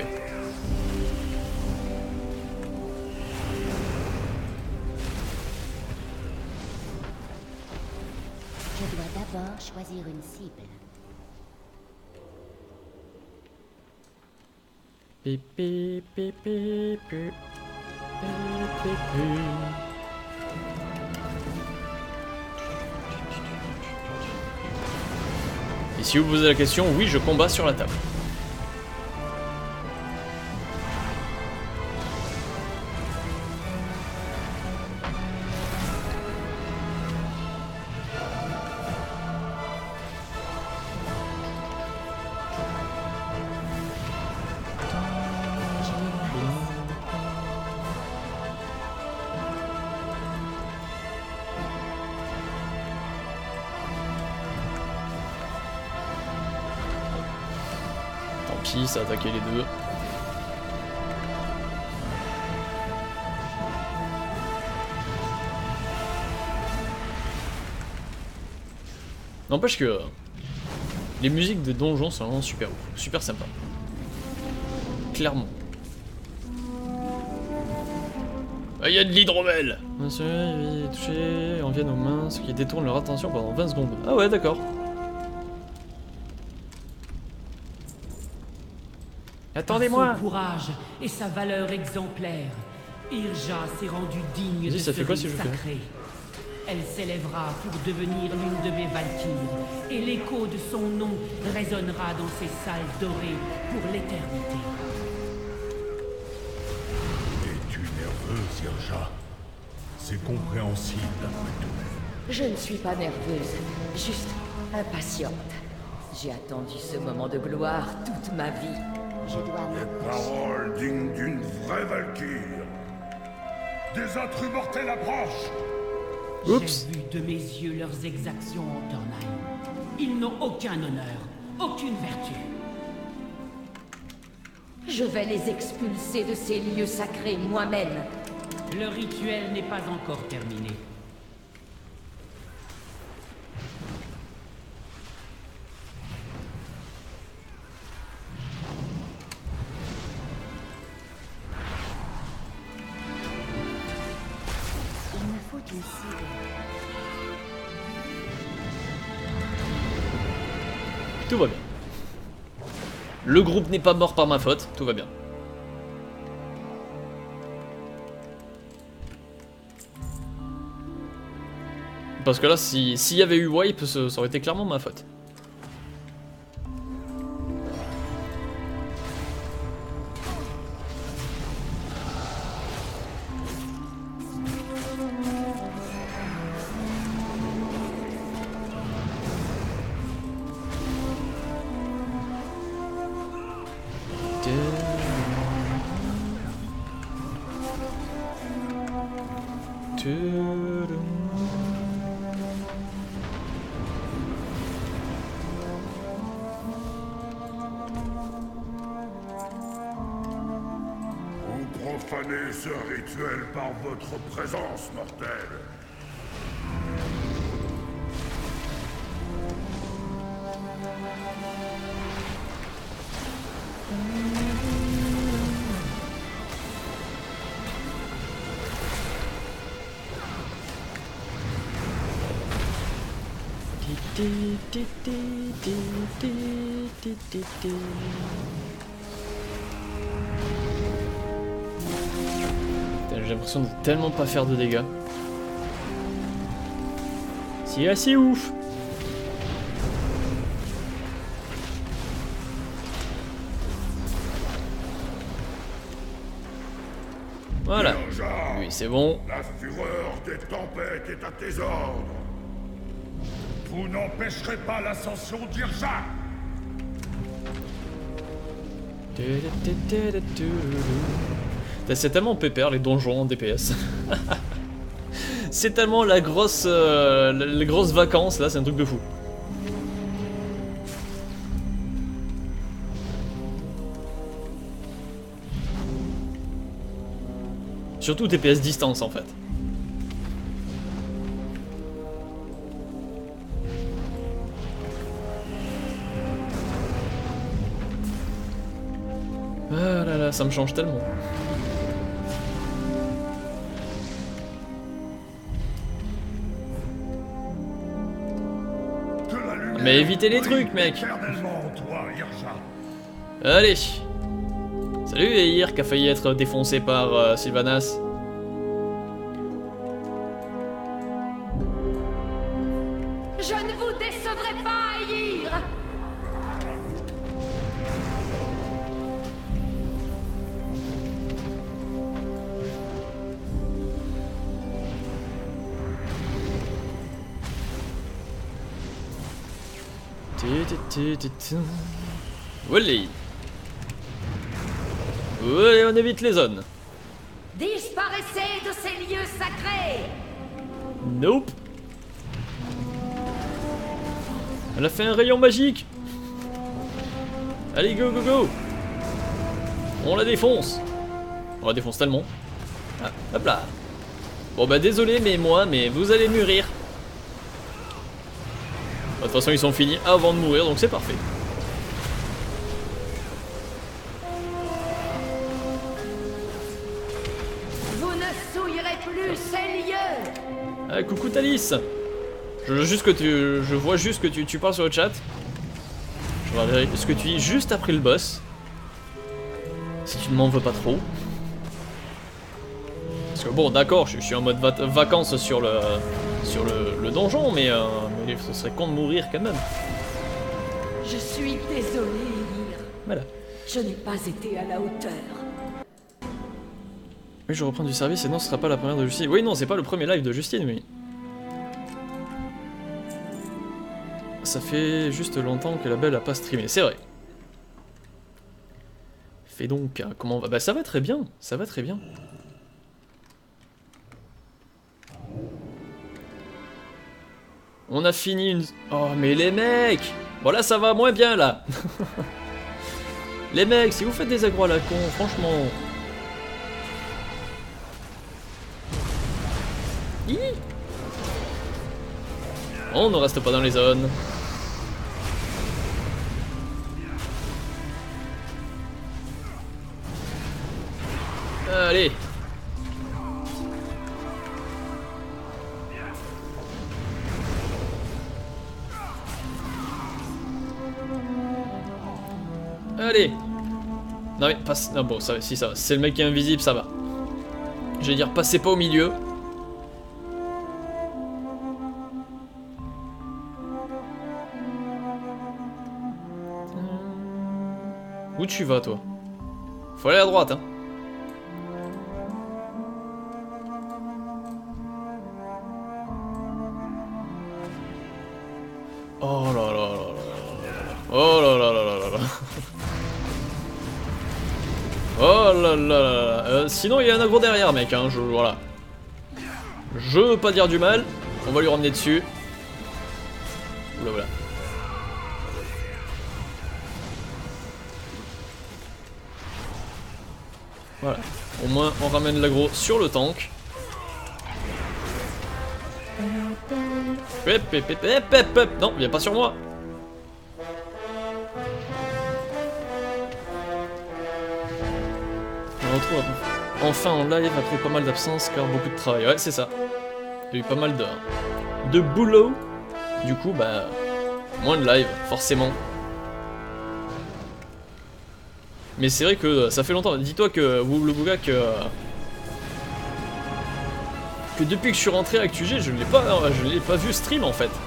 Je dois d'abord choisir une cible. Pi, pi, pi, pi, pi. Pi, pi, pi. Et si vous posez la question, oui, je combats sur la table. Tant pis, ça a attaqué les deux. N'empêche que les musiques des donjons sont vraiment super ouf, super sympa. Clairement. Ah, il y a de l'hydromel. Touché, en viennent aux mains, ce qui détourne leur attention pendant vingt secondes. Ah ouais, d'accord. Attendez-moi. Son courage et sa valeur exemplaire, Irja s'est rendue digne de ça ce fait quoi si rite je fais sacré. Elle s'élèvera pour devenir l'une de mes valkyries, et l'écho de son nom résonnera dans ces salles dorées pour l'éternité. Es-tu nerveuse, Irja? C'est compréhensible après tout. Je ne suis pas nerveuse, juste impatiente. J'ai attendu ce moment de gloire toute ma vie. Je dois Des me... paroles dignes d'une vraie valkyre. Des intrus mortels approchent. Oups. J'ai vu de mes yeux leurs exactions en Tornheim. Ils n'ont aucun honneur, aucune vertu. Je vais les expulser de ces lieux sacrés moi-même. Le rituel n'est pas encore terminé. Il me faut une cible. Tout va bien. Le groupe n'est pas mort par ma faute, tout va bien. Parce que là, si- s'il y avait eu wipe, ça, ça aurait été clairement ma faute. Vous profanez ce rituel par votre présence mortelle. J'ai l'impression de tellement pas faire de dégâts. C'est assez ouf. Voilà. Oui, c'est bon. La fureur des tempêtes est à tes ordres. Vous n'empêcherez pas l'ascension d'Irja. C'est tellement pépère les donjons en D P S. C'est tellement la grosse, euh, les grosses vacances là, c'est un truc de fou. Surtout D P S distance en fait. Ah là là, ça me change tellement. Mais évitez les trucs, mec. Allez. Salut Eir qui a failli être défoncé par euh, Sylvanas. Je ne vous décevrai pas, Eir. Wally. Ouais, on évite les zones. Disparaissez de ces lieux sacrés. Nope. Elle a fait un rayon magique. Allez, go, go, go. On la défonce. On la défonce tellement. Ah, hop là. Bon bah désolé, mais moi, mais vous allez mûrir. De toute façon, ils sont finis avant de mourir, donc c'est parfait. Vous ne souillerez Ah, coucou Thalys. Je, veux juste que tu, je vois juste que tu, tu parles sur le chat. Je vais regarder ce que tu dis juste après le boss. Si tu ne m'en veux pas trop. Parce que bon, d'accord, je, je suis en mode va vacances sur le sur le, le donjon, mais, euh, mais ce serait con de mourir quand même. Je suis désolée, Ymir. Voilà. Je n'ai pas été à la hauteur. Oui, je reprends du service et non, ce sera pas la première de Justine. Oui, non, c'est pas le premier live de Justine, oui. Ça fait juste longtemps que la belle a pas streamé, c'est vrai. Fais donc, hein, comment on va... Bah ça va très bien, ça va très bien. On a fini une... Oh mais les mecs! Bon là ça va moins bien là. Les mecs, si vous faites des aggros à la con, franchement... Hi On ne reste pas dans les zones. Allez. Allez. Non mais passe. Non bon ça va, si ça va. C'est le mec qui est invisible, ça va. Je vais dire passez pas au milieu. Où tu vas toi? Faut aller à droite hein. Oh là là là là là. Oh là là là là là là. Oh là là là là. Euh, sinon il y a un aggro derrière mec hein, je... voilà. Je veux pas dire du mal, on va lui ramener dessus. Oula voilà. Voilà, au moins on ramène l'aggro sur le tank. Hep, hep, hep, hep, hep, hep. Non, viens pas sur moi. On retrouve enfin en live après pas mal d'absence car beaucoup de travail. Ouais, c'est ça. Il y a eu pas mal de, de boulot. Du coup, bah, moins de live, forcément. Mais c'est vrai que ça fait longtemps. Dis-toi que, le Bouga, que, que depuis que je suis rentré à ActuG, je ne l'ai pas, je l'ai pas vu stream en fait.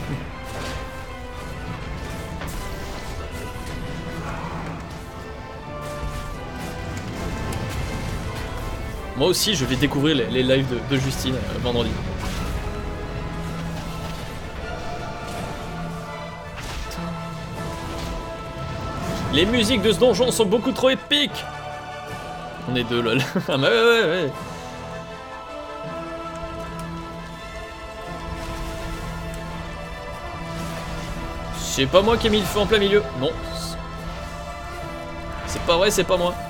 Moi aussi, je vais découvrir les, les lives de, de Justine euh, vendredi. Les musiques de ce donjon sont beaucoup trop épiques. On est deux lol. Ah bah ouais ouais ouais. C'est pas moi qui ai mis le feu en plein milieu. Non. C'est pas vrai, c'est pas moi.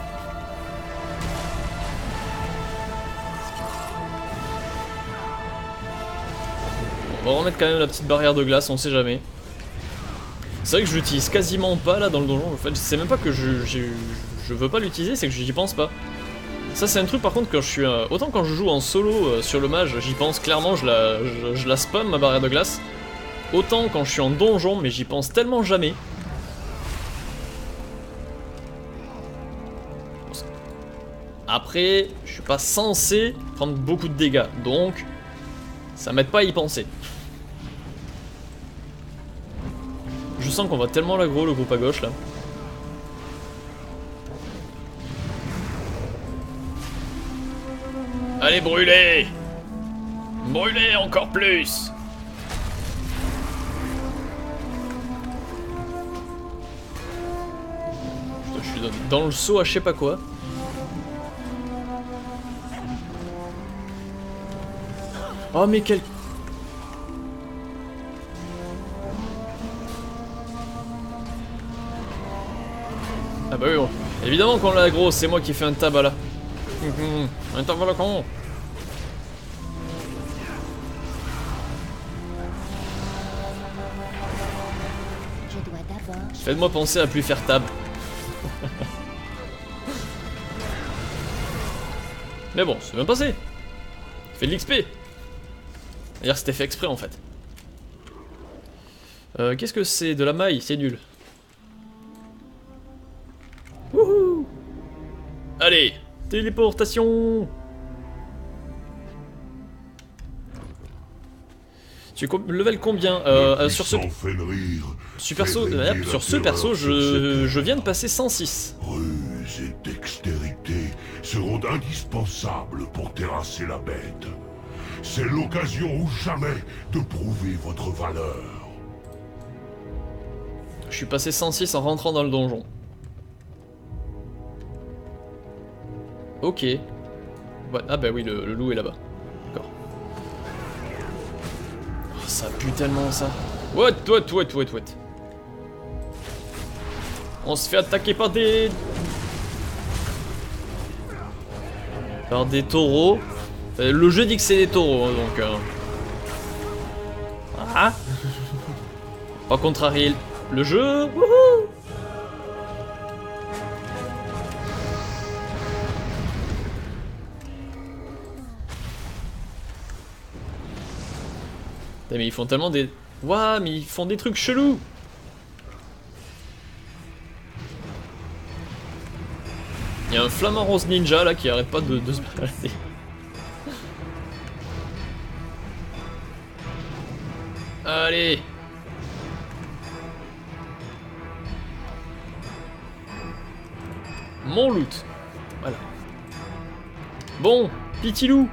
On va remettre quand même la petite barrière de glace, on sait jamais. C'est vrai que je l'utilise quasiment pas là dans le donjon. En fait, c'est même pas que je, je, je veux pas l'utiliser, c'est que j'y pense pas. Ça c'est un truc par contre quand je suis euh, autant quand je joue en solo euh, sur le mage, j'y pense clairement, je la, je, je la spam ma barrière de glace. Autant quand je suis en donjon, mais j'y pense tellement jamais. Après, je suis pas censé prendre beaucoup de dégâts, donc ça m'aide pas à y penser. Je sens qu'on va tellement l'aggro le groupe à gauche là. Allez brûlez! Brûlez encore plus! Putain, je suis dans, dans le saut à je sais pas quoi. Oh mais quel... Ah bah oui bon. Évidemment qu'on l'a aggro, c'est moi qui fais un tabac là. Mmh, un tabac là con. Je dois d'abord... Faites-moi penser à plus faire tab. Mais bon, c'est bien passé. Fait de l'X P. C'est-à-dire que c'était fait exprès en fait. Euh, Qu'est-ce que c'est? De la maille, c'est nul. Wouhou! Allez, téléportation! Tu level combien euh, euh, sur ce super perso, euh, sur ce perso, je, je viens de passer cent six. Ruse et dextérité seront indispensables pour terrasser la bête. C'est l'occasion ou jamais de prouver votre valeur. Je suis passé cent six en rentrant dans le donjon. Ok. Ouais, ah bah oui, le, le loup est là-bas. D'accord. Oh, ça pue tellement ça. What, what, what, what, what. On se fait attaquer par des... Par des taureaux. Le jeu dit que c'est des taureaux, hein, donc... Euh... Ah. Pas contrarier le jeu. Wouhou. Mais ils font tellement des... Ouah, mais ils font des trucs chelous. Il y a un flamant rose ninja là qui arrête pas de, de se balader. Allez. Mon loot. Voilà. Bon, petit loup.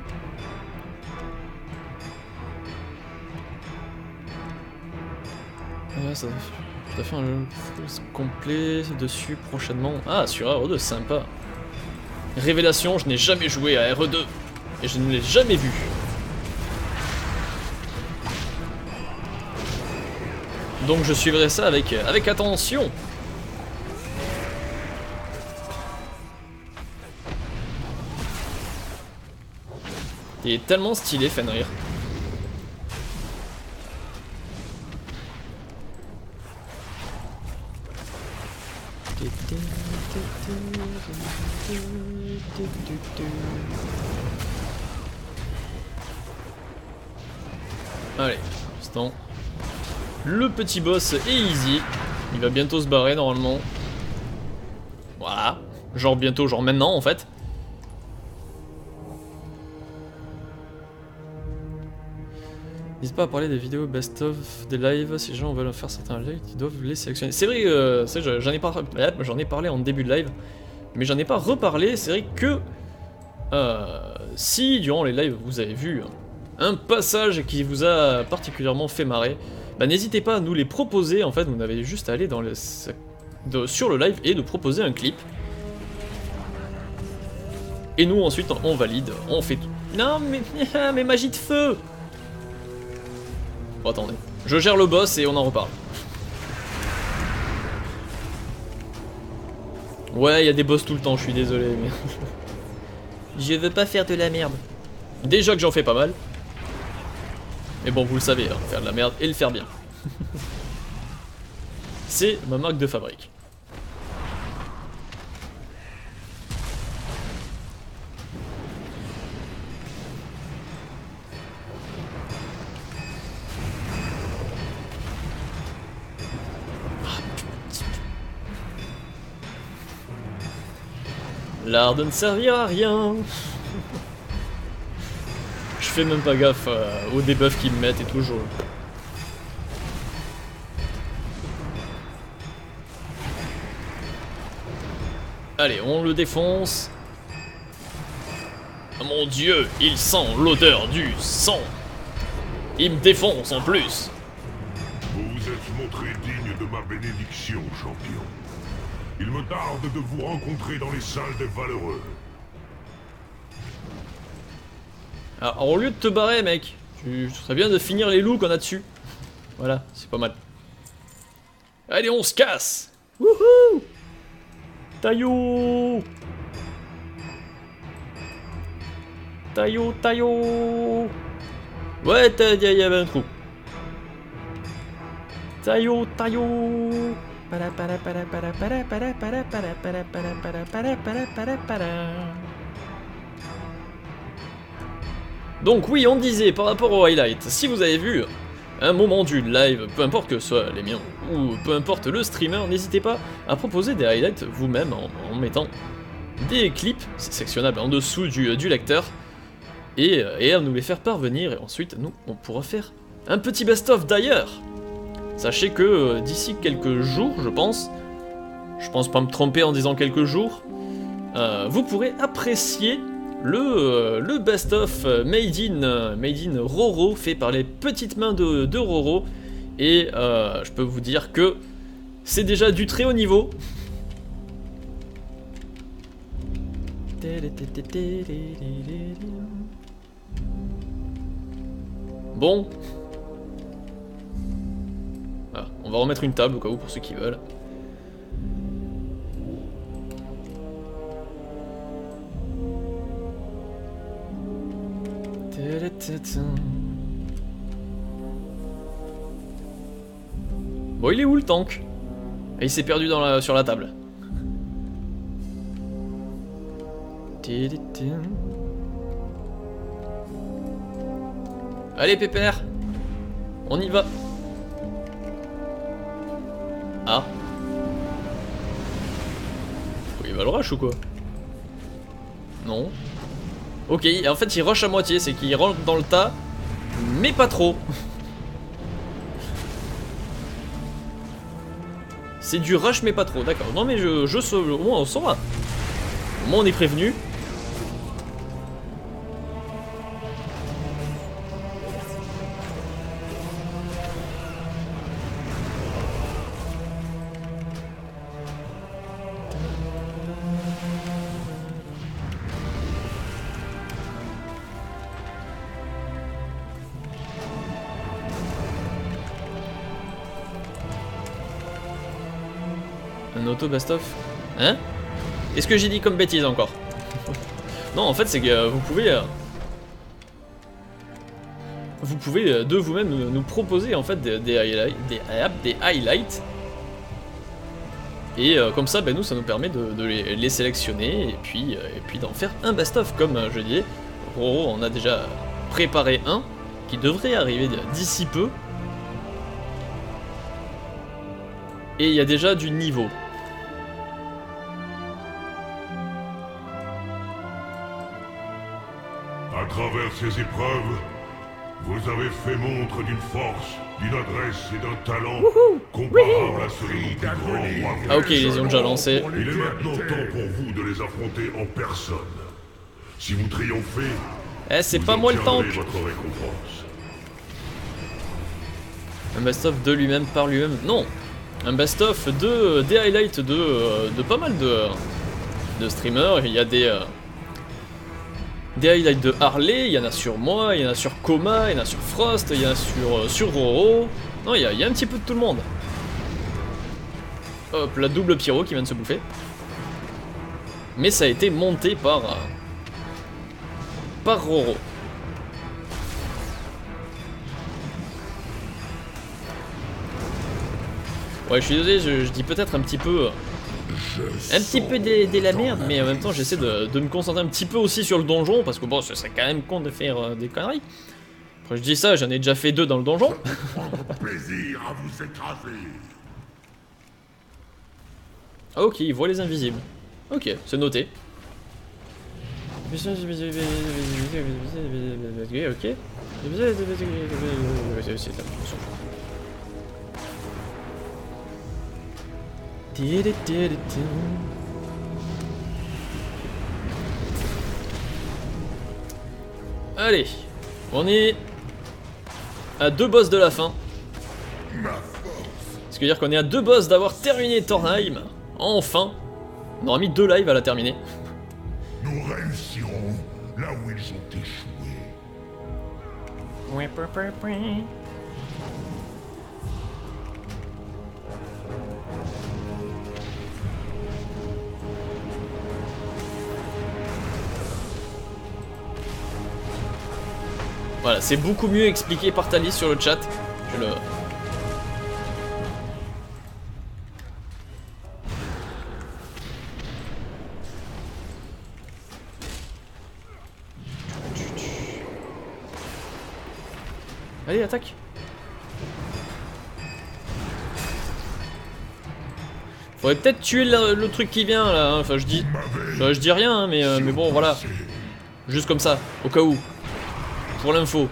Ouais, ça doit faire un jeu complet dessus prochainement. Ah, sur R E deux, sympa. Révélation, je n'ai jamais joué à R E deux. Et je ne l'ai jamais vu. Donc je suivrai ça avec, avec attention. Il est tellement stylé, Fenrir. Allez, instant. Le petit boss est easy. Il va bientôt se barrer normalement. Voilà. Genre bientôt, genre maintenant en fait. N'hésite pas à parler des vidéos best-of, des lives, si les gens veulent faire certains lives, ils doivent les sélectionner. C'est vrai, euh, j'en ai, par... ai parlé en début de live, mais j'en ai pas reparlé. C'est vrai que euh, si durant les lives vous avez vu un passage qui vous a particulièrement fait marrer, bah, n'hésitez pas à nous les proposer. En fait, vous n'avez juste à aller dans le... de... sur le live et de proposer un clip. Et nous ensuite on valide, on fait tout. Non mais, mais magie de feu! Bon, attendez, je gère le boss et on en reparle. Ouais, il y a des boss tout le temps, je suis désolé, mais... je veux pas faire de la merde. Déjà que j'en fais pas mal. Mais bon, vous le savez, hein, faire de la merde et le faire bien. C'est ma marque de fabrique. L'art de ne servir à rien. Je fais même pas gaffe euh, aux debuffs qu'ils me mettent et toujours. Allez, on le défonce. Oh mon dieu, il sent l'odeur du sang. Il me défonce en plus. Vous vous êtes montré digne de ma bénédiction, champion. Il me tarde de vous rencontrer dans les salles des valeureux. Alors, au lieu de te barrer, mec, tu serais bien de finir les loups qu'on a dessus. Voilà, c'est pas mal. Allez, on se casse. Wouhou! Taillot! Taillot, taillot! Ouais, il y avait un trou. Taillot, taillot! Para para para para para para para para para para para para para para para. Donc oui, on disait par rapport aux highlights, si vous avez vu un moment du live, peu importe que ce soit les miens, ou peu importe le streamer, n'hésitez pas à proposer des highlights vous-même en, en mettant des clips, c'est sectionnable en dessous du, du lecteur, et, et à nous les faire parvenir, et ensuite nous, on pourra faire un petit best-of d'ailleurs. Sachez que euh, d'ici quelques jours, je pense, je pense pas me tromper en disant quelques jours, euh, vous pourrez apprécier le, euh, le best-of made in, euh, made in Roro, fait par les petites mains de, de Roro, et euh, je peux vous dire que c'est déjà du très haut niveau. Bon. Ah, on va remettre une table au cas où pour ceux qui veulent. Bon, il est où le tank? Et il s'est perdu dans la, sur la table. Allez Pépère, on y va. Ah. Il va le rush ou quoi? Non. Ok, en fait il rush à moitié, c'est qu'il rentre dans le tas, mais pas trop. C'est du rush mais pas trop, d'accord. Non mais je, je sauve, au moins on saura. Au moins on est prévenu. Un auto best-of? Hein? Qu'est-ce que j'ai dit comme bêtise encore? Non, en fait, c'est que euh, vous pouvez... Euh, vous pouvez euh, de vous-même nous, nous proposer en fait des, des, highlights, des, des highlights. Et euh, comme ça, ben, nous, ça nous permet de, de les, les sélectionner et puis, euh, et puis d'en faire un best-of. Comme euh, je disais, Roro en a déjà préparé un qui devrait arriver d'ici peu. Et il y a déjà du niveau. À travers ces épreuves, vous avez fait montre d'une force, d'une adresse et d'un talent comparables à ceux de nos plus grands rois. Ah ok, ils ont déjà lancé. Il est maintenant temps pour vous de les affronter en personne. Si vous triomphez, eh, c'est pas moi le tank. Votre récompense. Un best-of de lui-même par lui-même. Non. Un best-of de des highlights de, de pas mal de, de streamers. Il y a des euh, des highlights de Harley, il y en a sur moi, il y en a sur Coma, il y en a sur Frost, il y en a sur, euh, sur Roro. Non, il y, a, il y a un petit peu de tout le monde. Hop, la double pyro qui vient de se bouffer. Mais ça a été monté par euh, par Roro. Ouais, je suis désolé, je, je dis peut-être un petit peu... Un petit peu de, de la merde, mais en même temps j'essaie de, de me concentrer un petit peu aussi sur le donjon, parce que bon, ce serait quand même con de faire euh, des conneries. Après je dis ça, j'en ai déjà fait deux dans le donjon. Plaisir à vous écraser. Ah ok, il voit les invisibles. Ok, c'est noté. Ok. Allez, on est à deux boss de la fin. Ce qui veut dire qu'on est à deux boss d'avoir terminé Tornheim. Enfin, on aura mis deux lives à la terminer. Nous réussirons là où ils ont échoué. Voilà, c'est beaucoup mieux expliqué par Thalys sur le chat. Je le... Allez, attaque. Faudrait peut-être tuer le, le truc qui vient là, hein. Enfin je dis, je, je dis rien, hein, mais, euh, mais bon voilà. Juste comme ça, au cas où. Pour l'info.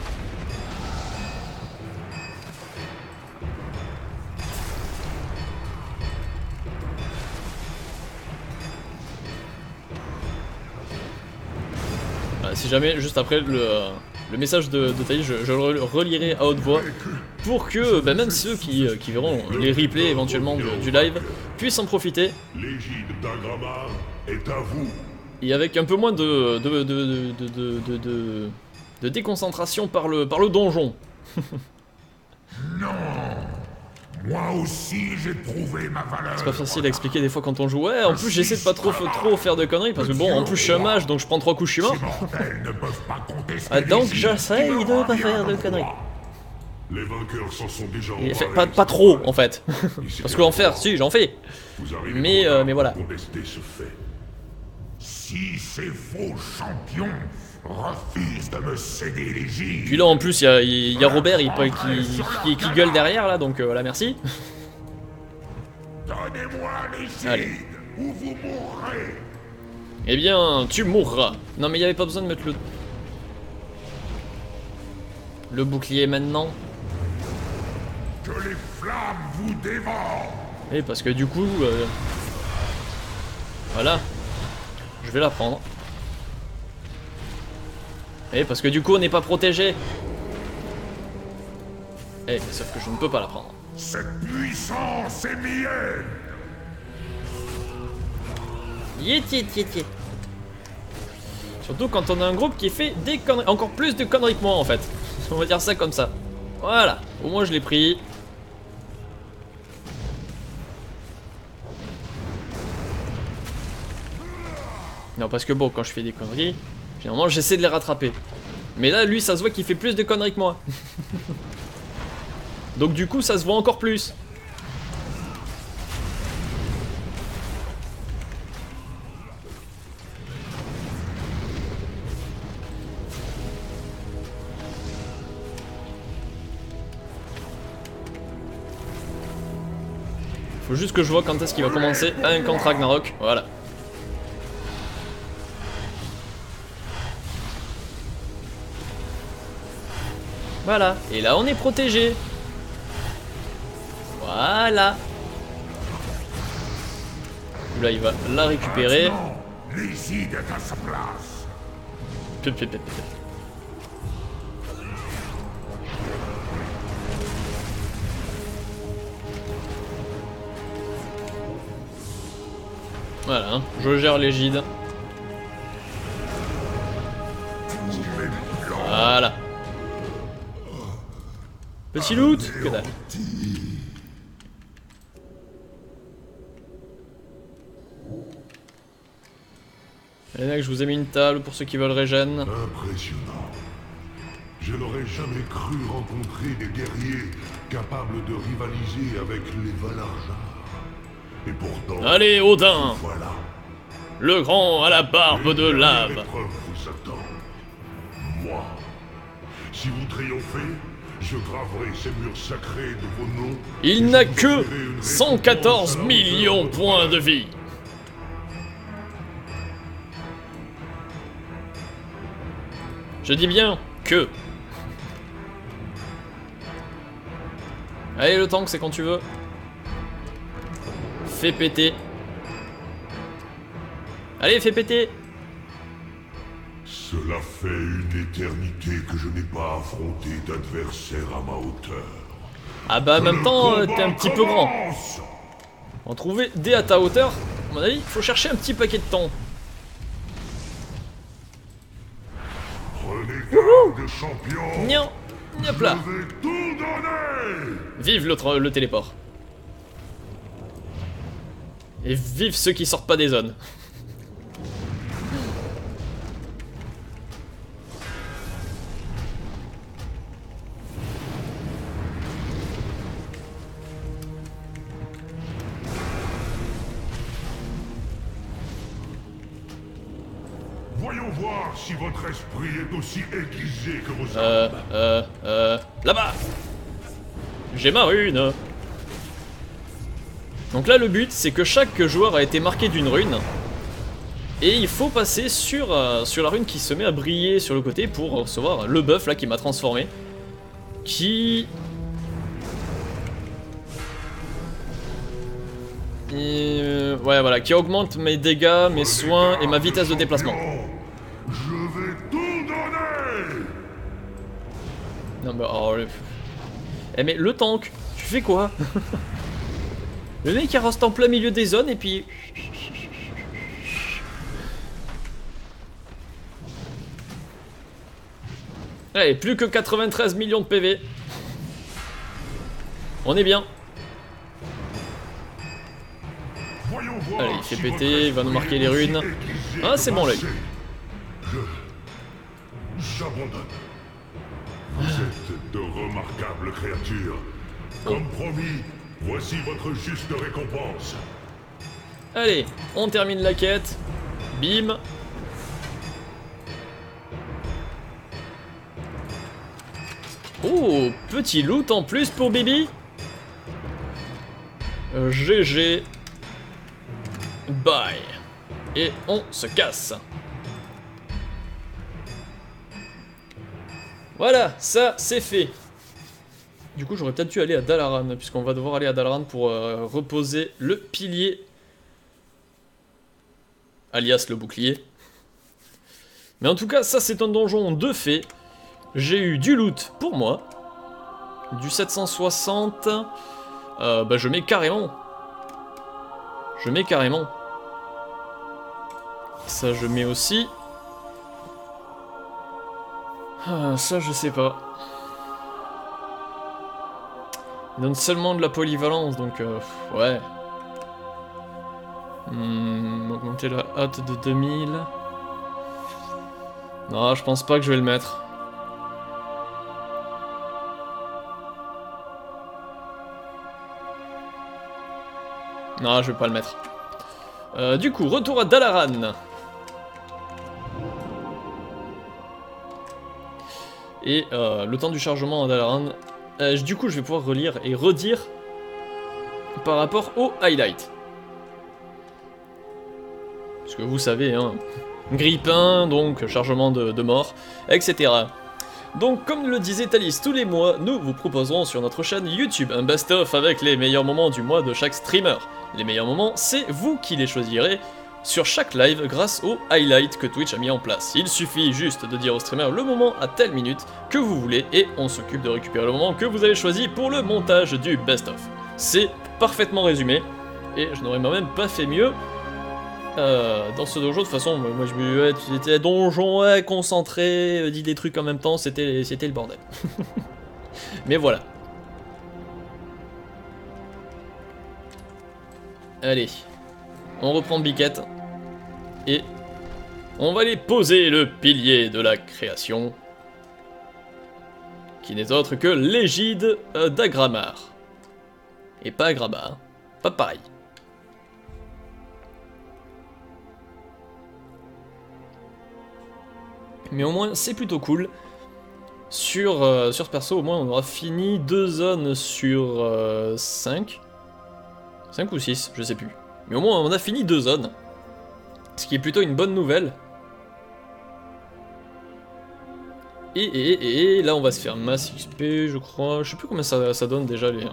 Voilà, si jamais, juste après le, euh, le message de, de Taï, je, je le relirai à haute voix. Pour que bah, même ceux qui, euh, qui verront les replays éventuellement du, du live puissent en profiter. L'égide d'Agramar est à vous. Et avec un peu moins de, de, de, de, de, de, de, de déconcentration par le, par le donjon. Non. Moi aussi j'ai prouvé ma valeur. C'est pas facile à expliquer des fois quand on joue. Ouais, en plus j'essaie de pas trop, trop faire de conneries parce que bon, en plus je suis un mage donc je prends trois coups, je suis mort. Ah, donc j'essaie de pas faire de conneries. Les vainqueurs s'en sont déjà Et fait, pas, pas trop en fait. Parce qu'en faire, si, j'en fais. Mais, euh, mais voilà. Ce fait. Si ces faux champions refusent de me céder l'égide. Puis là en plus il y a, y a Robert il, qui, qui, qui gueule derrière là donc euh, voilà, merci. Donnez-moi l'égide ou vous mourrez. Eh bien, tu mourras. Non mais il n'y avait pas besoin de mettre le... Le bouclier maintenant. Que les flammes vous dévorent. Et parce que du coup... Euh... Voilà. Je vais la prendre. Et parce que du coup on n'est pas protégé. Eh, sauf que je ne peux pas la prendre. Cette puissance est mienne. Yit yit yit yit. Surtout quand on a un groupe qui fait des conneries, encore plus de conneries que moi en fait. On va dire ça comme ça. Voilà, au moins je l'ai pris. Non parce que bon, quand je fais des conneries, généralement j'essaie de les rattraper. Mais là lui ça se voit qu'il fait plus de conneries que moi. Donc du coup ça se voit encore plus. Faut juste que je vois quand est-ce qu'il va commencer un contre Ragnarok. Voilà. Voilà. Et là on est protégé. Voilà. Là il va la récupérer. L'égide est à sa place. Pip, pip, pip, pip. Voilà, hein, je gère l'égide. Voilà. Petit loot, que dalle. Les mecs, je vous ai mis une table pour ceux qui veulent régène. Impressionnant. Je n'aurais jamais cru rencontrer des guerriers capables de rivaliser avec les Valarjar. Et pourtant... Allez, Odin! Voilà. Le grand à la barbe de lave. L'épreuve vous attend. Moi. Si vous triomphez, je graverai ces murs sacrés de vos noms. Il n'a que cent quatorze millions de points de vie. Je dis bien que. Allez, le tank, c'est quand tu veux. Fais péter. Allez, fais péter. Cela fait une éternité que je n'ai pas affronté d'adversaire à ma hauteur. Ah bah en même temps, euh, t'es un petit peu grand. En trouver des à ta hauteur, à mon avis, faut chercher un petit paquet de temps. Prenez garde, champion. Nian, hop là. Je vais tout donner. Vive le, le téléport. Et vive ceux qui sortent pas des zones. Voyons voir si votre esprit est aussi aiguisé que vos Euh, armes. euh, euh... Là-bas! J'ai ma rune! Donc là, le but, c'est que chaque joueur a été marqué d'une rune. Et il faut passer sur, euh, sur la rune qui se met à briller sur le côté pour recevoir le buff là qui m'a transformé. Qui... Et euh, ouais voilà, qui augmente mes dégâts, mes soins et ma vitesse de déplacement. Je vais tout donner. Non mais oh, le... Eh mais le tank, tu fais quoi? Le mec il reste en plein milieu des zones et puis... Allez, plus que quatre-vingt-treize millions de P V. On est bien. Allez, il fait péter, il va nous marquer les runes. Ah, c'est bon l'œil. J'abandonne. Vous êtes de remarquables créatures. Comme promis, voici votre juste récompense. Allez, on termine la quête. Bim. Oh, petit loot en plus pour Bibi. Euh, G G. Bye. Et on se casse. Voilà, ça c'est fait. Du coup, j'aurais peut-être dû aller à Dalaran, puisqu'on va devoir aller à Dalaran pour euh, reposer le pilier. Alias le bouclier. Mais en tout cas, ça c'est un donjon de fait. J'ai eu du loot pour moi. Du sept cent soixante. Euh, bah je mets carrément. Je mets carrément. Ça je mets aussi. Ah, ça je sais pas. Il donne seulement de la polyvalence donc euh, ouais. Hmm, augmenter la hâte de deux mille. Non, je pense pas que je vais le mettre. Non, je vais pas le mettre. Euh, du coup, retour à Dalaran. Et euh, le temps du chargement à Dalaran. Euh, du coup, je vais pouvoir relire et redire par rapport au highlight. Parce que vous savez, hein, grippin, donc chargement de, de mort, et cetera. Donc, comme le disait Thalys, tous les mois, nous vous proposerons sur notre chaîne YouTube un best-of avec les meilleurs moments du mois de chaque streamer. Les meilleurs moments, c'est vous qui les choisirez sur chaque live grâce au highlight que Twitch a mis en place. Il suffit juste de dire au streamer le moment à telle minute que vous voulez et on s'occupe de récupérer le moment que vous avez choisi pour le montage du best-of. C'est parfaitement résumé et je n'aurais moi-même pas fait mieux. Euh, dans ce donjon, de toute façon, moi je me disais, c'était donjon, ouais, concentré, euh, dit des trucs en même temps, c'était c'était le bordel. Mais voilà. Allez, on reprend Biquette. Et on va aller poser le pilier de la création. Qui n'est autre que l'égide euh, d'Agramar. Et pas Agrabah, hein. Pas pareil. Mais au moins, c'est plutôt cool. Sur, euh, sur ce perso, au moins, on aura fini deux zones sur euh, cinq. cinq ou six, je sais plus. Mais au moins, on a fini deux zones. Ce qui est plutôt une bonne nouvelle. Et, et, et, et là, on va se faire masse X P, je crois. Je sais plus combien ça, ça donne déjà, les...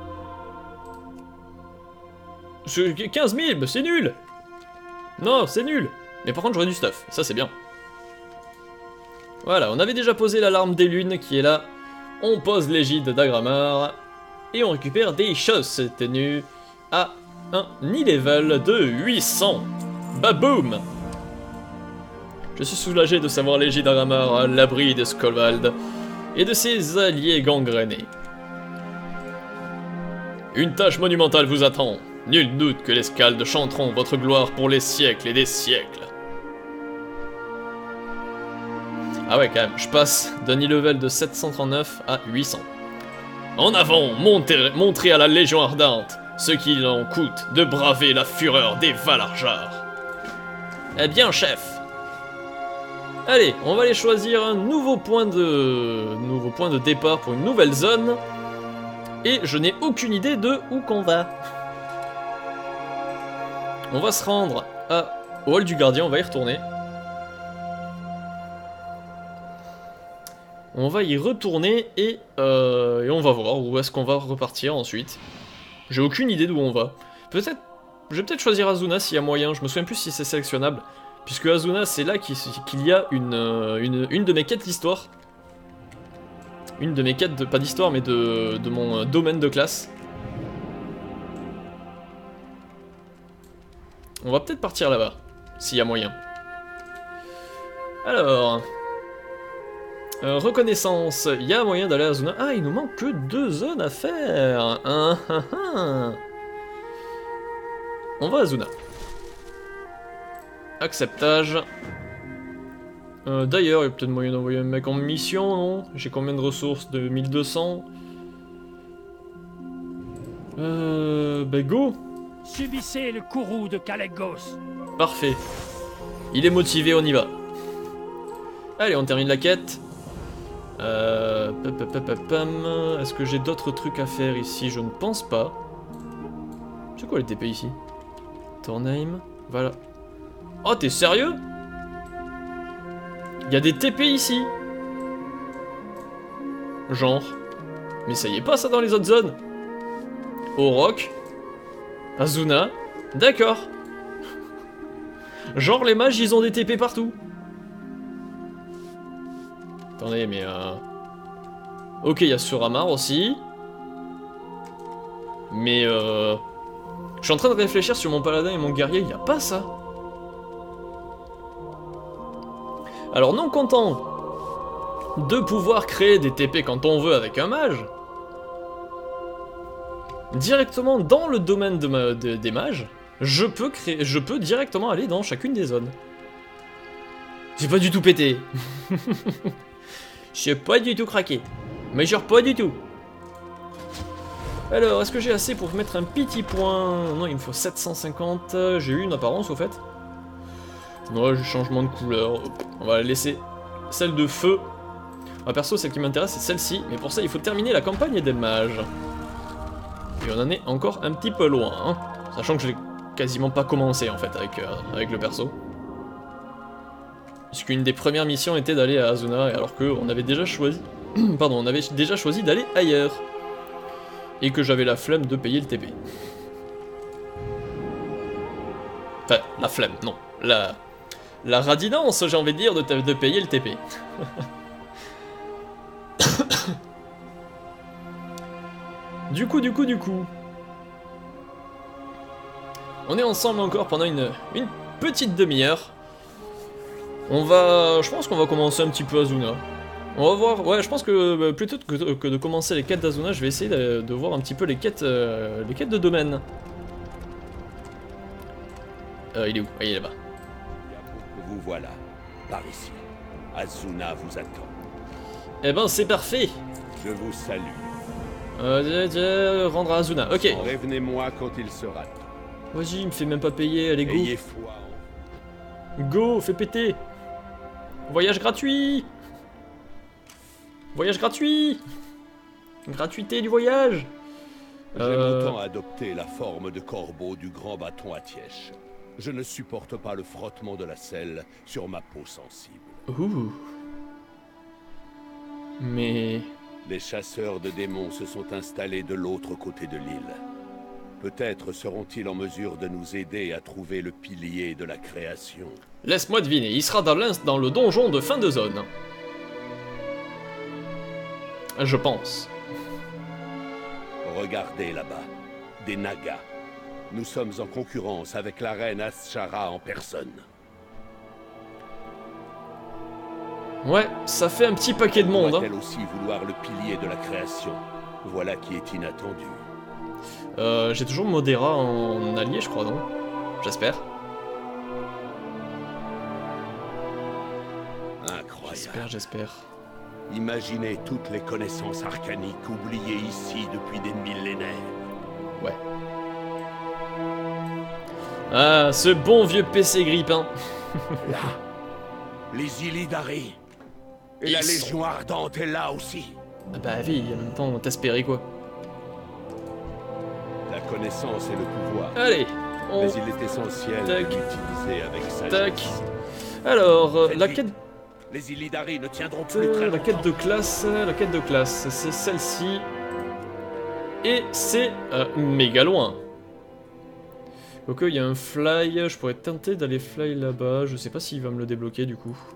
quinze mille, bah c'est nul. Non, c'est nul. Mais par contre, j'aurais du stuff. Ça, c'est bien. Voilà, on avait déjà posé l'alarme des lunes qui est là. On pose l'égide d'Agramar. Et on récupère des choses tenues à un e-level de huit cents. Baboum! Je suis soulagé de savoir l'égide d'Agramar à l'abri de Skolvald et de ses alliés gangrénés. Une tâche monumentale vous attend. Nul doute que les Skalds chanteront votre gloire pour les siècles et des siècles. Ah ouais, quand même, je passe d'un e-level de sept cent trente-neuf à huit cents. En avant, montez, montrez à la Légion Ardente ce qu'il en coûte de braver la fureur des Valarjar. Eh bien, chef. Allez, on va aller choisir un nouveau point de nouveau point de départ pour une nouvelle zone. Et je n'ai aucune idée de où qu'on va. On va se rendre à, au hall du gardien, on va y retourner. On va y retourner et, euh, et on va voir où est-ce qu'on va repartir ensuite. J'ai aucune idée d'où on va. Peut-être, je vais peut-être choisir Azuna s'il y a moyen, je me souviens plus si c'est sélectionnable. Puisque Azuna, c'est là qu'il qu'il y a une, une, une de mes quêtes d'histoire. Une de mes quêtes, de, pas d'histoire, mais de, de mon domaine de classe. On va peut-être partir là-bas, s'il y a moyen. Alors... Euh, reconnaissance, il y a moyen d'aller à Azuna. Ah, il nous manque que deux zones à faire. Ah, ah, ah. On va à Azuna. Acceptage. Euh, D'ailleurs, il y a peut-être moyen d'envoyer un mec en mission, non? J'ai combien de ressources? De mille deux cents. Euh... Bah go. Subissez le courroux de Kalekgos. Parfait. Il est motivé, on y va. Allez, on termine la quête. Euh... Est-ce que j'ai d'autres trucs à faire ici? Je ne pense pas. C'est quoi les T P ici? Tornheim. Voilà. Oh, t'es sérieux? Il y a des T P ici. Genre. Mais ça y est pas ça dans les autres zones. Orok. Azuna. D'accord. Genre les mages ils ont des T P partout. Attendez mais euh... ok il y a Suramar aussi. Mais euh... je suis en train de réfléchir sur mon paladin et mon guerrier, il n'y a pas ça. Alors non content de pouvoir créer des T P quand on veut avec un mage, directement dans le domaine de ma, de, des mages, je peux créer, je peux directement aller dans chacune des zones. J'ai pas du tout pété. J'ai pas du tout craqué. Mais genre pas du tout. Alors, est-ce que j'ai assez pour mettre un petit point? Non, il me faut sept cent cinquante. J'ai eu une apparence au fait. Ouais, j'ai changement de couleur. On va laisser celle de feu. Ah, perso, celle qui m'intéresse, c'est celle-ci. Mais pour ça, il faut terminer la campagne des mages. Et on en est encore un petit peu loin. Hein, sachant que je l'ai quasiment pas commencé en fait avec, euh, avec le perso. Puisqu'une des premières missions était d'aller à Azuna, alors qu'on avait déjà choisi... Pardon, on avait déjà choisi d'aller ailleurs. Et que j'avais la flemme de payer le T P. Enfin, la flemme, non. La... La radinance, j'ai envie de dire, de, de payer le T P. Du coup, du coup, du coup... On est ensemble encore pendant une, une petite demi-heure. On va... Je pense qu'on va commencer un petit peu Azuna. On va voir... Ouais, je pense que bah, plutôt que, que de commencer les quêtes d'Azuna, je vais essayer de, de voir un petit peu les quêtes, euh, les quêtes de domaine. Euh, il est où? Ah, il est là-bas. Vous voilà, par ici. Azuna vous attend. Eh ben, c'est parfait. Je vous salue. Euh, euh, rendre à Azuna, ok. Prévenez-moi quand il sera temps. Vas-y, il me fait même pas payer, allez go. Ayez foi en... Go, fais péter. Voyage gratuit. Voyage gratuit. Gratuité du voyage. J'ai euh... longtemps adopté la forme de corbeau du grand bâton à Tièche. Je ne supporte pas le frottement de la selle sur ma peau sensible. Ouh. Mais... Les chasseurs de démons se sont installés de l'autre côté de l'île. Peut-être seront-ils en mesure de nous aider à trouver le pilier de la création. Laisse-moi deviner, il sera dans, dans le donjon de fin de zone. Je pense. Regardez là-bas, des nagas. Nous sommes en concurrence avec la reine Azshara en personne. Ouais, ça fait un petit paquet de monde. Pourrait-elle aussi vouloir le pilier de la création? Voilà qui est inattendu. Euh, j'ai toujours Modera en allié, je crois, non? J'espère. Incroyable. J'espère, j'espère. Imaginez toutes les connaissances arcaniques oubliées ici depuis des millénaires. Ouais. Ah, ce bon vieux P C grippin. Là, Les Illidari. Et Ils la sont- Légion Ardente est là aussi. Ah bah oui, en même temps, t'espérais quoi. La connaissance et le pouvoir. Allez, on... Mais il est essentiel de Tac. l'utiliser avec sagesse. Tac. Alors, euh, Faites la vite. quête... Les Illidari ne tiendront plus euh, très la quête longtemps. de classe, euh, la quête de classe, c'est celle-ci. Et c'est euh, méga loin. Ok, il y a un fly, je pourrais tenter d'aller fly là-bas, je sais pas s'il va me le débloquer du coup.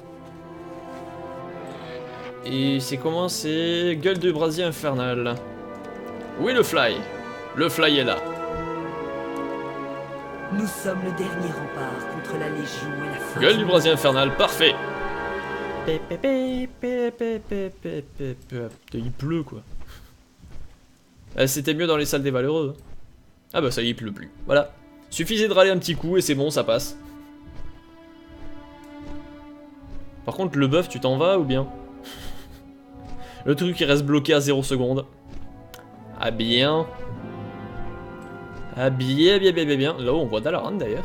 Et c'est comment? C'est gueule de brasier infernal. Oui, le fly. Le fly est là. Nous sommes le dernier rempart contre la Légion et la fin. Gueule du brasier infernal, parfait. Pé, pé, pé, pé, pé, pé, pé, pé, pé. Il pleut quoi. Eh, c'était mieux dans les salles des valeureux. Ah bah ça y est, il pleut plus. Voilà. Suffisait de râler un petit coup et c'est bon, ça passe. Par contre, le buff, tu t'en vas ou bien? Le truc il reste bloqué à zéro seconde. Ah bien. Ah bien, bien, bien, bien, bien. Là-haut, on voit Dalaran d'ailleurs.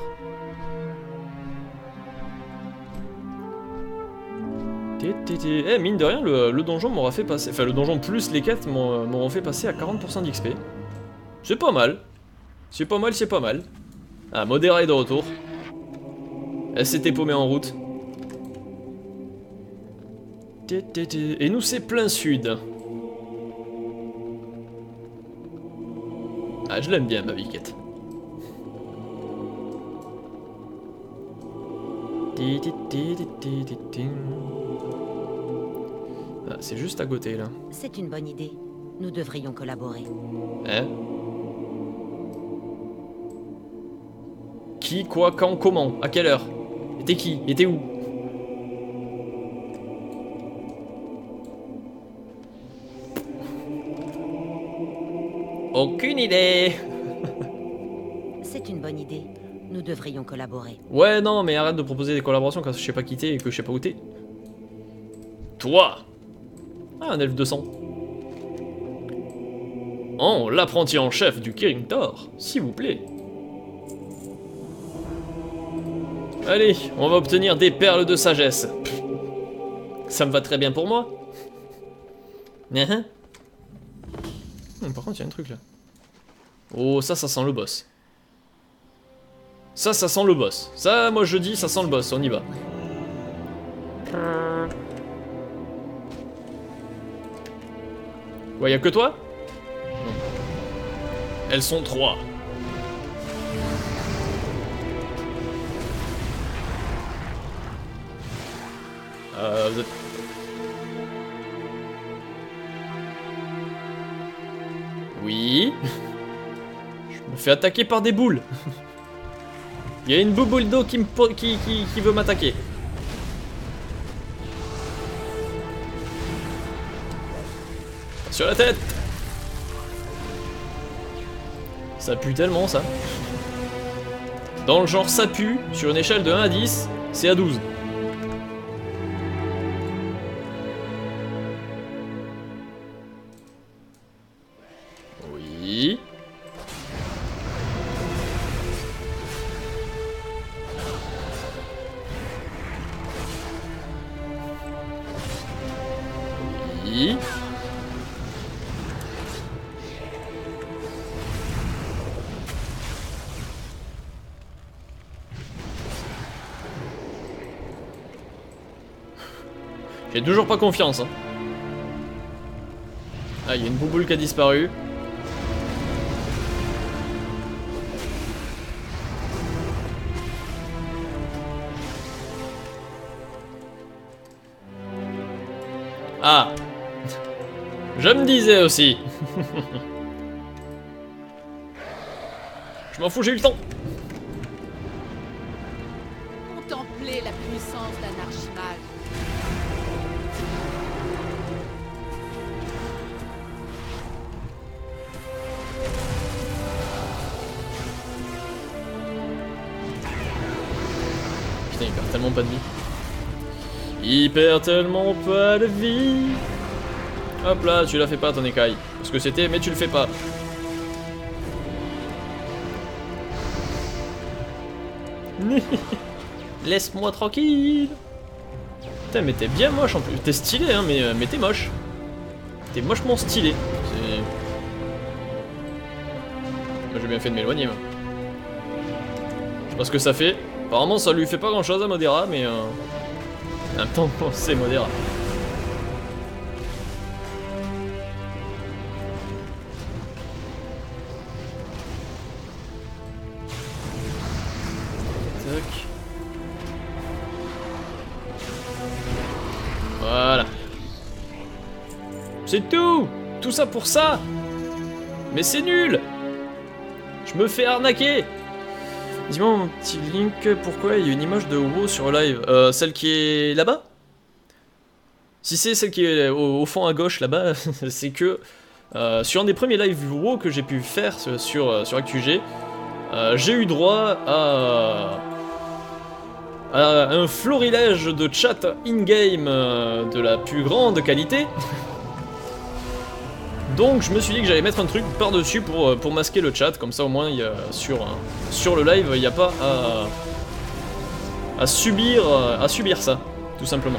Eh, mine de rien, le, le donjon m'aura fait passer... Enfin, le donjon plus les quêtes m'ont- m'auront fait passer à quarante pour cent d'X P. C'est pas mal. C'est pas mal, c'est pas mal. Ah, Modera est de retour. Elle s'était paumée en route. Et nous, c'est plein sud. Ah, je l'aime bien, ma Viquette. Ah, c'est juste à côté, là. C'est une bonne idée. Nous devrions collaborer. Hein? Qui, quoi, quand, comment? À quelle heure? Et t'es qui? Et t'es où? Aucune idée. C'est une bonne idée. Nous devrions collaborer. Ouais, non, mais arrête de proposer des collaborations quand je sais pas qui t'es et que je sais pas où t'es. Toi! Ah, un elfe deux cents. Oh, l'apprenti en chef du Kirin Tor, s'il vous plaît. Allez, on va obtenir des perles de sagesse. Pff, ça me va très bien pour moi. Hein? Hum, par contre, il y a un truc là. Oh, ça, ça sent le boss. Ça, ça sent le boss. Ça, moi je dis, ça sent le boss, on y va. Ouais, y'a que toi? Non. Elles sont trois. Euh, vous êtes... Oui. Je me fais attaquer par des boules. Il y a une bouboule d'eau qui, me po- qui, qui, qui veut m'attaquer. Sur la tête. Ça pue tellement ça. Dans le genre ça pue, sur une échelle de un à dix, c'est à douze. Oui. Oui. J'ai toujours pas confiance. Hein. Ah, il y a une bouboule qui a disparu. Ah. Je me disais aussi. Je m'en fous, j'ai eu le temps. Contemplez la puissance d'un archimage. Putain, il perd tellement pas de vie. Il perd tellement pas de vie. Hop là, tu la fais pas ton écaille. Parce que c'était, mais tu le fais pas. Laisse-moi tranquille. Putain, mais t'es bien moche en plus. T'es stylé, hein, mais, mais t'es moche. T'es mochement stylé. Moi, j'ai bien fait de m'éloigner, moi. Je sais pas ce que ça fait. Apparemment, ça lui fait pas grand chose à Modera, mais. Euh... En même temps, c'est Modera. Voilà. C'est tout. Tout ça pour ça. Mais c'est nul. Je me fais arnaquer. Dis-moi mon petit Link, pourquoi il y a une image de WoW sur live? euh, Celle qui est là-bas? Si c'est celle qui est au, au fond à gauche là-bas, c'est que euh, sur un des premiers lives WoW que j'ai pu faire sur, sur, sur ActuG, euh, j'ai eu droit à... à un florilège de chat in-game euh, de la plus grande qualité. Donc je me suis dit que j'allais mettre un truc par-dessus pour, pour masquer le chat, comme ça au moins y a, sur, euh, sur le live il n'y a pas à, à, subir, à subir ça, tout simplement.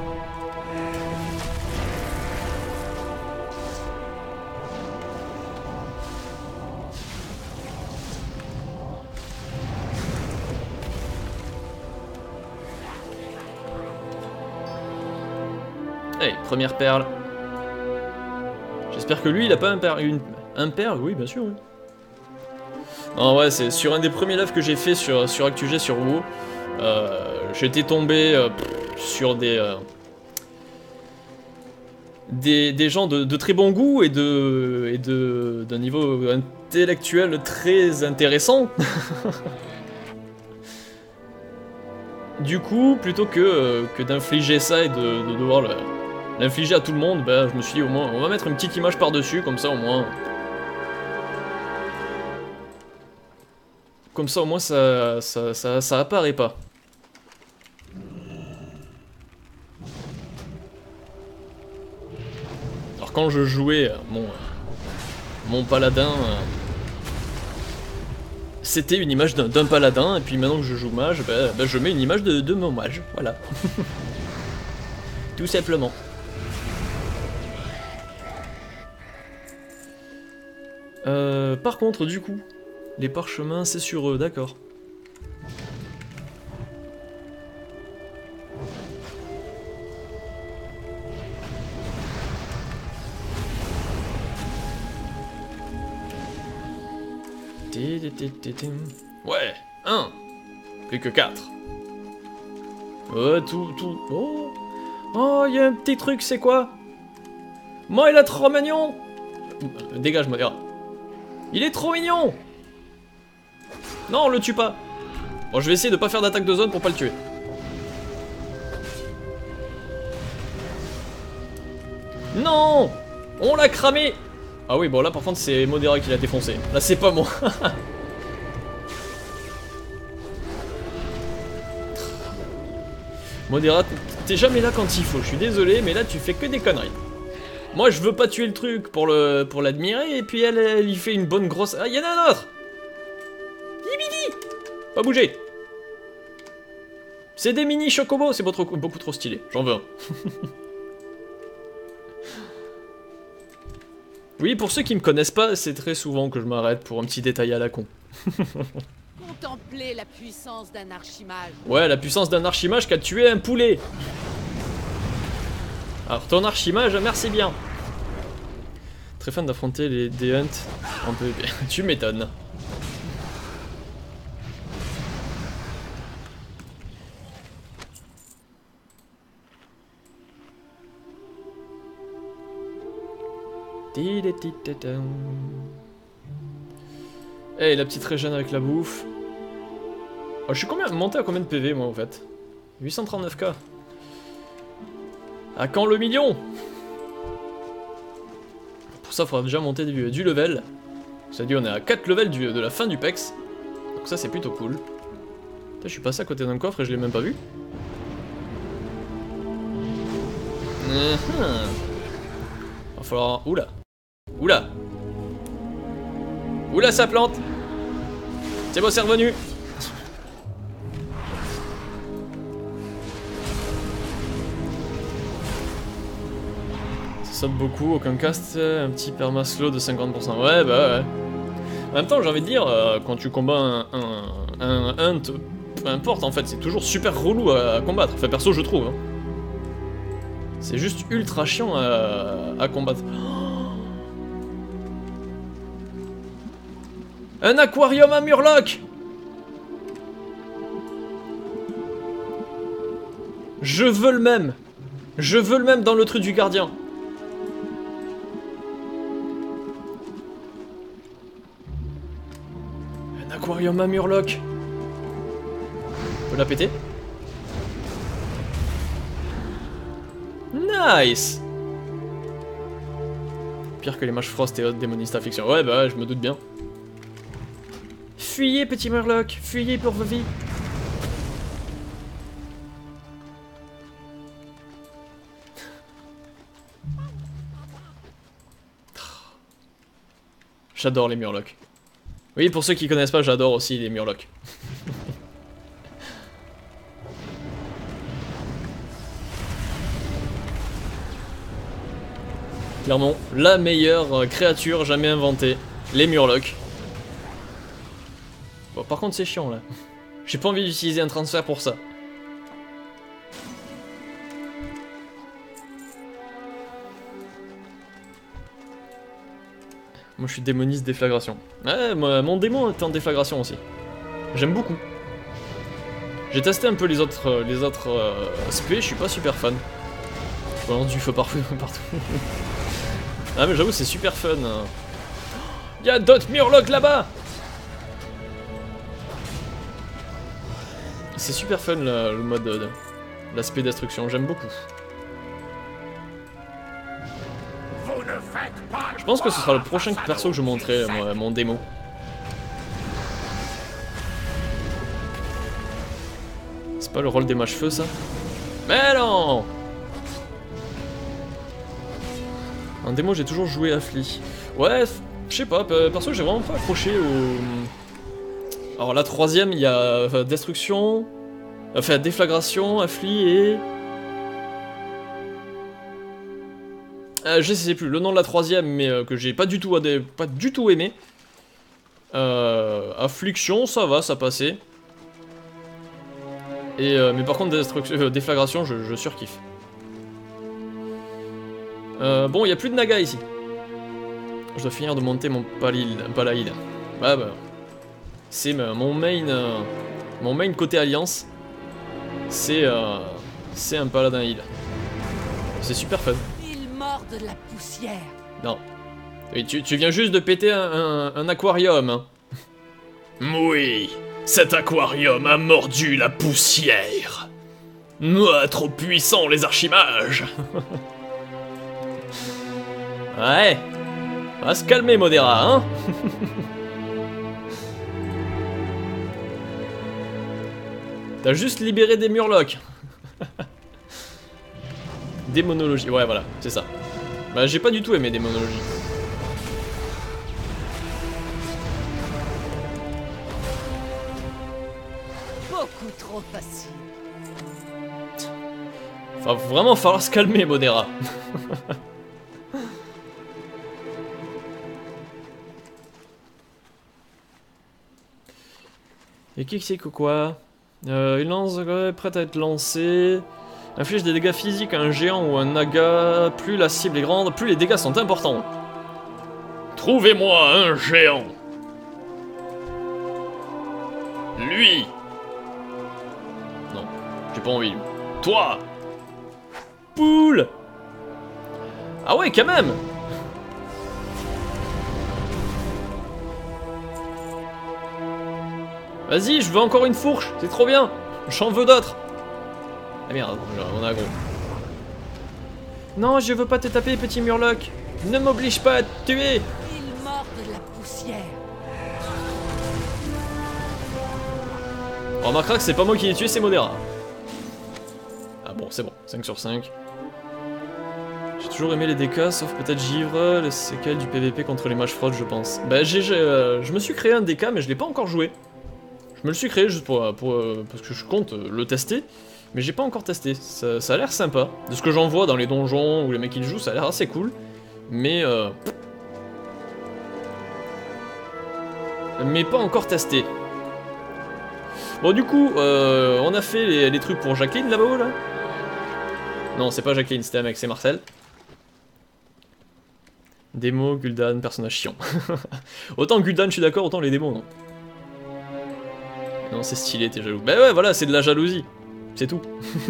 Allez, première perle. J'espère que lui, il a pas un père, une, un père, oui, bien sûr, oui. Non, ouais, c'est sur un des premiers lives que j'ai fait sur, sur ActuG, sur WoW. Euh, J'étais tombé euh, sur des, euh, des... Des gens de, de très bon goût et de et de d'un niveau intellectuel très intéressant. Du coup, plutôt que, euh, que d'infliger ça et de, de devoir le... l'infliger à tout le monde, bah, je me suis dit au moins on va mettre une petite image par-dessus, comme ça au moins... Comme ça au moins ça, ça, ça, ça apparaît pas. Alors quand je jouais mon, mon paladin, c'était une image d'un paladin, et puis maintenant que je joue mage, bah, bah, je mets une image de, de mon mage, voilà. Tout simplement. Euh, par contre, du coup, les parchemins, c'est sur eux, d'accord. Ouais, un. Plus que quatre. Oh, tout, tout. Oh, oh, il y a un petit truc, c'est quoi? Moi, il est trop mignon. Dégage, Modera. Il est trop mignon. Non, on le tue pas. Bon, je vais essayer de pas faire d'attaque de zone pour pas le tuer. Non, on l'a cramé. Ah oui, bon là par contre c'est Modera qui l'a défoncé. Là c'est pas moi. Modera, t'es jamais là quand il faut, je suis désolé, mais là tu fais que des conneries. Moi je veux pas tuer le truc pour le pour l'admirer, et puis elle, elle y fait une bonne grosse... Ah, y'en a un autre. Yibidi. Pas bouger. C'est des mini chocobos, c'est beaucoup, beaucoup trop stylé, j'en veux un. Oui, pour ceux qui me connaissent pas, c'est très souvent que je m'arrête pour un petit détail à la con. Contempler la puissance d'un archimage. Ouais, la puissance d'un archimage qui a tué un poulet. Alors ton archimage, merci bien. Très fan d'affronter les des hunts en P V P. Tu m'étonnes. Hey, la petite régène avec la bouffe. Oh, je suis combien, monté à combien de P V moi en fait? huit cent trente-neuf K. À quand le million? Pour ça, il faudra déjà monter du, du level. Ça dit, on est à quatre levels du, de la fin du P E X. Donc ça, c'est plutôt cool. Putain, je suis passé à côté d'un coffre et je l'ai même pas vu. Uh-huh. Va falloir... Oula. Oula. Oula, ça plante. C'est bon, c'est revenu. saute beaucoup, aucun cast, un petit perma slow de cinquante pour cent. Ouais, bah ouais. En même temps, j'ai envie de dire, euh, quand tu combats un, un, un hunt, peu importe en fait, c'est toujours super relou à, à combattre. Enfin, perso, je trouve. Hein. C'est juste ultra chiant à, à combattre. Oh, un aquarium à Murloc! Je veux le même! Je veux le même dans le truc du gardien! Un aquarium à Murloc! On peut la péter? Nice! Pire que les mages Frost et autres démonistes à fiction. Ouais, bah ouais, je me doute bien. Fuyez, petit Murloc! Fuyez pour vos vies! J'adore les Murlocs. Oui, pour ceux qui connaissent pas, j'adore aussi les Murlocs. Clairement, la meilleure créature jamais inventée, les Murlocs. Bon, par contre, c'est chiant là. J'ai pas envie d'utiliser un transfert pour ça. Moi je suis démoniste déflagration. Ouais, moi, mon démon est en déflagration aussi. J'aime beaucoup. J'ai testé un peu les autres, euh, les autres euh, spé, je suis pas super fan. Je balance du feu partout. partout. Ah mais j'avoue c'est super fun. Il y a d'autres Murlocs là-bas. C'est super fun là, le mode euh, l'aspect destruction, j'aime beaucoup. Je pense que ce sera le prochain perso que je montrerai, moi, mon démo. C'est pas le rôle des mages-feu ça? Mais non! En démo j'ai toujours joué à Fli. Ouais, je sais pas, perso j'ai vraiment pas accroché au... Alors la troisième il y a enfin, destruction, enfin déflagration, affli et... Euh, je sais plus le nom de la troisième, mais euh, que j'ai pas du tout pas du tout aimé. Euh, affliction, ça va, ça passait. Et euh, mais par contre euh, déflagration, je, je surkiffe. Euh, bon, il y a plus de Naga ici. Je dois finir de monter mon palil, palaïd. Bah bah. C'est mon main, euh, mon main côté alliance. C'est euh, c'est un paladin heal. C'est super fun. De la poussière. Non. Et tu, tu viens juste de péter un, un, un aquarium. Hein. Oui, cet aquarium a mordu la poussière. Moi, trop puissant les archimages. Ouais. On va se calmer, Modera, hein. T'as juste libéré des Murlocs. Démonologie, ouais voilà, c'est ça. Bah j'ai pas du tout aimé démonologie. Beaucoup trop facile. Va vraiment falloir se calmer, Modera. Et qui c'est que quoi euh, Une lance ouais, prête à être lancée. Inflige des dégâts physiques à un géant ou un naga. Plus la cible est grande, plus les dégâts sont importants. Trouvez-moi un géant. Lui. Non, j'ai pas envie. Toi. Poule. Ah ouais, quand même. Vas-y, je veux encore une fourche, c'est trop bien. J'en veux d'autres. Ah merde, on a gros. Non, je veux pas te taper, petit Murloc. Ne m'oblige pas à te tuer. Il mord de la poussière. On remarquera que c'est pas moi qui l'ai tué, c'est Modera. Ah bon, c'est bon, cinq sur cinq. J'ai toujours aimé les D K, sauf peut-être Givre, les séquelles du P V P contre les mages fraudes, je pense. Bah, j'ai, euh, je me suis créé un D K, mais je l'ai pas encore joué. Je me le suis créé juste pour, pour, euh, parce que je compte euh, le tester. Mais j'ai pas encore testé, ça, ça a l'air sympa. De ce que j'en vois dans les donjons où les mecs ils jouent, ça a l'air assez cool. Mais euh... Mais pas encore testé. Bon du coup, euh, on a fait les, les trucs pour Jacqueline là-bas là. Non, c'est pas Jacqueline, c'était un mec, c'est Marcel. Démo, Gul'dan, personnage chiant. Autant Gul'dan, je suis d'accord, autant les démos, non. Non, c'est stylé, t'es jaloux. Bah ouais, voilà, c'est de la jalousie. C'est tout.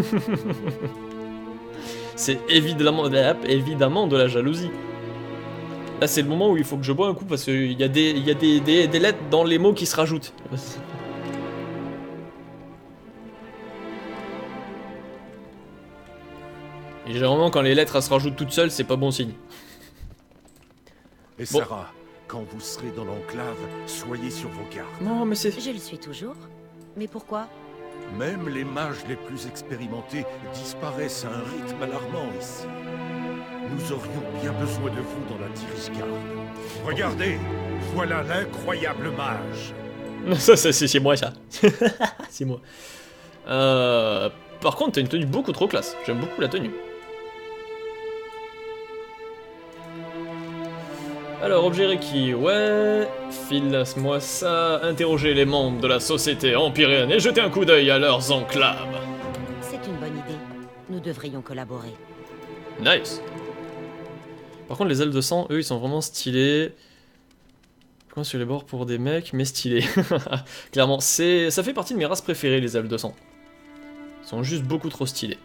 C'est évidemment, évidemment de la jalousie. Là, c'est le moment où il faut que je bois un coup parce qu'il y a, des, y a des, des, des lettres dans les mots qui se rajoutent. Et généralement, quand les lettres elles se rajoutent toutes seules, c'est pas bon signe. Et Sarah, bon. Quand vous serez dans l'enclave, soyez sur vos gardes. Non, mais c'est... Je le suis toujours. Mais pourquoi? Même les mages les plus expérimentés disparaissent à un rythme alarmant ici. Nous aurions bien besoin de vous dans la Tirisgarde. Regardez, voilà l'incroyable mage. Ça, ça c'est moi, ça. C'est moi. Euh, par contre, t'as une tenue beaucoup trop classe. J'aime beaucoup la tenue. Alors, objet requis, ouais, file-moi ça, interroger les membres de la société empyréenne et jeter un coup d'œil à leurs enclaves. C'est une bonne idée, nous devrions collaborer. Nice. Par contre, les ailes de sang, eux, ils sont vraiment stylés. Comment sur les bords pour des mecs, mais stylés. Clairement, c'est, ça fait partie de mes races préférées, les ailes de sang. Ils sont juste beaucoup trop stylés.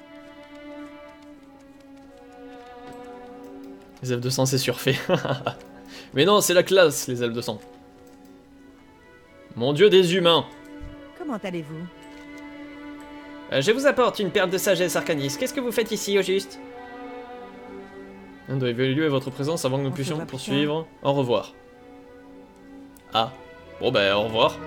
Les elfes de sang, c'est surfait. Mais non, c'est la classe, les elfes de sang. Mon dieu des humains. Comment allez-vous? euh, Je vous apporte une perle de sagesse arcanis. Qu'est-ce que vous faites ici, au juste? On doit évaluer votre présence avant que nous puissions poursuivre. Au revoir. Ah. Bon ben, au revoir.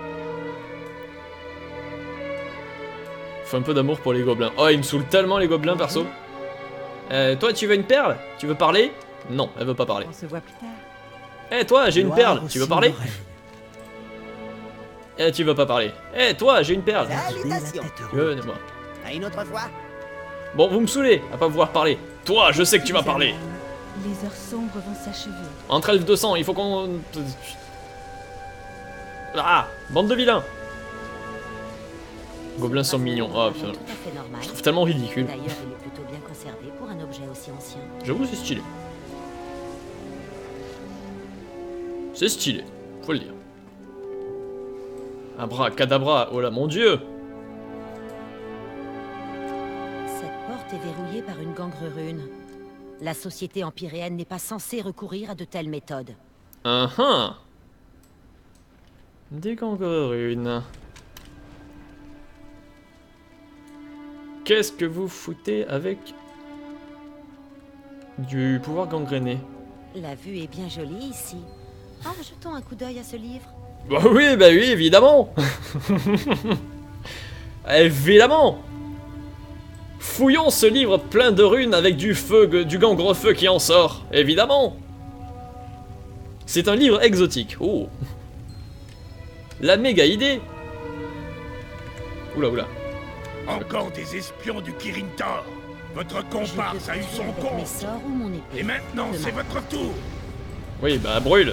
Faut un peu d'amour pour les gobelins. Oh, ils me saoulent tellement, les gobelins, perso. Euh, toi, tu veux une perle? Tu veux parler? Non, elle veut pas parler. On se voit plus tard. Eh hey, toi, j'ai une perle, tu veux parler? Eh, hey, tu veux pas parler. Eh hey, toi, j'ai une perle. Salutations. Tu veux, moi. À une autre fois. Bon, vous me saoulez, à pas pouvoir parler. Toi, je sais que tu vas parler. Les heures sombres vont s'achever. Entre elfes de sang, il faut qu'on... Ah, bande de vilains. Gobelins sont mignons. Oh putain. Je trouve tellement ridicule. D'ailleurs, il est plutôt bien conservé pour un objet aussi ancien. J'avoue, c'est stylé. C'est stylé, faut le dire. Abracadabra, oh là mon dieu! Cette porte est verrouillée par une gangre rune. La société empyréenne n'est pas censée recourir à de telles méthodes. Uh -huh. Des gangres runes. Qu'est-ce que vous foutez avec du pouvoir gangréné? La vue est bien jolie ici. Ah, jetons un coup d'œil à ce livre. Bah oui, bah oui, évidemment. Évidemment. Fouillons ce livre plein de runes avec du feu, du gangre-feu qui en sort. Évidemment. C'est un livre exotique. Oh. La méga idée. Oula, oula. Encore des espions du Kirin-Tor. Votre comparse a eu son compte. Et maintenant, c'est votre tour. Oui, bah brûle.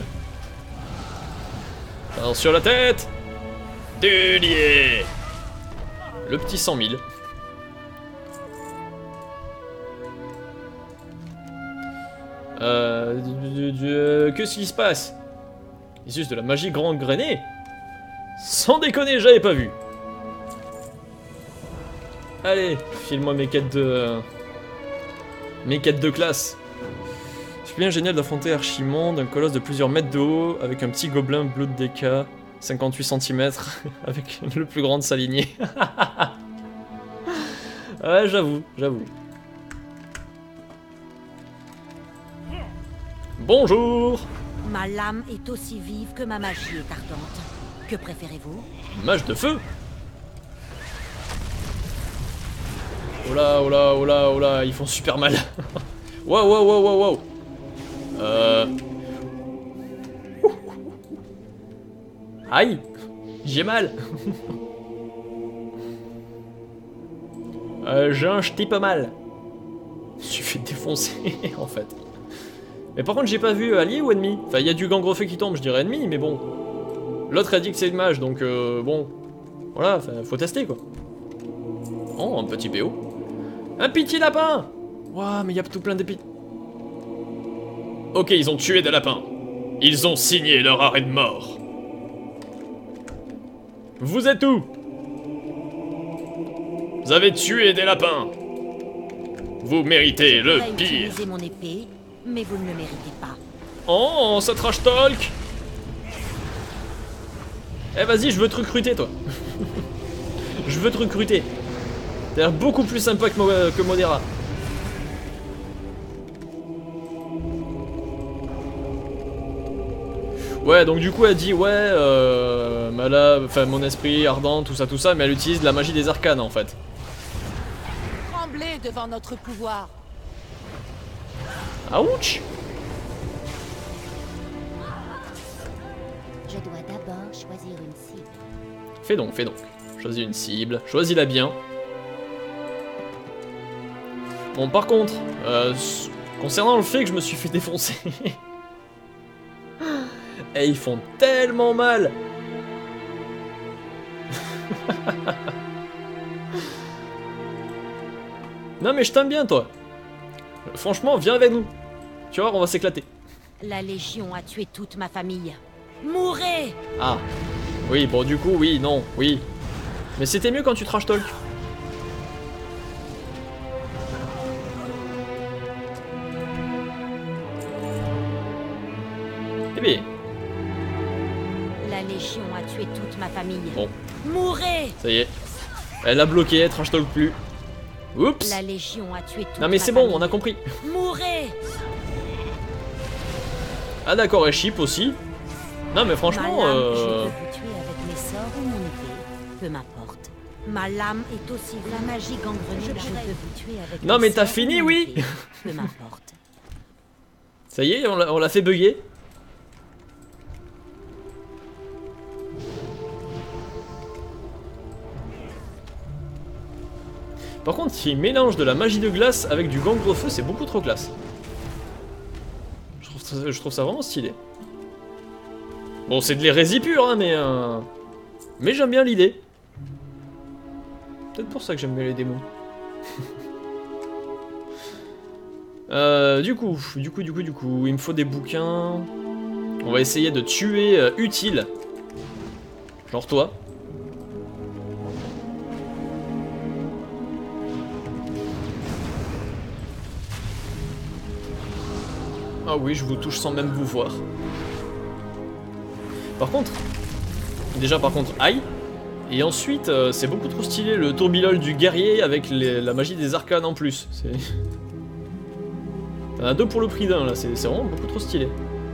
Alors sur la tête. Délié. Le petit cent mille. Euh... Qu'est-ce qui se passe? Il juste de la magie gangrénée. Sans déconner, j'avais pas vu. Allez, file-moi mes quêtes de... Mes quêtes de classe. C'est bien génial d'affronter Archimonde, un colosse de plusieurs mètres de haut, avec un petit gobelin bleu de D K, cinquante-huit centimètres, avec le plus grand de sa lignée. Ouais, j'avoue, j'avoue. Bonjour. Ma lame est aussi vive que ma magie est ardente. Que préférez-vous? Mage de feu. Oh là, oh là, oh là, oh là, ils font super mal. Wow, wow, wow, wow, wow. Euh... Aïe. J'ai mal. Euh, j'ai un ch'ti pas mal. Je me suis fait défoncer, en fait. Mais par contre, j'ai pas vu allié ou ennemi. Enfin, il y a du gangrefeu qui tombe, je dirais ennemi, mais bon. L'autre a dit que c'est une mage, donc euh, bon. Voilà, faut tester, quoi. Oh, un petit P O. Un petit lapin. Waouh, mais il y a tout plein d'épis. Ok, ils ont tué des lapins. Ils ont signé leur arrêt de mort. Vous êtes où? Vous avez tué des lapins. Vous méritez le pire. Utilisé mon épée, mais vous ne le méritez pas. Oh, ça trash talk. Eh vas-y, je veux te recruter, toi. Je veux te recruter. T'as l'air beaucoup plus sympa que, Mo que Modera. Ouais, donc du coup elle dit ouais, euh, Mala, enfin mon esprit ardent, tout ça, tout ça, mais elle utilise la magie des arcanes en fait. Tremblez devant notre pouvoir. Ouch. Je dois d'abord choisir une cible. Fais donc, fais donc. Choisis une cible, choisis-la bien. Bon, par contre, euh, concernant le fait que je me suis fait défoncer. Et ils font tellement mal. Non mais je t'aime bien toi. Franchement, viens avec nous. Tu vois, on va s'éclater. La Légion a tué toute ma famille. Mourez! Ah. Oui, bon du coup, oui, non, oui. Mais c'était mieux quand tu trash talk. Eh bien. La Légion a tué toute ma famille. Bon. Mourez! Ça y est. Elle a bloqué, elle trash talk plus. Oups. La Légion a tué toute Non mais c'est bon, on a compris. Mourez! Ah d'accord, elle chip aussi. Non mais franchement, ma lame, euh... je peux vous tuer avec mes sorts ou mon épée, peu m'importe. Ma lame est aussi la magie gangrenée. Je peux vous tuer avec non mes mais t'as sorts fini, ou mon oui. épée, peu m'importe. Ça y est, on l'a fait bugger. Par contre, s'il mélange de la magie de glace avec du gangrefeu, c'est beaucoup trop classe. Je trouve ça, je trouve ça vraiment stylé. Bon, c'est de l'hérésie pure, hein, mais... Euh... Mais j'aime bien l'idée. Peut-être pour ça que j'aime bien les démons. euh, du coup, du coup, du coup, du coup, il me faut des bouquins. On va essayer de tuer euh, utile. Genre toi. Ah oui, je vous touche sans même vous voir. Par contre, déjà par contre, aïe. Et ensuite, euh, c'est beaucoup trop stylé le tourbillol du guerrier avec les, la magie des arcanes en plus. C'est... T'en as deux pour le prix d'un là, c'est vraiment beaucoup trop stylé.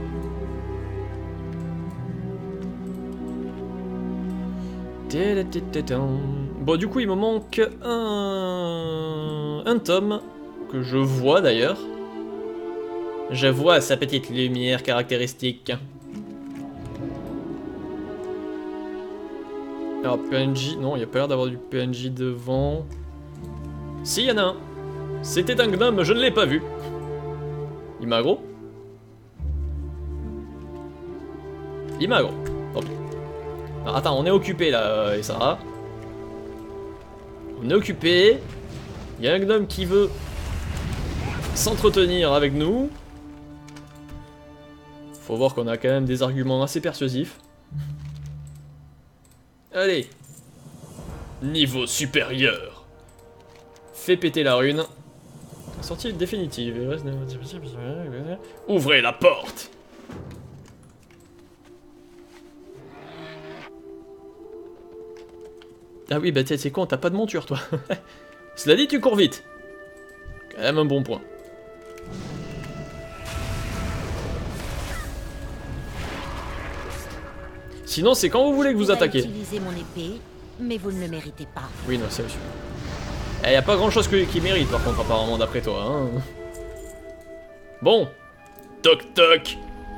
Bon, du coup, il me manque un, un tome que je vois d'ailleurs. Je vois sa petite lumière caractéristique. Alors, P N J... Non, il n'y a pas l'air d'avoir du P N J devant. Si, il y en a un. C'était un gnome, je ne l'ai pas vu. Il m'a aggro. Il m'a aggro. Tant pis. Alors, attends, on est occupé là, Sarah. On est occupé. Il y a un gnome qui veut s'entretenir avec nous. Faut voir qu'on a quand même des arguments assez persuasifs. Allez. Niveau supérieur. Fais péter la rune. Sortie définitive. Ouvrez la porte. Ah oui, bah c'est con, t'as pas de monture toi. Cela dit, tu cours vite. Quand même un bon point. Sinon, c'est quand vous voulez que vous attaquez. Utilisez mon épée, mais vous ne le méritez pas. Oui, non, c'est sûr. Il n'y a pas grand chose que, qui mérite, par contre, apparemment, d'après toi. Hein. Bon. Toc toc.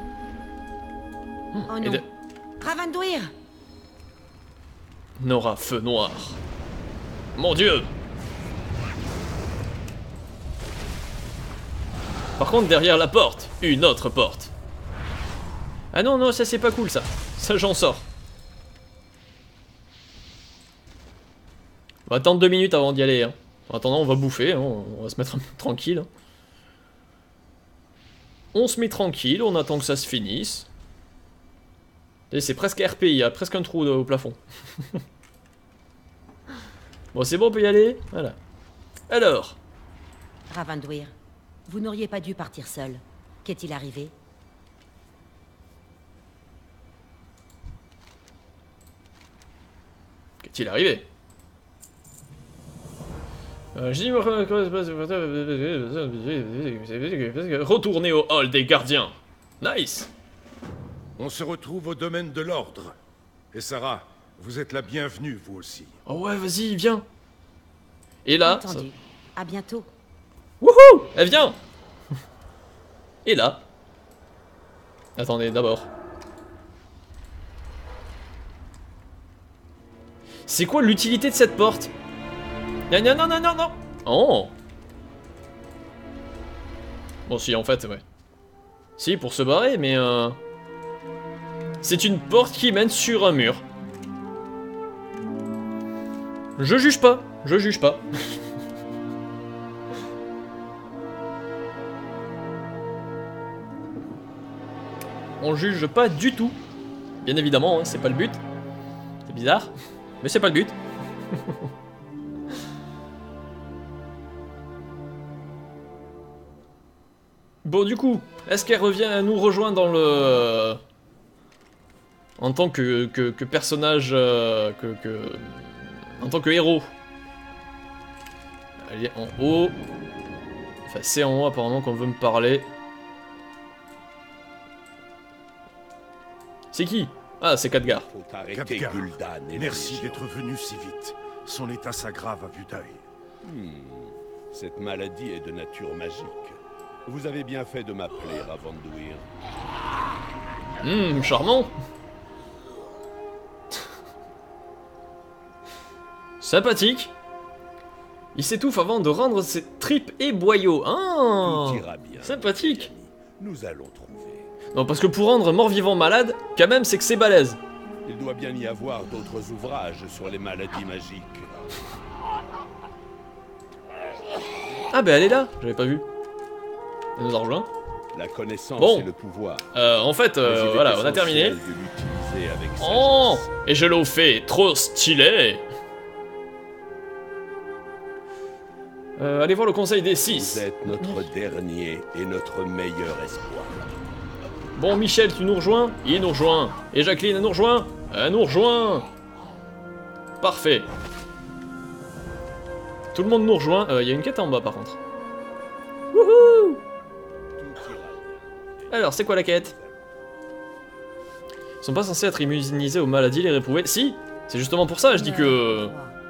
Oh non. De... Ravandouir. Nora, feu noir. Mon dieu. Par contre, derrière la porte, une autre porte. Ah non, non, ça c'est pas cool ça. Ça j'en sors. On va attendre deux minutes avant d'y aller. Hein. En attendant, on va bouffer, hein. On va se mettre tranquille. On se met tranquille, on attend que ça se finisse. C'est presque R P, il y a presque un trou au plafond. Bon, c'est bon, on peut y aller. Voilà. Alors. Ravandouir, vous n'auriez pas dû partir seul. Qu'est-il arrivé? Qu'est-il arrivé? Euh, je dis... Retournez au hall des gardiens. Nice. On se retrouve au domaine de l'ordre. Et Sarah, vous êtes la bienvenue, vous aussi. Oh ouais, vas-y, viens. Et là... Entendu. Ça... À bientôt. Wouhou! Elle vient. Et là... Attendez, d'abord. C'est quoi l'utilité de cette porte? Non, non, non, non, non, non. Oh. Bon, si, en fait, ouais. Si, pour se barrer, mais... Euh... C'est une porte qui mène sur un mur. Je juge pas. Je juge pas. On juge pas du tout. Bien évidemment, hein, c'est pas le but. C'est bizarre, mais c'est pas le but. Bon, du coup, est-ce qu'elle revient à nous rejoindre dans le... En tant que, que, que personnage... Euh, que, que... En tant que héros. Elle est en haut. Enfin, c'est en haut apparemment qu'on veut me parler. C'est qui? Ah, c'est Khadgar. Khadgar, merci d'être venu si vite. Son état s'aggrave à vue d'œil. Hmm. Cette maladie est de nature magique. Vous avez bien fait de m'appeler, Ravandouir. Hum, charmant. Sympathique. Il s'étouffe avant de rendre ses tripes et boyaux. Ah, tout ira bien. Sympathique. Nous allons trouver. Non, parce que pour rendre mort-vivant malade, quand même, c'est que c'est balèze. Il doit bien y avoir d'autres ouvrages sur les maladies magiques. Ah, ben elle est là, j'avais pas vu. Elle nous a rejoint. La connaissance bon. et le pouvoir. Euh, en fait, euh, voilà, on a terminé. Avec oh, et je l'ai fait trop stylé. Euh, allez voir le conseil des six. Vous êtes notre dernier et notre meilleur espoir. Bon, Michel, tu nous rejoins? Il nous rejoint. Et Jacqueline, elle nous rejoint? Elle nous rejoint. Parfait. Tout le monde nous rejoint. Il euh, y a une quête en bas, par contre. Wouhou! Alors, c'est quoi la quête? Ils sont pas censés être immunisés aux maladies, les réprouvés. Si! C'est justement pour ça, je dis que...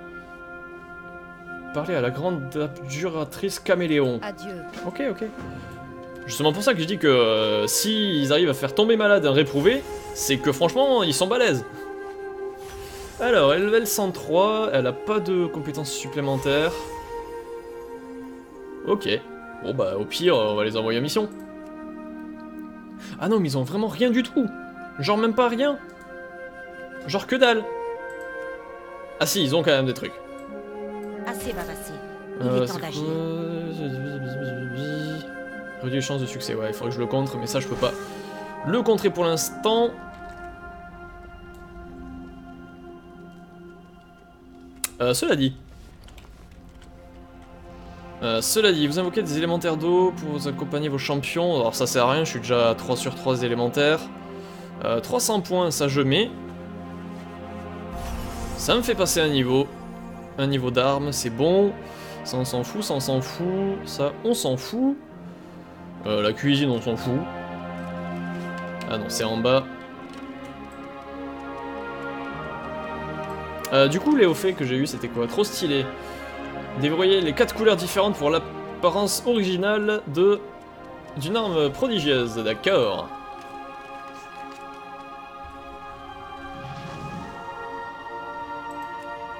Parler à la grande abjuratrice caméléon. Adieu. Ok, ok. Justement pour ça que je dis que euh, si ils arrivent à faire tomber malade un réprouvé, c'est que franchement, ils sont balèzes. Alors, elle level cent trois, elle a pas de compétences supplémentaires. Ok. Bon bah, au pire, on va les envoyer en mission. Ah non, mais ils ont vraiment rien du tout. Genre même pas rien. Genre que dalle. Ah si, ils ont quand même des trucs. Assez va passer. Il Euh, est temps d'agir. Réduit les chances de succès, ouais, il faudrait que je le contre, mais ça je peux pas le contrer pour l'instant. Euh, cela dit. Euh, cela dit, vous invoquez des élémentaires d'eau pour vous accompagner vos champions. Alors ça sert à rien, je suis déjà à trois sur trois élémentaires. Euh, trois cents points, ça je mets. Ça me fait passer un niveau. Un niveau d'armes, c'est bon. Ça on s'en fout, ça on s'en fout. Ça on s'en fout. Euh, la cuisine on s'en fout. Ah non, c'est en bas. Euh, du coup, les hauts faits que j'ai eu, c'était quoi? Trop stylé. Déverrouiller les quatre couleurs différentes pour l'apparence originale de d'une arme prodigieuse, d'accord.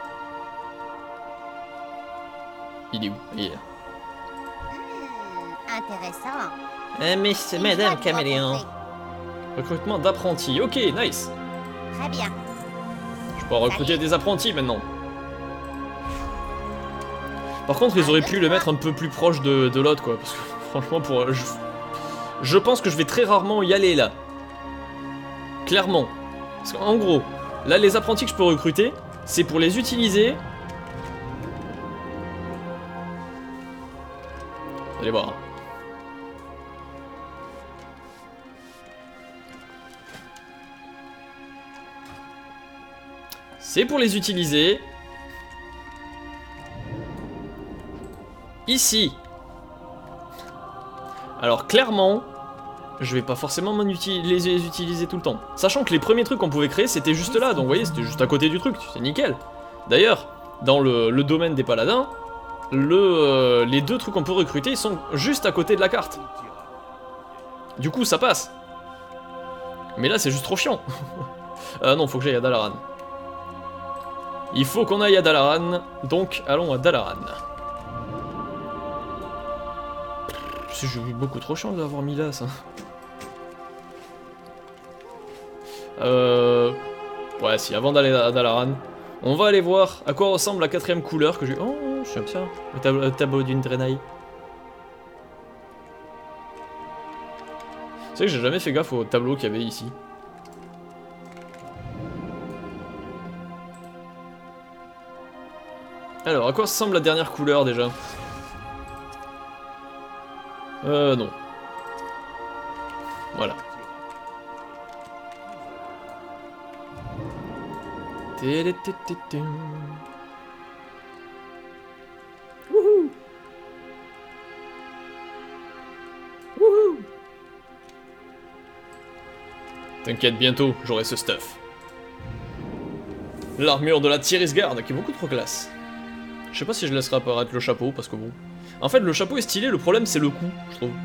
Il est où? Il est là. Intéressant. Eh mais c'est Madame Caméléon. Recrutement d'apprentis, ok, nice. Très bien. Je peux recruter des apprentis maintenant. Par contre, ils auraient pu le mettre un peu plus proche de, de l'autre, quoi. Parce que franchement, pour je, je pense que je vais très rarement y aller, là. Clairement. Parce qu'en gros, là, les apprentis que je peux recruter, c'est pour les utiliser. Vous allez voir. C'est pour les utiliser. Ici. Alors clairement, je vais pas forcément uti les utiliser tout le temps. Sachant que les premiers trucs qu'on pouvait créer, c'était juste là. Donc vous voyez, c'était juste à côté du truc. C'est nickel. D'ailleurs, dans le, le domaine des paladins, le, euh, les deux trucs qu'on peut recruter, ils sont juste à côté de la carte. Du coup, ça passe. Mais là, c'est juste trop chiant. Ah non, faut que j'aille à Dalaran. Il faut qu'on aille à Dalaran, donc allons à Dalaran. C'est beaucoup trop chiant d'avoir mis là, ça. Euh... Ouais, si, avant d'aller à Dalaran, on va aller voir à quoi ressemble la quatrième couleur que j'ai... Oh, j'aime ça, le tableau, le tableau d'une Draenei. C'est vrai que j'ai jamais fait gaffe au tableau qu'il y avait ici. Alors, à quoi ressemble la dernière couleur déjà? Euh, non. Voilà. Wouhou! Wouhou! T'inquiète, bientôt, j'aurai ce stuff. L'armure de la Tirisgarde, qui est beaucoup trop classe. Je sais pas si je laisserai apparaître le chapeau, parce que bon... En fait, le chapeau est stylé, le problème c'est le cou, je trouve.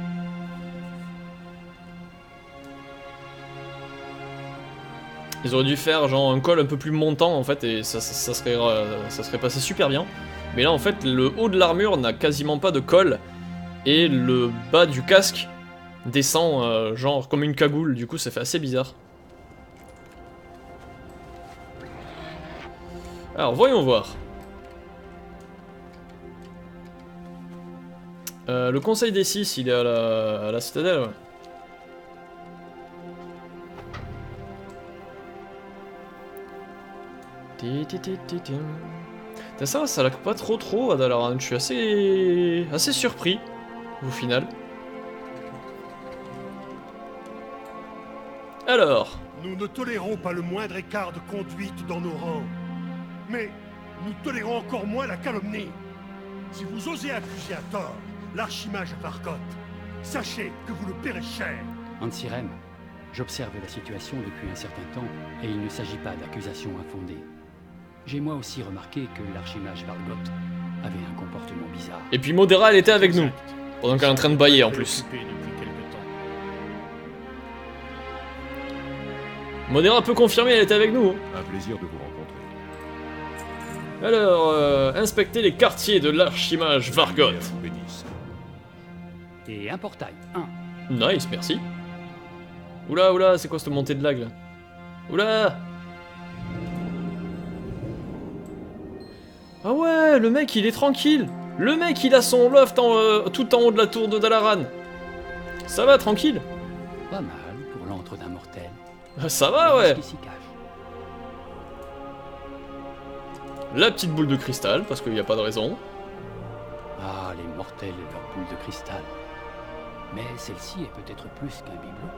Ils auraient dû faire genre un col un peu plus montant, en fait, et ça, ça, ça, serait, euh, ça serait passé super bien. Mais là, en fait, le haut de l'armure n'a quasiment pas de col, et le bas du casque descend euh, genre comme une cagoule, du coup ça fait assez bizarre. Alors, voyons voir. Euh, le conseil des six, il est à la, à la citadelle, ouais. Ça, ça lag pas trop trop à Dalaran, je suis assez, assez surpris, au final. Alors... Nous ne tolérons pas le moindre écart de conduite dans nos rangs. Mais nous tolérons encore moins la calomnie. Si vous osez accuser à tort l'archimage Vargot, sachez que vous le paierez cher. Ansirem, j'observe la situation depuis un certain temps et il ne s'agit pas d'accusations infondées. J'ai moi aussi remarqué que l'archimage Vargot avait un comportement bizarre. Et puis Modera, elle était avec nous, pendant qu'elle est en train de bailler en plus. Modera peut confirmer, elle était avec nous. Un plaisir de vous rencontrer. Alors, euh, inspectez les quartiers de l'archimage Vargot. Et un portail, un. Nice, merci. Oula, oula, c'est quoi cette montée de lag là? Oula! Ah ouais, le mec il est tranquille. Le mec il a son loft en, euh, tout en haut de la tour de Dalaran. Ça va, tranquille. Pas mal pour l'antre d'un mortel. Ça va, ouais. Qui s'y cache. La petite boule de cristal, parce qu'il n'y a pas de raison. Ah, les mortels et leur boule de cristal. Mais celle-ci est peut-être plus qu'un bibelot.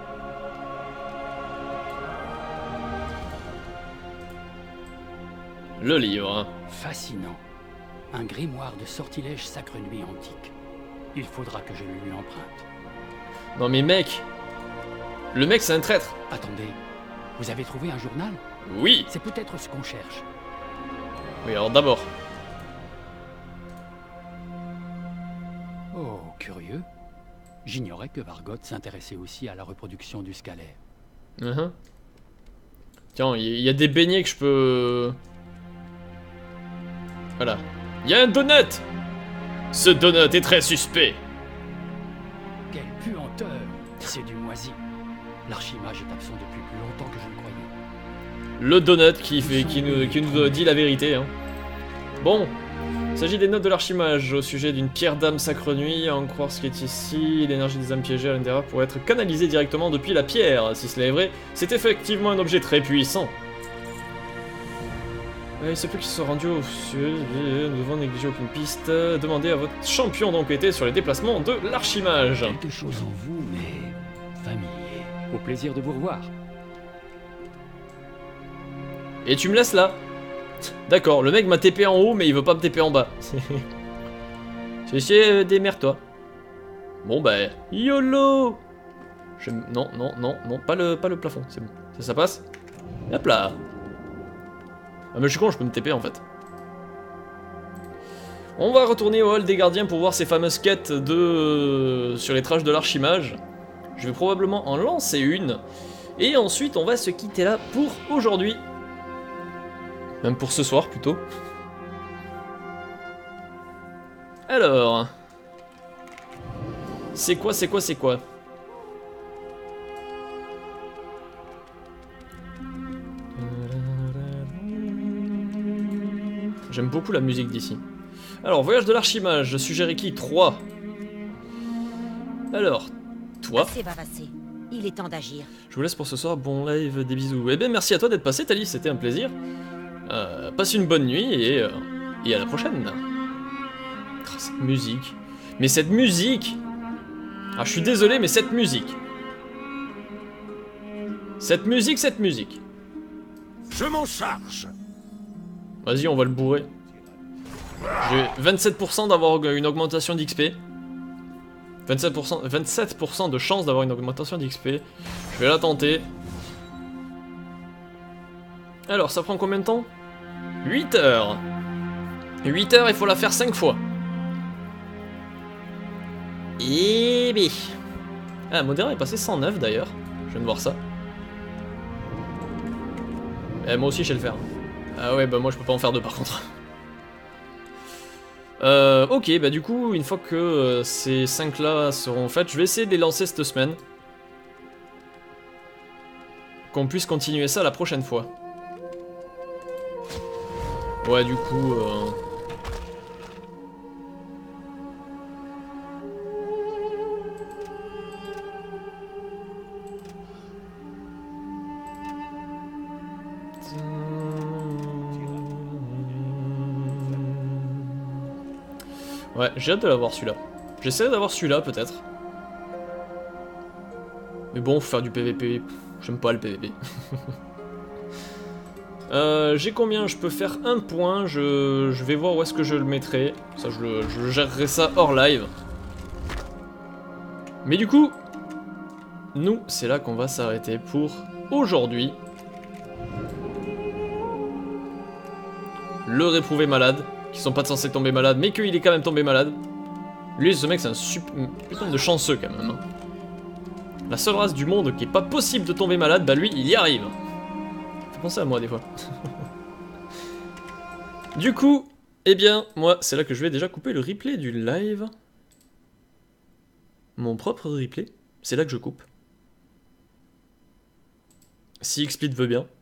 Le livre. Fascinant. Un grimoire de sortilèges sacre nuit antique. Il faudra que je le lui emprunte. Non mais mec, le mec c'est un traître. Attendez, vous avez trouvé un journal? Oui. C'est peut-être ce qu'on cherche. Oui, alors d'abord. Oh, curieux. J'ignorais que Vargot s'intéressait aussi à la reproduction du scalaire. Uh-huh. Tiens, il y, y a des beignets que je peux... Voilà. Il y a un donut. Ce donut est très suspect. C'est du moisi. L'archimage est absent depuis plus longtemps que je le croyais. Le donut qui, fait, qui, nous, qui nous dit la vérité. Hein. Bon, il s'agit des notes de l'archimage au sujet d'une pierre d'âme sacre nuit. À en croire ce qui est ici, l'énergie des âmes piégées à l'intérieur pourrait être canalisée directement depuis la pierre. Si cela est vrai, c'est effectivement un objet très puissant. Euh, il se peut qu'il soit rendu au sud, nous devons négliger aucune piste. Demandez à votre champion d'enquêter sur les déplacements de l'archimage. Quelque chose en vous, mais familier. Au plaisir de vous revoir. Et tu me laisses là. D'accord, le mec m'a T P en haut, mais il veut pas me T P en bas. C'est chier, démerde-toi. Bon bah, YOLO. Je... Non, non, non, non, pas le, pas le plafond, c'est bon. Ça, ça passe. Hop là. Ah mais je suis con, je peux me T P en fait. On va retourner au hall des gardiens pour voir ces fameuses quêtes de... sur les traces de l'archimage. Je vais probablement en lancer une. Et ensuite on va se quitter là pour aujourd'hui. Même pour ce soir plutôt. Alors... C'est quoi, c'est quoi, c'est quoi? J'aime beaucoup la musique d'ici. Alors, voyage de l'archimage, je suggère qui? trois. Alors, toi. Assez bavassé. Il est temps d'agir. Je vous laisse pour ce soir, bon live, des bisous. Eh bien, merci à toi d'être passé, Thalie, c'était un plaisir. Euh, passe une bonne nuit et, euh, et à la prochaine. Oh, cette musique. Mais cette musique. Ah, je suis désolé, mais cette musique. Cette musique, cette musique. Je m'en charge. Vas-y, on va le bourrer. J'ai vingt-sept pour cent d'avoir une augmentation d'X P. vingt-sept pour cent, vingt-sept pour cent de chance d'avoir une augmentation d'X P. Je vais la tenter. Alors, ça prend combien de temps? huit heures. huit heures, il faut la faire cinq fois. Et B. Ah, modéré est passé cent neuf d'ailleurs. Je viens de voir ça. Eh, moi aussi, je sais le faire. Ah ouais, bah moi je peux pas en faire deux par contre. Euh, ok, bah du coup, une fois que euh, ces cinq là seront faites, je vais essayer de les lancer cette semaine. Qu'on puisse continuer ça la prochaine fois. Ouais, du coup... Euh... Ouais, j'ai hâte de l'avoir celui-là. J'essaierai d'avoir celui-là peut-être. Mais bon, faut faire du P V P. J'aime pas le P V P. euh, j'ai combien? Je peux faire un point. Je, je vais voir où est-ce que je le mettrai. Ça, je, le, je gérerai ça hors live. Mais du coup, nous, c'est là qu'on va s'arrêter pour aujourd'hui. Le réprouvé malade. Qui sont pas censés tomber malades, mais qu'il est quand même tombé malade. Lui, ce mec, c'est un super... putain de chanceux quand même. Hein. La seule race du monde qui est pas possible de tomber malade, bah lui, il y arrive. Faut penser à moi des fois. Du coup, eh bien, moi, c'est là que je vais déjà couper le replay du live. Mon propre replay. C'est là que je coupe. Si Xsplit veut bien.